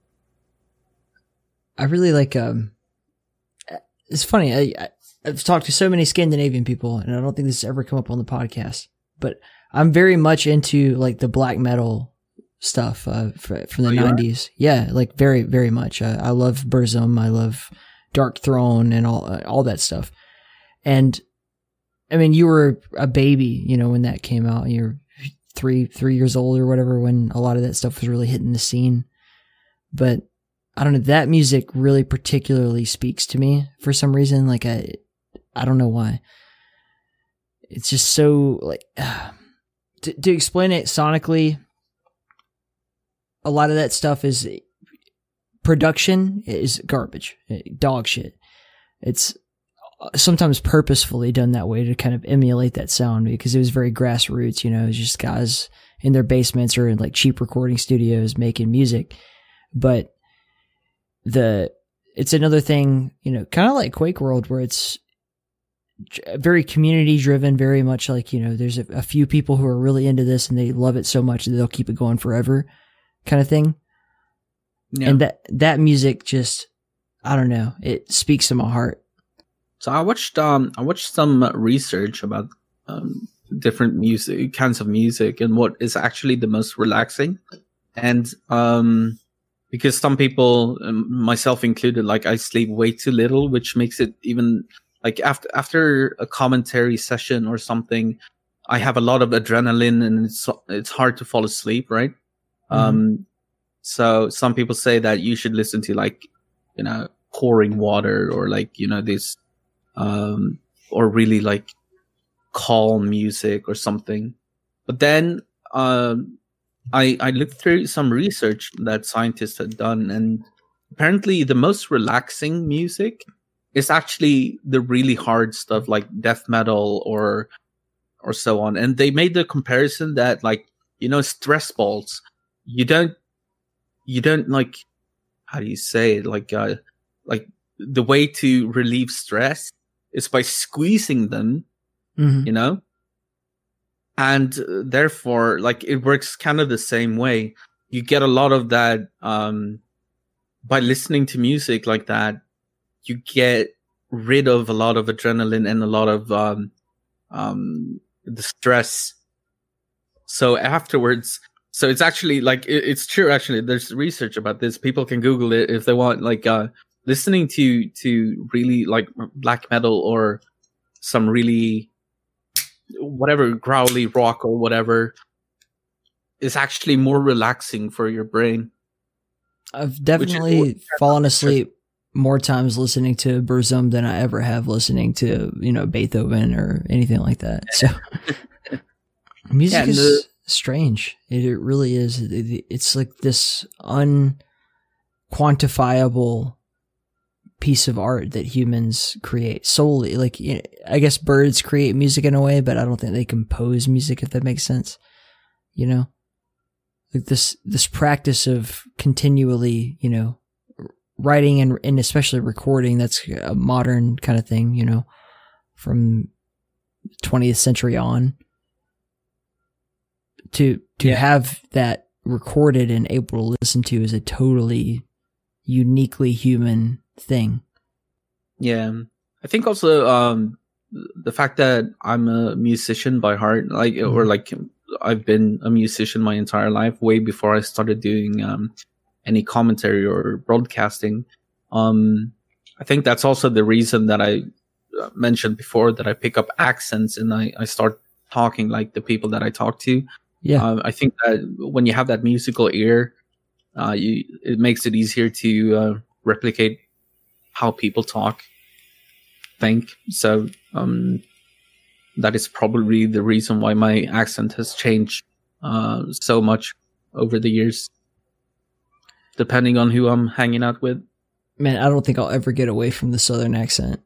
I really like, um, it's funny, I, I, I've talked to so many Scandinavian people, and I don't think this has ever come up on the podcast, but I'm very much into like the black metal stuff uh, from the oh, nineties. Yeah, like very, very much. Uh, I love Burzum, I love Dark Throne, and all uh, all that stuff. And I mean, you were a baby, you know, when that came out. You're three three years old or whatever when a lot of that stuff was really hitting the scene. But I don't know, that music really particularly speaks to me for some reason. Like I, I don't know why. It's just so like uh, to to explain it sonically. A lot of that stuff is production is garbage, dog shit. It's sometimes purposefully done that way to kind of emulate that sound because it was very grassroots, you know, it was just guys in their basements or in like cheap recording studios making music. But the, it's another thing, you know, kind of like QuakeWorld where it's very community driven, very much like, you know, there's a, a few people who are really into this and they love it so much that they'll keep it going forever kind of thing. Yeah. And that, that music just, I don't know, it speaks to my heart. So I watched um I watched some research about um, different music kinds of music and what is actually the most relaxing, and um because some people, myself included, like I sleep way too little, which makes it even like after after a commentary session or something, I have a lot of adrenaline and it's it's hard to fall asleep, right? Mm-hmm. Um, so some people say that you should listen to like you know pouring water or like you know this. Um, or really like calm music or something. But then um, I, I looked through some research that scientists had done, and apparently the most relaxing music is actually the really hard stuff like death metal or or so on. And they made the comparison that like you know stress balls, you don't you don't like how do you say it like uh, like the way to relieve stress is by squeezing them, mm-hmm. you know? And uh, therefore, like, it works kind of the same way. You get a lot of that, um, by listening to music like that, you get rid of a lot of adrenaline and a lot of, um, um, the stress. So afterwards, so it's actually, like, it, it's true, actually. There's research about this. People can Google it if they want, like, uh, listening to to really like black metal or some really whatever growly rock or whatever is actually more relaxing for your brain. I've definitely fallen asleep more times listening to Burzum than I ever have listening to, you know, Beethoven or anything like that. So music yeah, is the, strange. It, it really is. It, it's like this unquantifiable piece of art that humans create solely. Like, you know, I guess birds create music in a way, but I don't think they compose music, if that makes sense. You know, like this this practice of continually, you know, writing and and especially recording. That's a modern kind of thing, you know, from twentieth century on. To to yeah. have that recorded and able to listen to is a totally uniquely human thing. Yeah, I think also um the fact that I'm a musician by heart, like mm-hmm. or like I've been a musician my entire life, way before I started doing um any commentary or broadcasting. Um, I think that's also the reason that I mentioned before that I pick up accents and I I start talking like the people that I talk to. Yeah, uh, I think that when you have that musical ear, uh, you it makes it easier to uh, replicate how people talk, think. So um, that is probably the reason why my accent has changed uh, so much over the years, depending on who I'm hanging out with. Man, I don't think I'll ever get away from the Southern accent.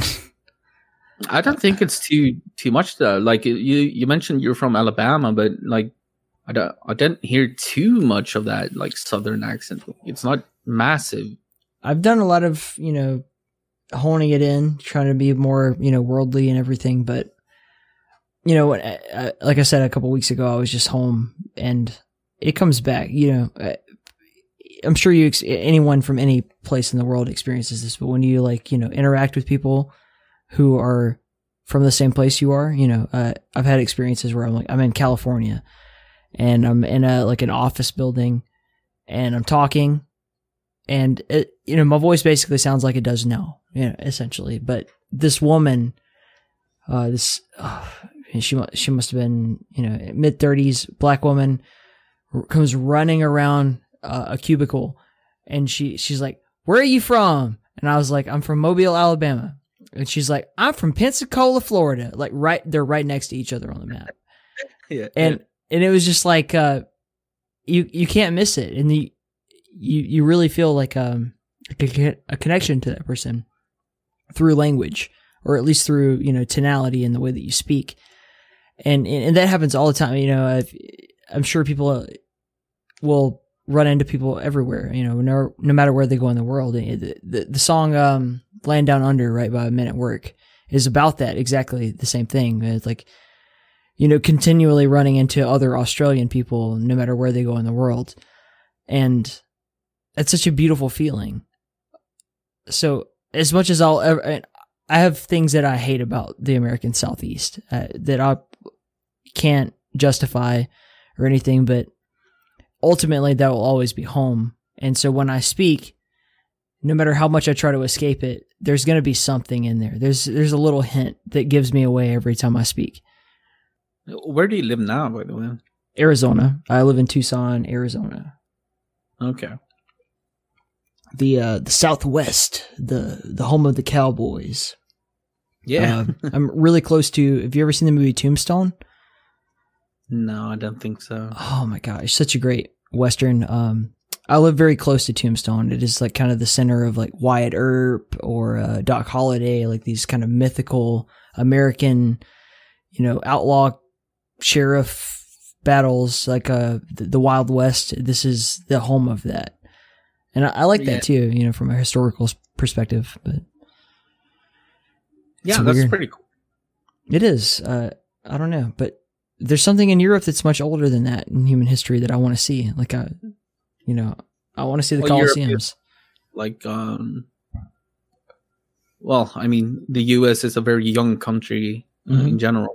I don't think it's too too much though. Like you you mentioned you're from Alabama, but like I don't I didn't hear too much of that like Southern accent. It's not massive. I've done a lot of, you know, honing it in, trying to be more, you know, worldly and everything. But, you know, I, I, like I said, a couple weeks ago, I was just home and it comes back, you know, I, I'm sure you, anyone from any place in the world experiences this, but when you like, you know, interact with people who are from the same place you are, you know, uh, I've had experiences where I'm like, I'm in California and I'm in a, like an office building and I'm talking and it, you know, my voice basically sounds like it does now, you know, essentially, but this woman, uh, this, uh, she, she must have been, you know, mid thirties, black woman comes running around Uh, a cubicle and she she's like, where are you from? And I was like, I'm from Mobile, Alabama. And she's like, I'm from Pensacola, Florida. Like right, they're right next to each other on the map. Yeah, and yeah. and it was just like uh you you can't miss it, and the you you really feel like um a, a connection to that person through language, or at least through, you know, tonality and the way that you speak. And and that happens all the time. You know, I've, I'm sure people will run into people everywhere, you know, no, no matter where they go in the world. The, the, the song um, Land Down Under, right, by Men at Work is about that, exactly the same thing. It's like, you know, continually running into other Australian people no matter where they go in the world. And it's such a beautiful feeling. So as much as I'll ever, I have things that I hate about the American Southeast uh, that I can't justify or anything, but ultimately that will always be home. And so when I speak, no matter how much I try to escape it, there's going to be something in there. There's there's a little hint that gives me away every time I speak. Where do you live now, by the way? Arizona. I live in Tucson, Arizona. Okay. The uh, the Southwest, the the home of the Cowboys. Yeah. Uh, I'm really close to. Have you ever seen the movie Tombstone? No, I don't think so. Oh my gosh, such a great Western. Um, I live very close to Tombstone. It is like kind of the center of like Wyatt Earp or uh, Doc Holliday, like these kind of mythical American, you know, outlaw sheriff battles, like uh, the, the Wild West. This is the home of that. And I, I like Yeah. that too, you know, from a historical perspective. But Yeah, it's that's weird. pretty cool. It is. Uh, I don't know, but there's something in Europe that's much older than that in human history that I want to see. Like, I, you know, I want to see the Well, Europe Colosseums. is- Like, um, well, I mean, the U S is a very young country uh, Mhm. in general.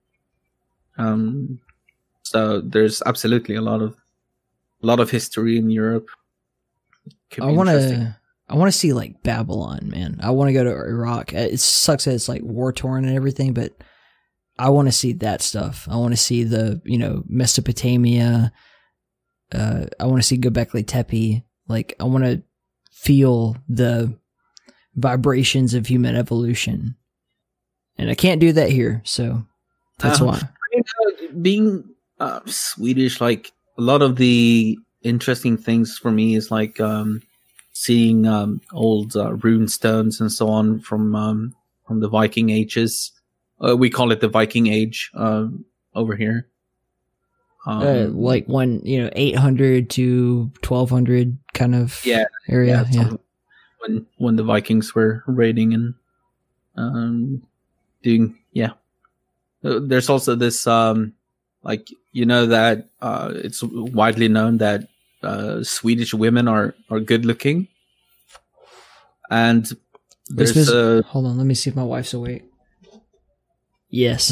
Um, so there's absolutely a lot of, a lot of history in Europe. Could I be want interesting. to. I want to see like Babylon, man. I want to go to Iraq. It sucks that it's like war torn and everything, but I want to see that stuff. I want to see the, you know, Mesopotamia. Uh, I want to see Göbekli Tepe. Like, I want to feel the vibrations of human evolution, and I can't do that here. So that's Uh, why. I mean, uh, being uh, Swedish, like a lot of the interesting things for me is like um, seeing um, old uh, rune stones and so on from um, from the Viking ages. Uh, we call it the Viking Age uh, over here. Um, Uh, like one, you know, eight hundred to twelve hundred kind of Yeah, area. yeah, Yeah. so when when the Vikings were raiding and um, doing, yeah. Uh, There's also this, um, like, you know that uh, it's widely known that uh, Swedish women are are good looking, and This there's is- uh, hold on, let me see if my wife's awake. Yes.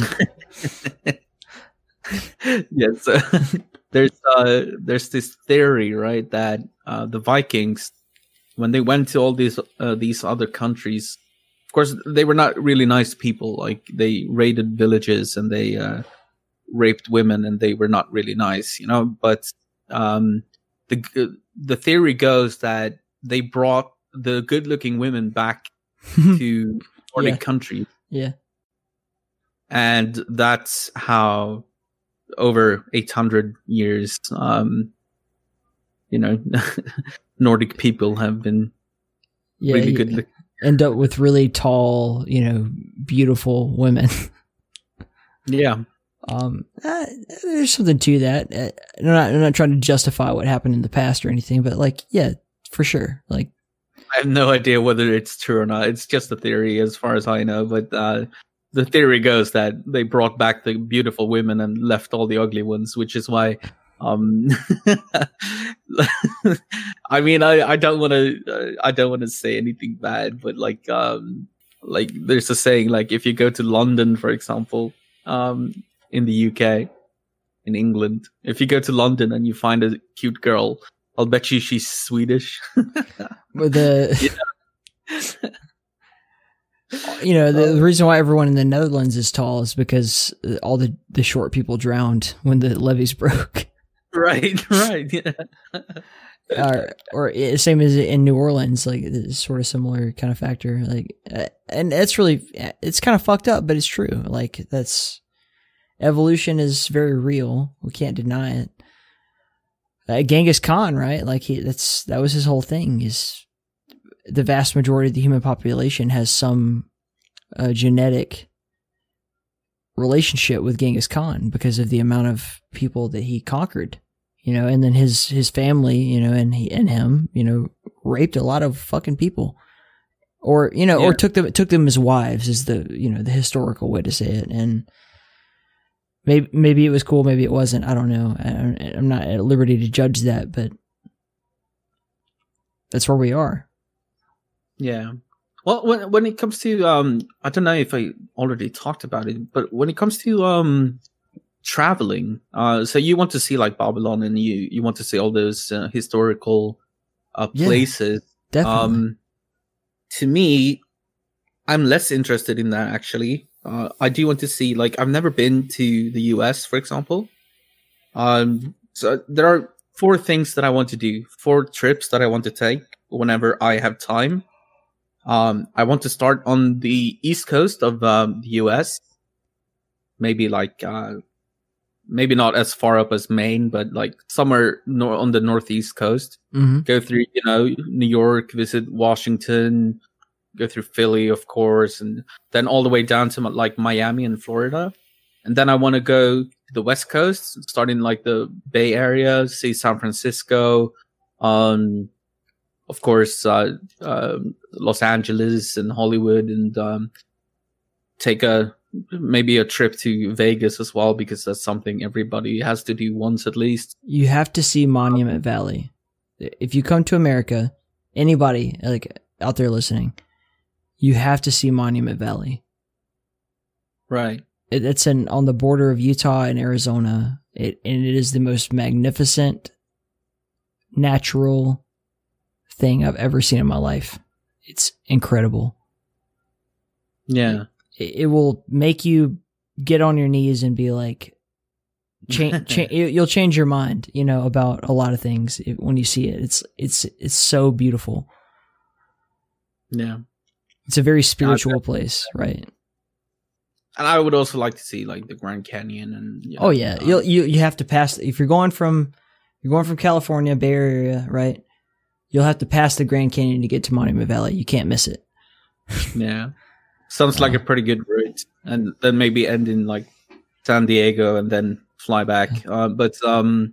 yes, uh, there's uh, there's this theory, right, that uh, the Vikings, when they went to all these uh, these other countries, of course they were not really nice people. Like, they raided villages and they uh, raped women, and they were not really nice, you know. But um, the the theory goes that they brought the good-looking women back to Nordic Yeah. countries. Yeah. And that's how, over eight hundred years, um, you know, Nordic people have been Yeah. really you good. Look- end up with really tall, you know, beautiful women. yeah. Um, uh, there's something to that. Uh, I'm not, I'm not trying to justify what happened in the past or anything, but like, yeah, for sure. Like, I have no idea whether it's true or not. It's just a theory, as far as I know. But uh, the theory goes that they brought back the beautiful women and left all the ugly ones, which is why. Um, I mean, I, I don't want to uh, I don't want to say anything bad, but like um, like there's a saying, like if you go to London, for example, um, in the U K, in England, if you go to London and you find a cute girl, I'll bet you she's Swedish. But the you know the, the reason why everyone in the Netherlands is tall is because all the the short people drowned when the levees broke. Right, right, yeah. or, or it- same as in New Orleans, like it's sort of similar kind of factor. Like, uh, and it's really, it's kind of fucked up, but it's true. Like that's evolution is very real. We can't deny it. Uh, Genghis Khan, right? Like he, that's that was his whole thing. Is the vast majority of the human population has some uh, genetic relationship with Genghis Khan because of the amount of people that he conquered. You know, and then his his family, you know, and he and him, you know, raped a lot of fucking people, or you know, Yeah. or took them took them as wives, is the you know the historical way to say it. And maybe maybe it was cool, maybe it wasn't. I don't know. I, I'm not at liberty to judge that, but that's where we are. Yeah. Well, when when it comes to um, I don't know if I already talked about it, but when it comes to um. traveling, uh, so you want to see like Babylon, and you you want to see all those uh, historical uh, Yeah, places. Definitely. Um, to me, I'm less interested in that actually. Uh, I do want to see, like, I've never been to the U S, for example. Um, so there are four things that I want to do, four trips that I want to take whenever I have time. Um, I want to start on the east coast of um, the U S, maybe like. Uh, Maybe not as far up as Maine, but like somewhere nor- on the northeast coast. Mm-hmm. Go through, you know, New York, visit Washington, go through Philly, of course, and then all the way down to like Miami and Florida. And then I want to go to the West Coast, starting like the Bay Area, see San Francisco, um, of course, uh, uh, Los Angeles and Hollywood, and um, take a maybe a trip to Vegas as well, because that's something everybody has to do once at least. You have to see Monument Valley. If you come to America, anybody like out there listening, you have to see Monument Valley. Right. It, it's an, on the border of Utah and Arizona. It, and it is the most magnificent natural thing I've ever seen in my life. It's incredible. Yeah. It, it will make you get on your knees and be like, cha- cha- you'll change your mind, you know, about a lot of things when you see it. It's, it's, it's so beautiful. Yeah. It's a very spiritual place, right? And I would also like to see like the Grand Canyon and. You know, Oh yeah, uh, you'll, you you have to pass if you're going from you're going from California Bay Area, right? You'll have to pass the Grand Canyon to get to Monument Valley. You can't miss it. Yeah, sounds like a pretty good route, and then maybe end in like San Diego and then fly back. Uh, but um,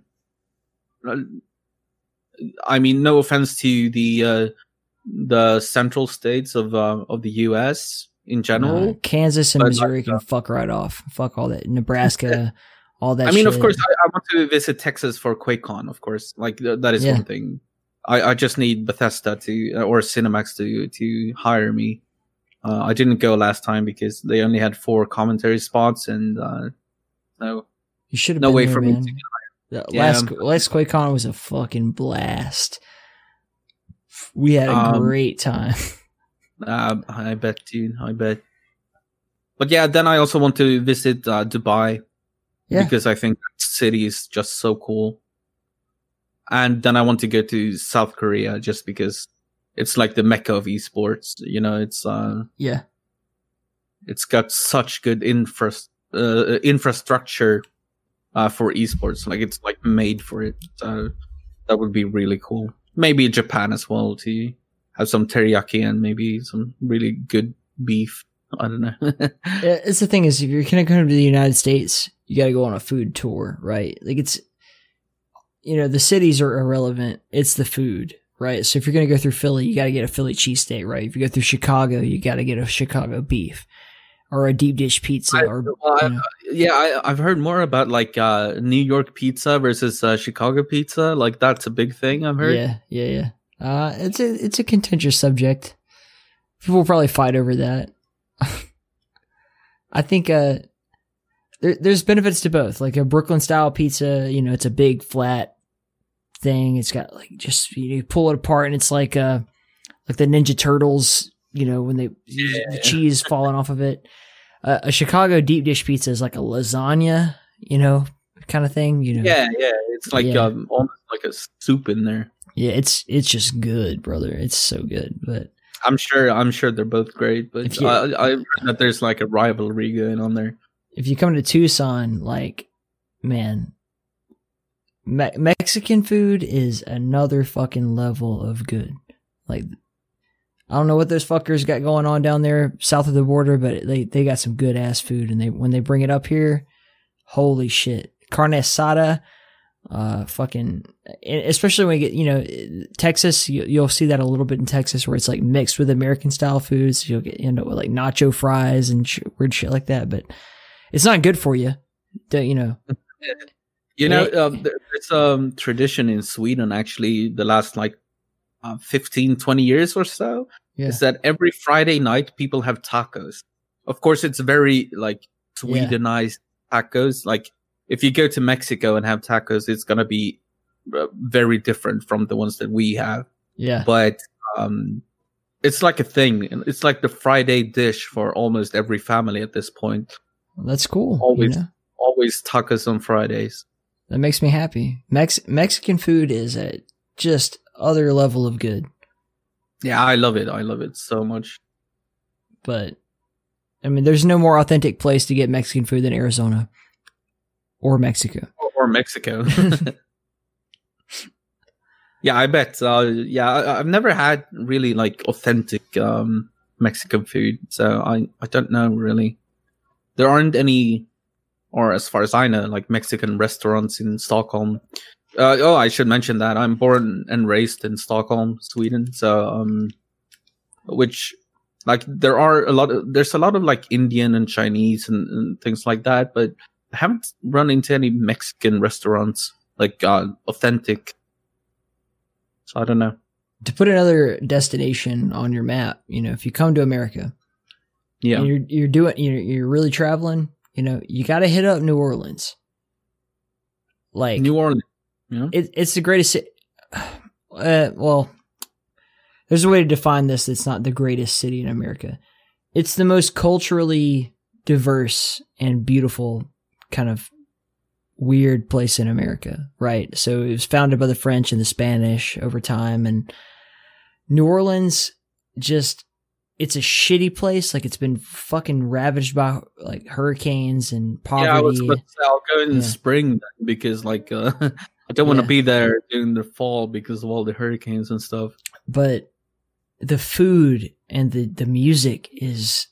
I mean, no offense to the uh, the central states of uh, of the U S in general. Uh, Kansas and but, Missouri like, can uh, fuck right off. Fuck all that. Nebraska, all that. I mean, shit. of course, I, I want to visit Texas for QuakeCon. Of course, like th- that is Yeah. one thing. I, I just need Bethesda to uh, or Cinemax to to hire me. Uh, I didn't go last time because they only had four commentary spots, and uh, no, You should have no been way there, for man. me to. The Yeah. last last QuakeCon was a fucking blast. We had a Um, great time. Uh, I bet, dude. I bet. But yeah, then I also want to visit uh, Dubai Yeah. because I think that city is just so cool. And then I want to go to South Korea just because it's like the mecca of esports. You know, it's uh, Yeah. it's got such good infra uh, infrastructure uh, for esports. Like it's like made for it. So that would be really cool. Maybe Japan as well to have some teriyaki and maybe some really good beef. I don't know. Yeah, it's the thing is, if you're gonna come to the United States, you got to go on a food tour, right? Like it's, you know, the cities are irrelevant. It's the food, right? So if you're going to go through Philly, you got to get a Philly cheesesteak, right? If you go through Chicago, you got to get a Chicago beef or a deep dish pizza. I, or well, I, you know. yeah, I, I've heard more about like uh, New York pizza versus uh, Chicago pizza. Like that's a big thing. I've heard. Yeah, yeah, yeah. Uh, it's a it's a contentious subject. People will probably fight over that. I think uh, there, there's benefits to both. Like a Brooklyn style pizza, you know, it's a big flat thing. It's got like just you, know, you pull it apart and it's like uh like the Ninja Turtles, you know, when they Yeah. the cheese falling off of it. Uh, a Chicago deep dish pizza is like a lasagna, you know, kind of thing. You know, Yeah, yeah. It's like Yeah. um, almost like a soup in there. yeah. It's it's just good, brother. It's so good, but. I'm sure. I'm sure they're both great, but If you- I, I heard that there's like a rivalry going on there. If you come to Tucson, like, man, Me- Mexican food is another fucking level of good. Like, I don't know what those fuckers got going on down there south of the border, but they, they got some good ass food, and they when they bring it up here, holy shit, carne asada, uh, fucking, especially when you get, you know, Texas, you, you'll see that a little bit in Texas where it's like mixed with American style foods. You'll get end up with like nacho fries and sh- weird shit like that, but it's not good for you. Don't you know? You know, Yeah. um, there- there's a um, tradition in Sweden actually the last like uh, fifteen, twenty years or so. Yeah. Is that every Friday night people have tacos. Of course, it's very like Yeah. Swedenized tacos. Like if you go to Mexico and have tacos, it's gonna be uh, very different from the ones that we have. Yeah. But um, it's like a thing. It's like the Friday dish for almost every family at this point. That's cool. Always, You know? always tacos on Fridays. That makes me happy. Mex- Mexican food is a just other level of good. Yeah, I love it. I love it so much. But I mean, there's no more authentic place to get Mexican food than Arizona or Mexico. Or, or Mexico. Yeah, I bet. Uh, yeah, I, I've never had really like authentic um, Mexican food, so I, I don't know really. There aren't any, or as far as I know, like Mexican restaurants in Stockholm. Uh, oh, I should mention that I'm born and raised in Stockholm, Sweden. So, um, which like there are a lot of there's a lot of like Indian and Chinese and, and things like that, but I haven't run into any Mexican restaurants like uh, authentic. So I don't know. To put another destination on your map, you know, if you come to America, Yeah, and you're you're doing you're you're really traveling, you know, you got to hit up New Orleans. Like New Orleans. Yeah, it, it's the greatest. ci- Uh, well, there's a way to define this. It's not the greatest city in America. It's the most culturally diverse and beautiful kind of weird place in America, right? So it was founded by the French and the Spanish over time, and New Orleans just. It's a shitty place. Like it's been fucking ravaged by like hurricanes and poverty. yeah. I was about to say I'll go in Yeah. the spring then, because like uh, I don't want to Yeah. be there during the fall because of all the hurricanes and stuff. But the food and the, the music is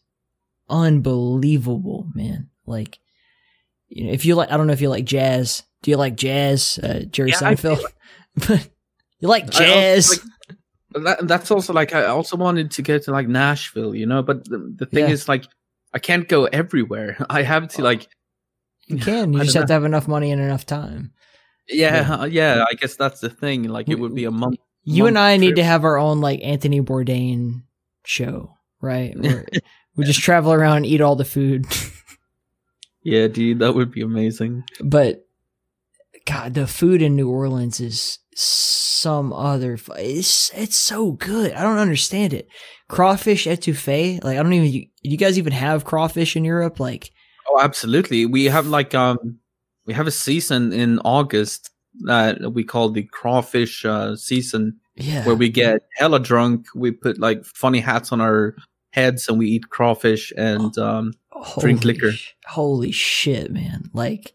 unbelievable, man. Like, you know, if you like, I don't know if you like jazz. Do you like jazz, uh, Jerry Yeah, I Seinfeld? But you like I also jazz? like- That, that's also like I also wanted to go to like Nashville, you know, but the, the thing Yeah. is like I can't go everywhere. I have to like you can. You I just don't have to have enough money and enough time. yeah, yeah, I guess that's the thing. Like it would be a month. You and month I need trip. to have our own like Anthony Bourdain show, right? Where we just travel around and eat all the food. Yeah, dude, that would be amazing. But God, the food in New Orleans is some other. fu- It's it's so good. I don't understand it. Crawfish etouffee. Like I don't even. You, you guys even have crawfish in Europe? Like Oh, absolutely. We have like um we have a season in August that we call the crawfish uh, season, yeah, where we get hella drunk. We put like funny hats on our heads and we eat crawfish and um drink Holy liquor. sh- Holy shit, man! Like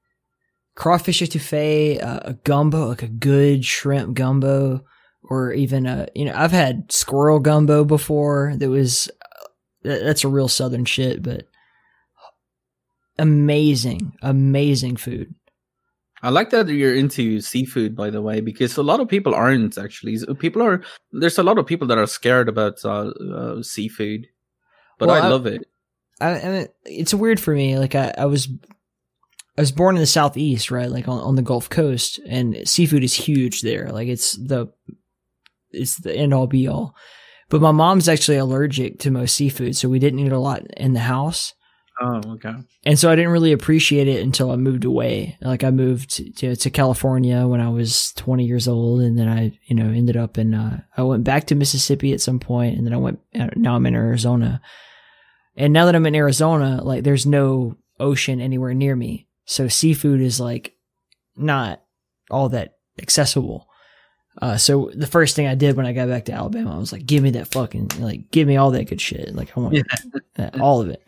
crawfish etouffee, uh, a gumbo, like a good shrimp gumbo, or even a you know I've had squirrel gumbo before. That was that- that's a real southern shit, but amazing, amazing food. I like that you're into seafood, by the way, because a lot of people aren't actually. People are there's a lot of people that are scared about uh, uh, seafood, but Well, I, I- love it. I, I mean, it's weird for me. Like I, I was, I was born in the southeast, right? Like on, on the Gulf Coast, and seafood is huge there. Like it's the, it's the end all be all. But my mom's actually allergic to most seafood, so we didn't eat a lot in the house. Oh, okay. And so I didn't really appreciate it until I moved away. Like I moved to, to California when I was twenty years old. And then I, you know, ended up in, uh, I went back to Mississippi at some point, and then I went, now I'm in Arizona. And now that I'm in Arizona, like there's no ocean anywhere near me. So seafood is like not all that accessible. Uh, so the first thing I did when I got back to Alabama, I was like, give me that fucking, like, give me all that good shit. Like I want Yeah. that, all of it.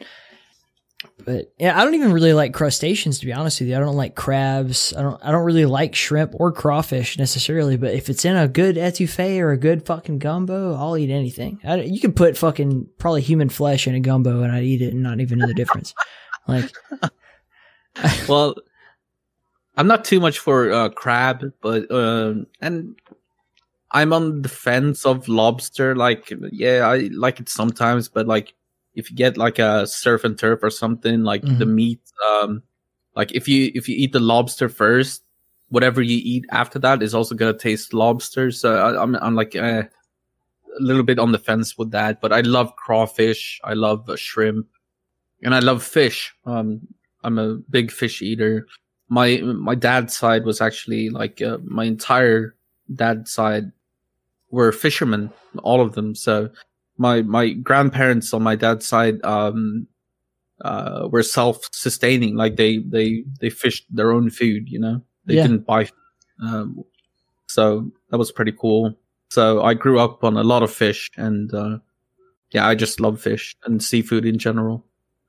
But yeah, I don't even really like crustaceans, to be honest with you. I don't like crabs. I don't. I don't really like shrimp or crawfish necessarily. But if it's in a good etouffee or a good fucking gumbo, I'll eat anything. I, you could put fucking probably human flesh in a gumbo, and I'd eat it and not even know the difference. Like, Well, I'm not too much for uh, crab, but uh, and I'm on the fence of lobster. Like, yeah, I like it sometimes, but like. If you get like a surf and turf or something, like Mhm. the meat, um, like if you if you eat the lobster first, whatever you eat after that is also gonna taste lobster. So I, I'm I'm like uh, a little bit on the fence with that. But I love crawfish, I love uh, shrimp, and I love fish. Um, I'm a big fish eater. My my dad's side was actually like uh, my entire dad's side were fishermen, all of them. So. My my grandparents on my dad's side um, uh, were self-sustaining, like they, they, they fished their own food, you know? They Yeah. didn't buy. Um, so that was pretty cool. So I grew up on a lot of fish, and uh, yeah, I just love fish and seafood in general.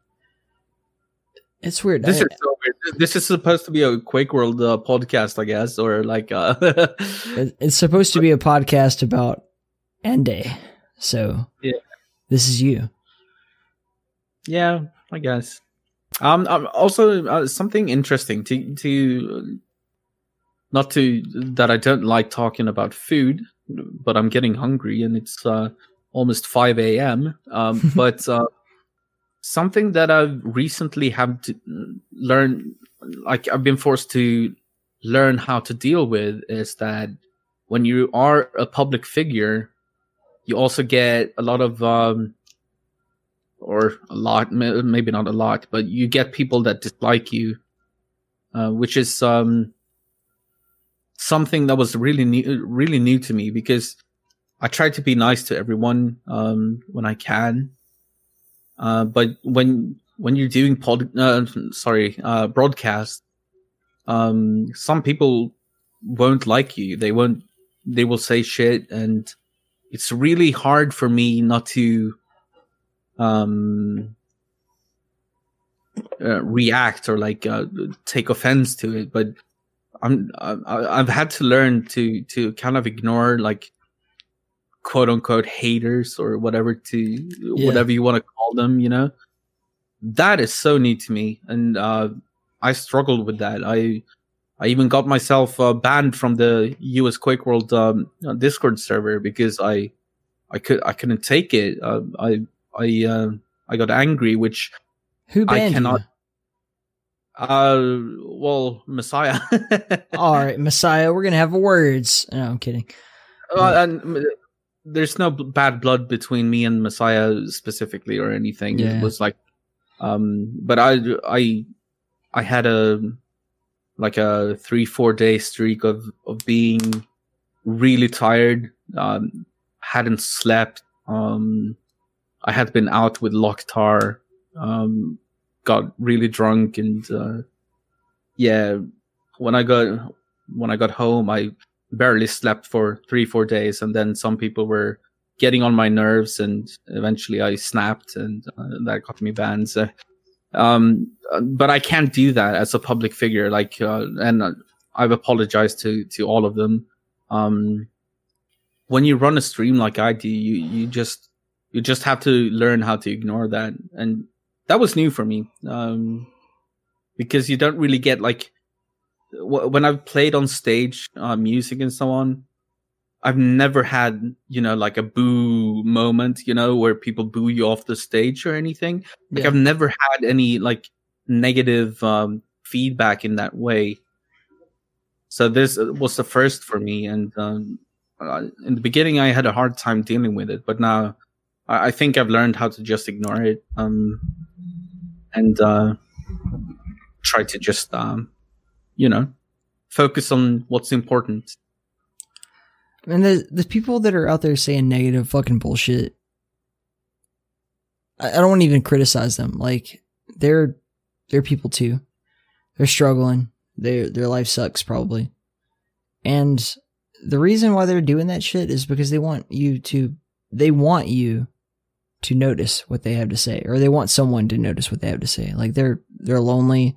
it's weird. This I- is so weird. This is supposed to be a QuakeWorld uh, podcast, I guess, or like uh, it- it's supposed to be a podcast about Andeh. So Yeah. this is you. yeah, I guess. Um, um also uh, something interesting to to not to that I don't like talking about food, but I'm getting hungry and it's uh, almost five a.m. Um, but uh, something that I've recently have to learn, like I've been forced to learn how to deal with, is that when you are a public figure, you also get a lot of, um, or a lot, maybe not a lot, but you get people that dislike you, uh, which is um, something that was really new, really new to me, because I try to be nice to everyone um, when I can, uh, but when when you're doing pod, uh, sorry, uh, broadcast, um, some people won't like you. They won't. They will say shit, and it's really hard for me not to um, uh, react or like uh, take offense to it. But I'm I, I've had to learn to to kind of ignore like quote unquote haters or whatever to Yeah. whatever you want to call them. You know, that is so new to me, and uh, I struggled with that. I I even got myself uh, banned from the U S QuakeWorld um, uh, Discord server because I, I could I couldn't take it. Uh, I I uh, I got angry, which Who I banned cannot. you? Uh, well, Messiah. All right, Messiah, we're gonna have words. No, I'm kidding. Uh, and uh, there's no b- bad blood between me and Messiah specifically or anything. Yeah. It was like, um, but I I I had a like a three four day streak of of being really tired. Um, hadn't slept. Um, I had been out with Locktar. Um, got really drunk, and uh, yeah, when I got when I got home, I barely slept for three four days, and then some people were getting on my nerves, and eventually I snapped, and uh, that got me banned. So, um, but I can't do that as a public figure. Like, uh, and uh, I've apologized to to all of them. Um, when you run a stream like I do, you you just you just have to learn how to ignore that, and that was new for me. Um, because you don't really get like w- when I've played on stage, uh, music and so on, I've never had, you know, like a boo moment, you know, where people boo you off the stage or anything. Like Yeah. I've never had any like negative um, feedback in that way. So this was the first for me, and um, uh, in the beginning I had a hard time dealing with it, but now I, I think I've learned how to just ignore it um, and uh, try to just, um, you know, focus on what's important. And the the people that are out there saying negative fucking bullshit, I, I don't want to even criticize them. Like they're they're people too. They're struggling. Their their life sucks probably, and the reason why they're doing that shit is because they want you to they want you to notice what they have to say, or they want someone to notice what they have to say. Like they're they're lonely,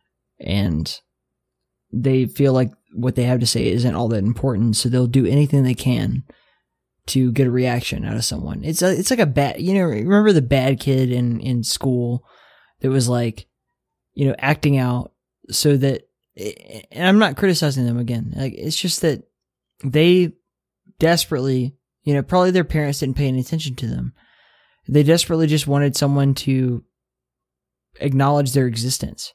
and they feel like what they have to say isn't all that important, so they'll do anything they can to get a reaction out of someone. It's a, it's like a bad, you know, remember the bad kid in in school that was like, you know, acting out so that. And I'm not criticizing them again. Like it's just that they desperately, you know, probably their parents didn't pay any attention to them. They desperately just wanted someone to acknowledge their existence.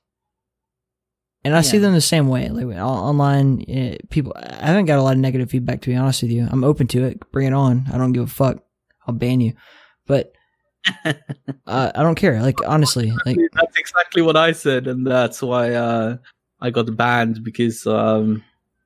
And I yeah. see them the same way. Like online, uh, people. I haven't got a lot of negative feedback, to be honest with you. I'm open to it. Bring it on. I don't give a fuck. I'll ban you. But uh, I don't care. Like honestly, like that's exactly what I said, and that's why. Uh... I got banned because um,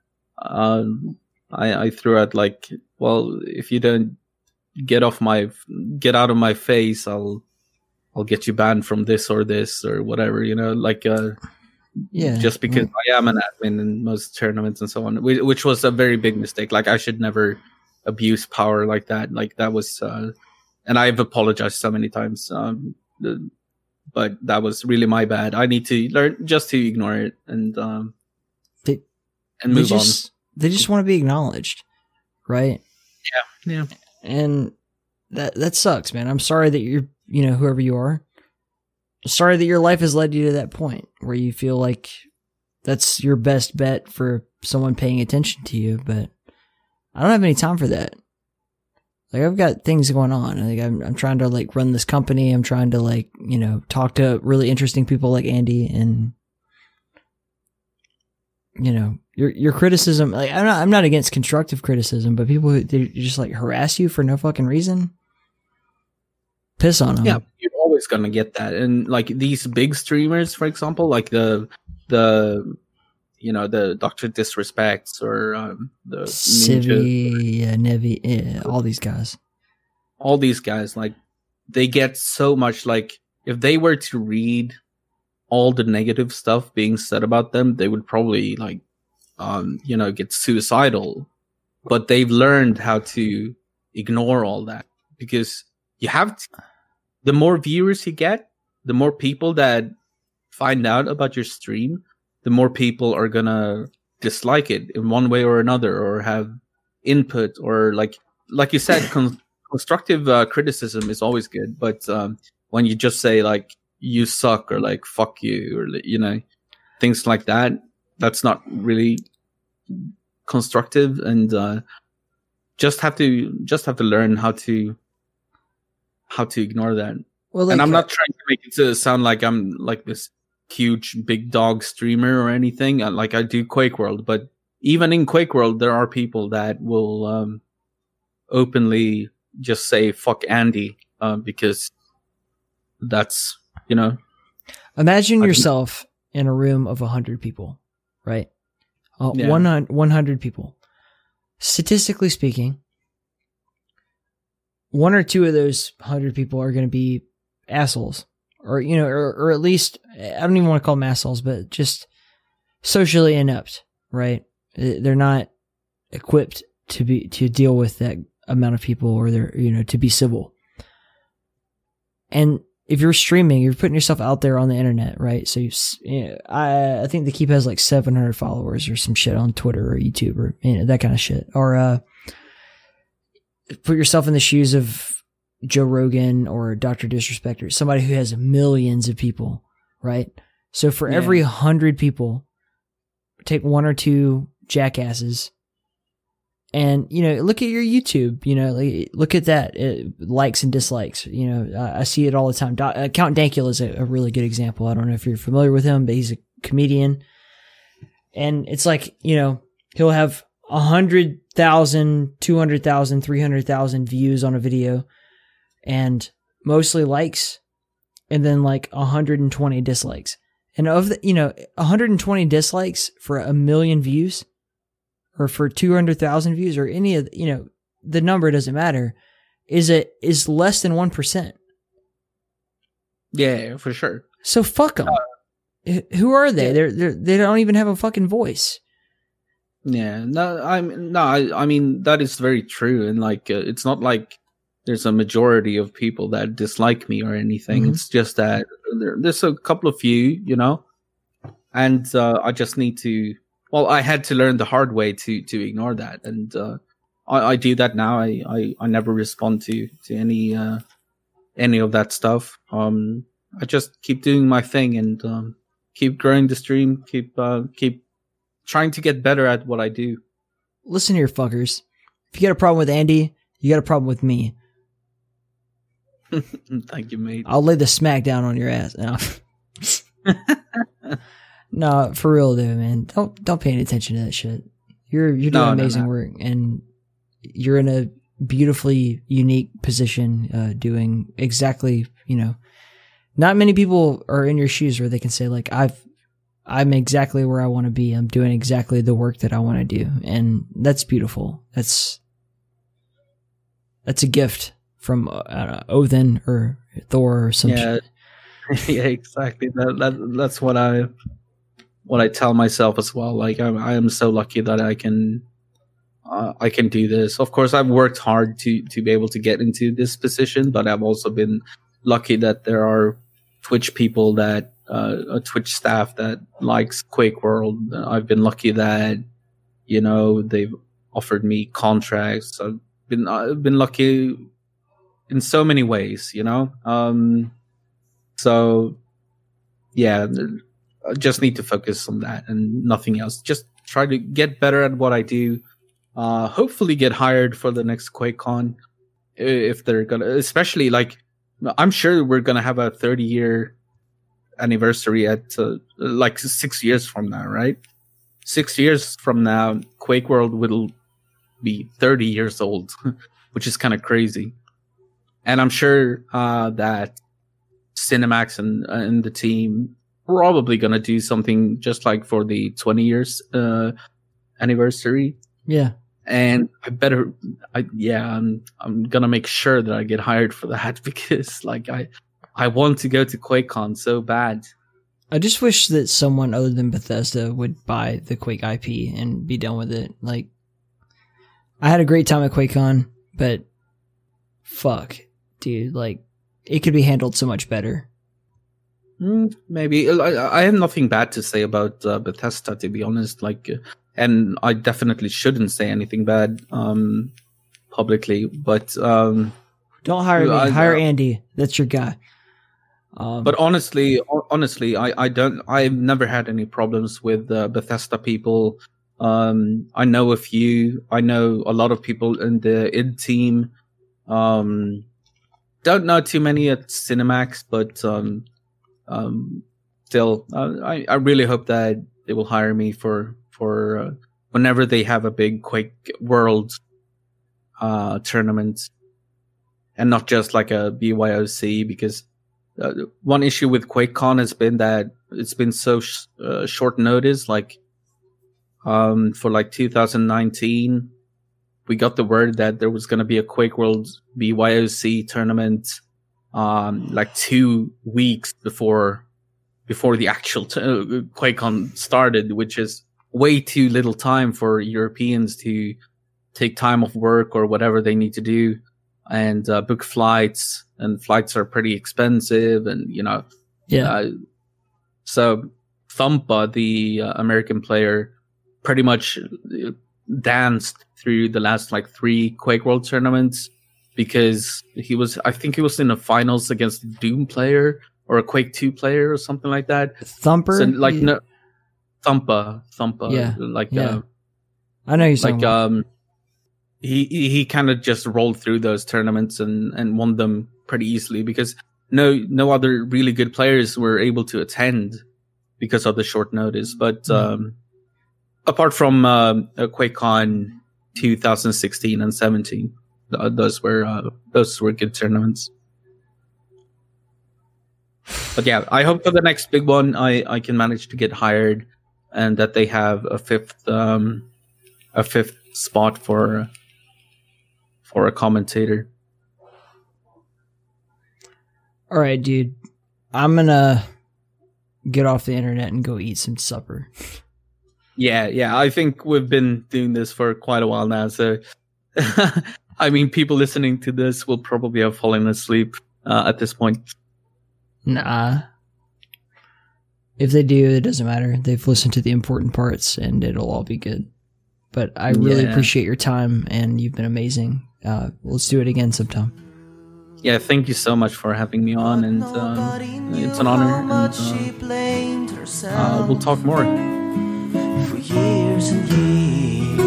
uh, I, I threw out like, well, if you don't get off my, get out of my face, I'll, I'll get you banned from this or this or whatever, you know, like, uh, yeah, just because well, I am an admin in most tournaments and so on, which was a very big mistake. Like I should never abuse power like that. Like that was, uh, and I've apologized so many times. Um, the, But that was really my bad. I need to learn just to ignore it and um, they, and move they just, on. They just want to be acknowledged, right? Yeah, yeah. And that that sucks, man. I'm sorry that you're, you know, whoever you are. Sorry that your life has led you to that point where you feel like that's your best bet for someone paying attention to you. But I don't have any time for that. Like I've got things going on. Like I'm, I'm trying to like run this company. I'm trying to like, you know, talk to really interesting people like Andy, and you know, your your criticism. Like I'm not, I'm not against constructive criticism, but people who they just like harass you for no fucking reason, piss on them. Yeah, you're always gonna get that. And like these big streamers, for example, like the the. You know, the Doctor Disrespects or um, the Civi, yeah, Nevi, yeah, all these guys. All these guys, like, they get so much, like, if they were to read all the negative stuff being said about them, they would probably, like, um, you know, get suicidal. But they've learned how to ignore all that. Because you have to, the more viewers you get, the more people that find out about your stream, the more people are gonna dislike it in one way or another, or have input, or like like you said, con- constructive uh, criticism is always good. But um, when you just say like you suck or like fuck you or you know things like that, that's not really constructive, and uh, just have to just have to learn how to how to ignore that. Well, like, and I'm not trying to make it to sound like I'm like this huge big dog streamer or anything. Like I do QuakeWorld, but even in QuakeWorld, there are people that will um, openly just say "fuck Andy" uh, because that's you know. Imagine I yourself in a room of a hundred people, right? Uh, Yeah. one one hundred people. Statistically speaking, one or two of those hundred people are going to be assholes. Or, you know, or, or at least, I don't even want to call them assholes, but just socially inept, right? They're not equipped to be, to deal with that amount of people, or they're, you know, to be civil. And if you're streaming, you're putting yourself out there on the internet, right? So you, you know, I, I think the Keep has like seven hundred followers or some shit on Twitter or YouTube or, you know, that kind of shit. Or, uh, put yourself in the shoes of Joe Rogan or Doctor Disrespect, or somebody who has millions of people, right? So for Yeah. every hundred people take one or two jackasses, and you know, look at your YouTube. You know, like, look at that it, likes and dislikes. You know, I, I see it all the time. Do, uh, Count Dankula is a, a really good example. I don't know if you're familiar with him, but he's a comedian, and it's like, you know, he'll have a hundred thousand, two hundred thousand, three hundred thousand views on a video, and mostly likes, and then like one hundred twenty dislikes. And of the, you know, one hundred twenty dislikes for a million views, or for two hundred thousand views, or any of the, you know, the number doesn't matter, is it is less than one percent. Yeah, for sure. So fuck them. Uh, Who are they? They're, they're they don't even have a fucking voice. Yeah, no, I'm no, I, I mean that is very true, and like uh, it's not like there's a majority of people that dislike me or anything. Mm-hmm. It's just that there, there's a couple of few, you know, and uh, I just need to. Well, I had to learn the hard way to to ignore that, and uh, I, I do that now. I, I, I never respond to to any uh, any of that stuff. Um, I just keep doing my thing and um, keep growing the stream. Keep uh, keep trying to get better at what I do. Listen here, fuckers. If you got a problem with Andy, you got a problem with me. Thank you, mate. I'll lay the smack down on your ass. No, no, for real, dude, man. Don't don't pay any attention to that shit. You're you're doing no, amazing no, no. work, and you're in a beautifully unique position, uh, doing exactly, you know. Not many people are in your shoes where they can say like, I've I'm exactly where I want to be. I'm doing exactly the work that I want to do, and that's beautiful. That's that's a gift from uh, Odin or Thor or some yeah, shit. Yeah, exactly. That, that that's what I what I tell myself as well. Like I, I am so lucky that I can uh, I can do this. Of course, I've worked hard to to be able to get into this position, but I've also been lucky that there are Twitch people that uh, a Twitch staff that likes QuakeWorld. I've been lucky that you know they've offered me contracts. I've been I've been lucky in so many ways, you know. Um, so yeah, I just need to focus on that and nothing else. Just try to get better at what I do. Uh, hopefully, get hired for the next QuakeCon if they're gonna, especially like. I'm sure we're gonna have a thirty year anniversary at uh, like six years from now, right? Six years from now, QuakeWorld will be thirty years old, which is kind of crazy. And I'm sure uh, that Cinemax and uh, and the team probably gonna do something just like for the twenty years uh, anniversary. Yeah. And I better, I, yeah, I'm, I'm gonna make sure that I get hired for that because, like, I, I want to go to QuakeCon so bad. I just wish that someone other than Bethesda would buy the Quake I P and be done with it. Like, I had a great time at QuakeCon, but fuck, dude, like, it could be handled so much better. Mm, maybe I, I have nothing bad to say about uh, Bethesda, to be honest. Like. Uh, And I definitely shouldn't say anything bad um, publicly, but um, don't hire me. I, hire uh, Andy. That's your guy. Um, but honestly, honestly, I, I don't. I've never had any problems with uh, Bethesda people. Um, I know a few. I know a lot of people in the id team. Um, don't know too many at Cinemax, but um, um, still, uh, I I really hope that they will hire me for. For uh, whenever they have a big QuakeWorld uh, tournament, and not just like a B Y O C, because uh, one issue with QuakeCon has been that it's been so sh- uh, short notice. Like um, for like two thousand nineteen, we got the word that there was going to be a QuakeWorld B Y O C tournament um, like two weeks before before the actual t- uh, QuakeCon started, which is way too little time for Europeans to take time off work or whatever they need to do and uh, book flights, and flights are pretty expensive, and you know, yeah. Uh, so Thumpa, the uh, American player, pretty much danced through the last like three QuakeWorld tournaments because he was, I think he was in the finals against a Doom player or a Quake two player or something like that. Thumper, so, like he- no. Thumpa, Thumpa, Yeah, like yeah. uh, I know you're saying. like um, he he, he kind of just rolled through those tournaments and, and won them pretty easily because no no other really good players were able to attend because of the short notice. But mm. um, apart from uh, QuakeCon twenty sixteen and seventeen, those were uh, those were good tournaments. But yeah, I hope for the next big one, I, I can manage to get hired, and that they have a fifth um, a fifth spot for for a commentator. All right, dude. I'm gonna get off the internet and go eat some supper. Yeah, yeah. I think we've been doing this for quite a while now, so I mean, people listening to this will probably have fallen asleep uh, at this point. Nah. If they do, it doesn't matter. They've listened to the important parts, and it'll all be good. But I really yeah. appreciate your time, and you've been amazing. Uh, let's do it again sometime. Yeah, thank you so much for having me on, and uh, it's an honor. And, uh, uh, we'll talk more. For years and years.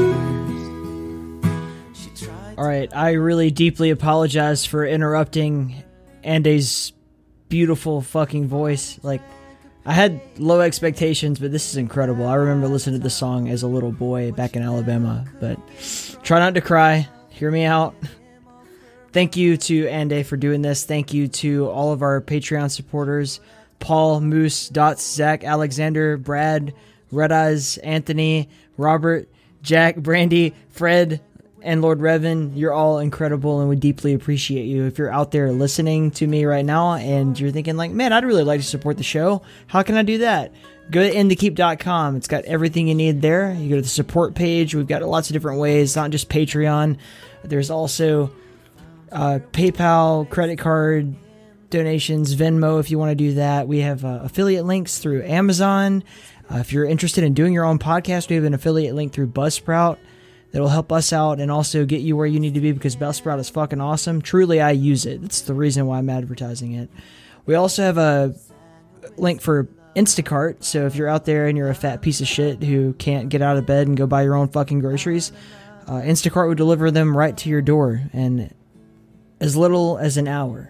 All right, I really deeply apologize for interrupting Andeh's beautiful fucking voice. Like, I had low expectations, but this is incredible. I remember listening to this song as a little boy back in Alabama, but try not to cry. Hear me out. Thank you to Andeh for doing this. Thank you to all of our Patreon supporters, Paul, Moose, Dots, Zach, Alexander, Brad, Red Eyes, Anthony, Robert, Jack, Brandy, Fred, and Lord Revan. You're all incredible, and we deeply appreciate you. If you're out there listening to me right now and you're thinking like, man, I'd really like to support the show, how can I do that? Go to end the keep dot com. It's got everything you need there. You go to the support page. We've got lots of different ways, not just Patreon. There's also uh, PayPal, credit card donations, Venmo if you want to do that. We have uh, affiliate links through Amazon. Uh, if you're interested in doing your own podcast, we have an affiliate link through Buzzsprout that'll help us out and also get you where you need to be, because Buzzsprout is fucking awesome. Truly, I use it. That's the reason why I'm advertising it. We also have a link for Instacart, so if you're out there and you're a fat piece of shit who can't get out of bed and go buy your own fucking groceries, uh, Instacart would deliver them right to your door in as little as an hour.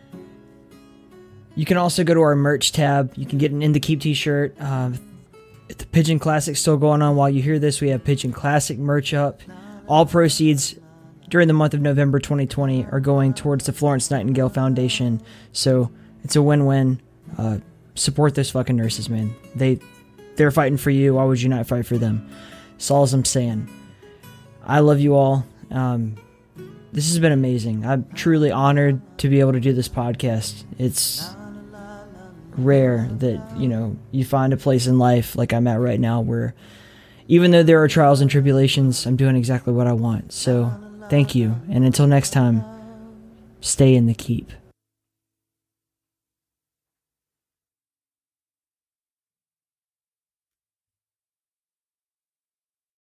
You can also go to our merch tab. You can get an In the Keep t-shirt. Uh, the Pigeon Classic's still going on while you hear this. We have Pigeon Classic merch up. All proceeds during the month of November twenty twenty are going towards the Florence Nightingale Foundation. So it's a win-win. Uh, support those fucking nurses, man. They, they're fighting for you. Why would you not fight for them? That's all I'm saying. I love you all. Um, this has been amazing. I'm truly honored to be able to do this podcast. It's rare that, you know, you find a place in life like I'm at right now where even though there are trials and tribulations, I'm doing exactly what I want. So thank you. And until next time, stay in the keep.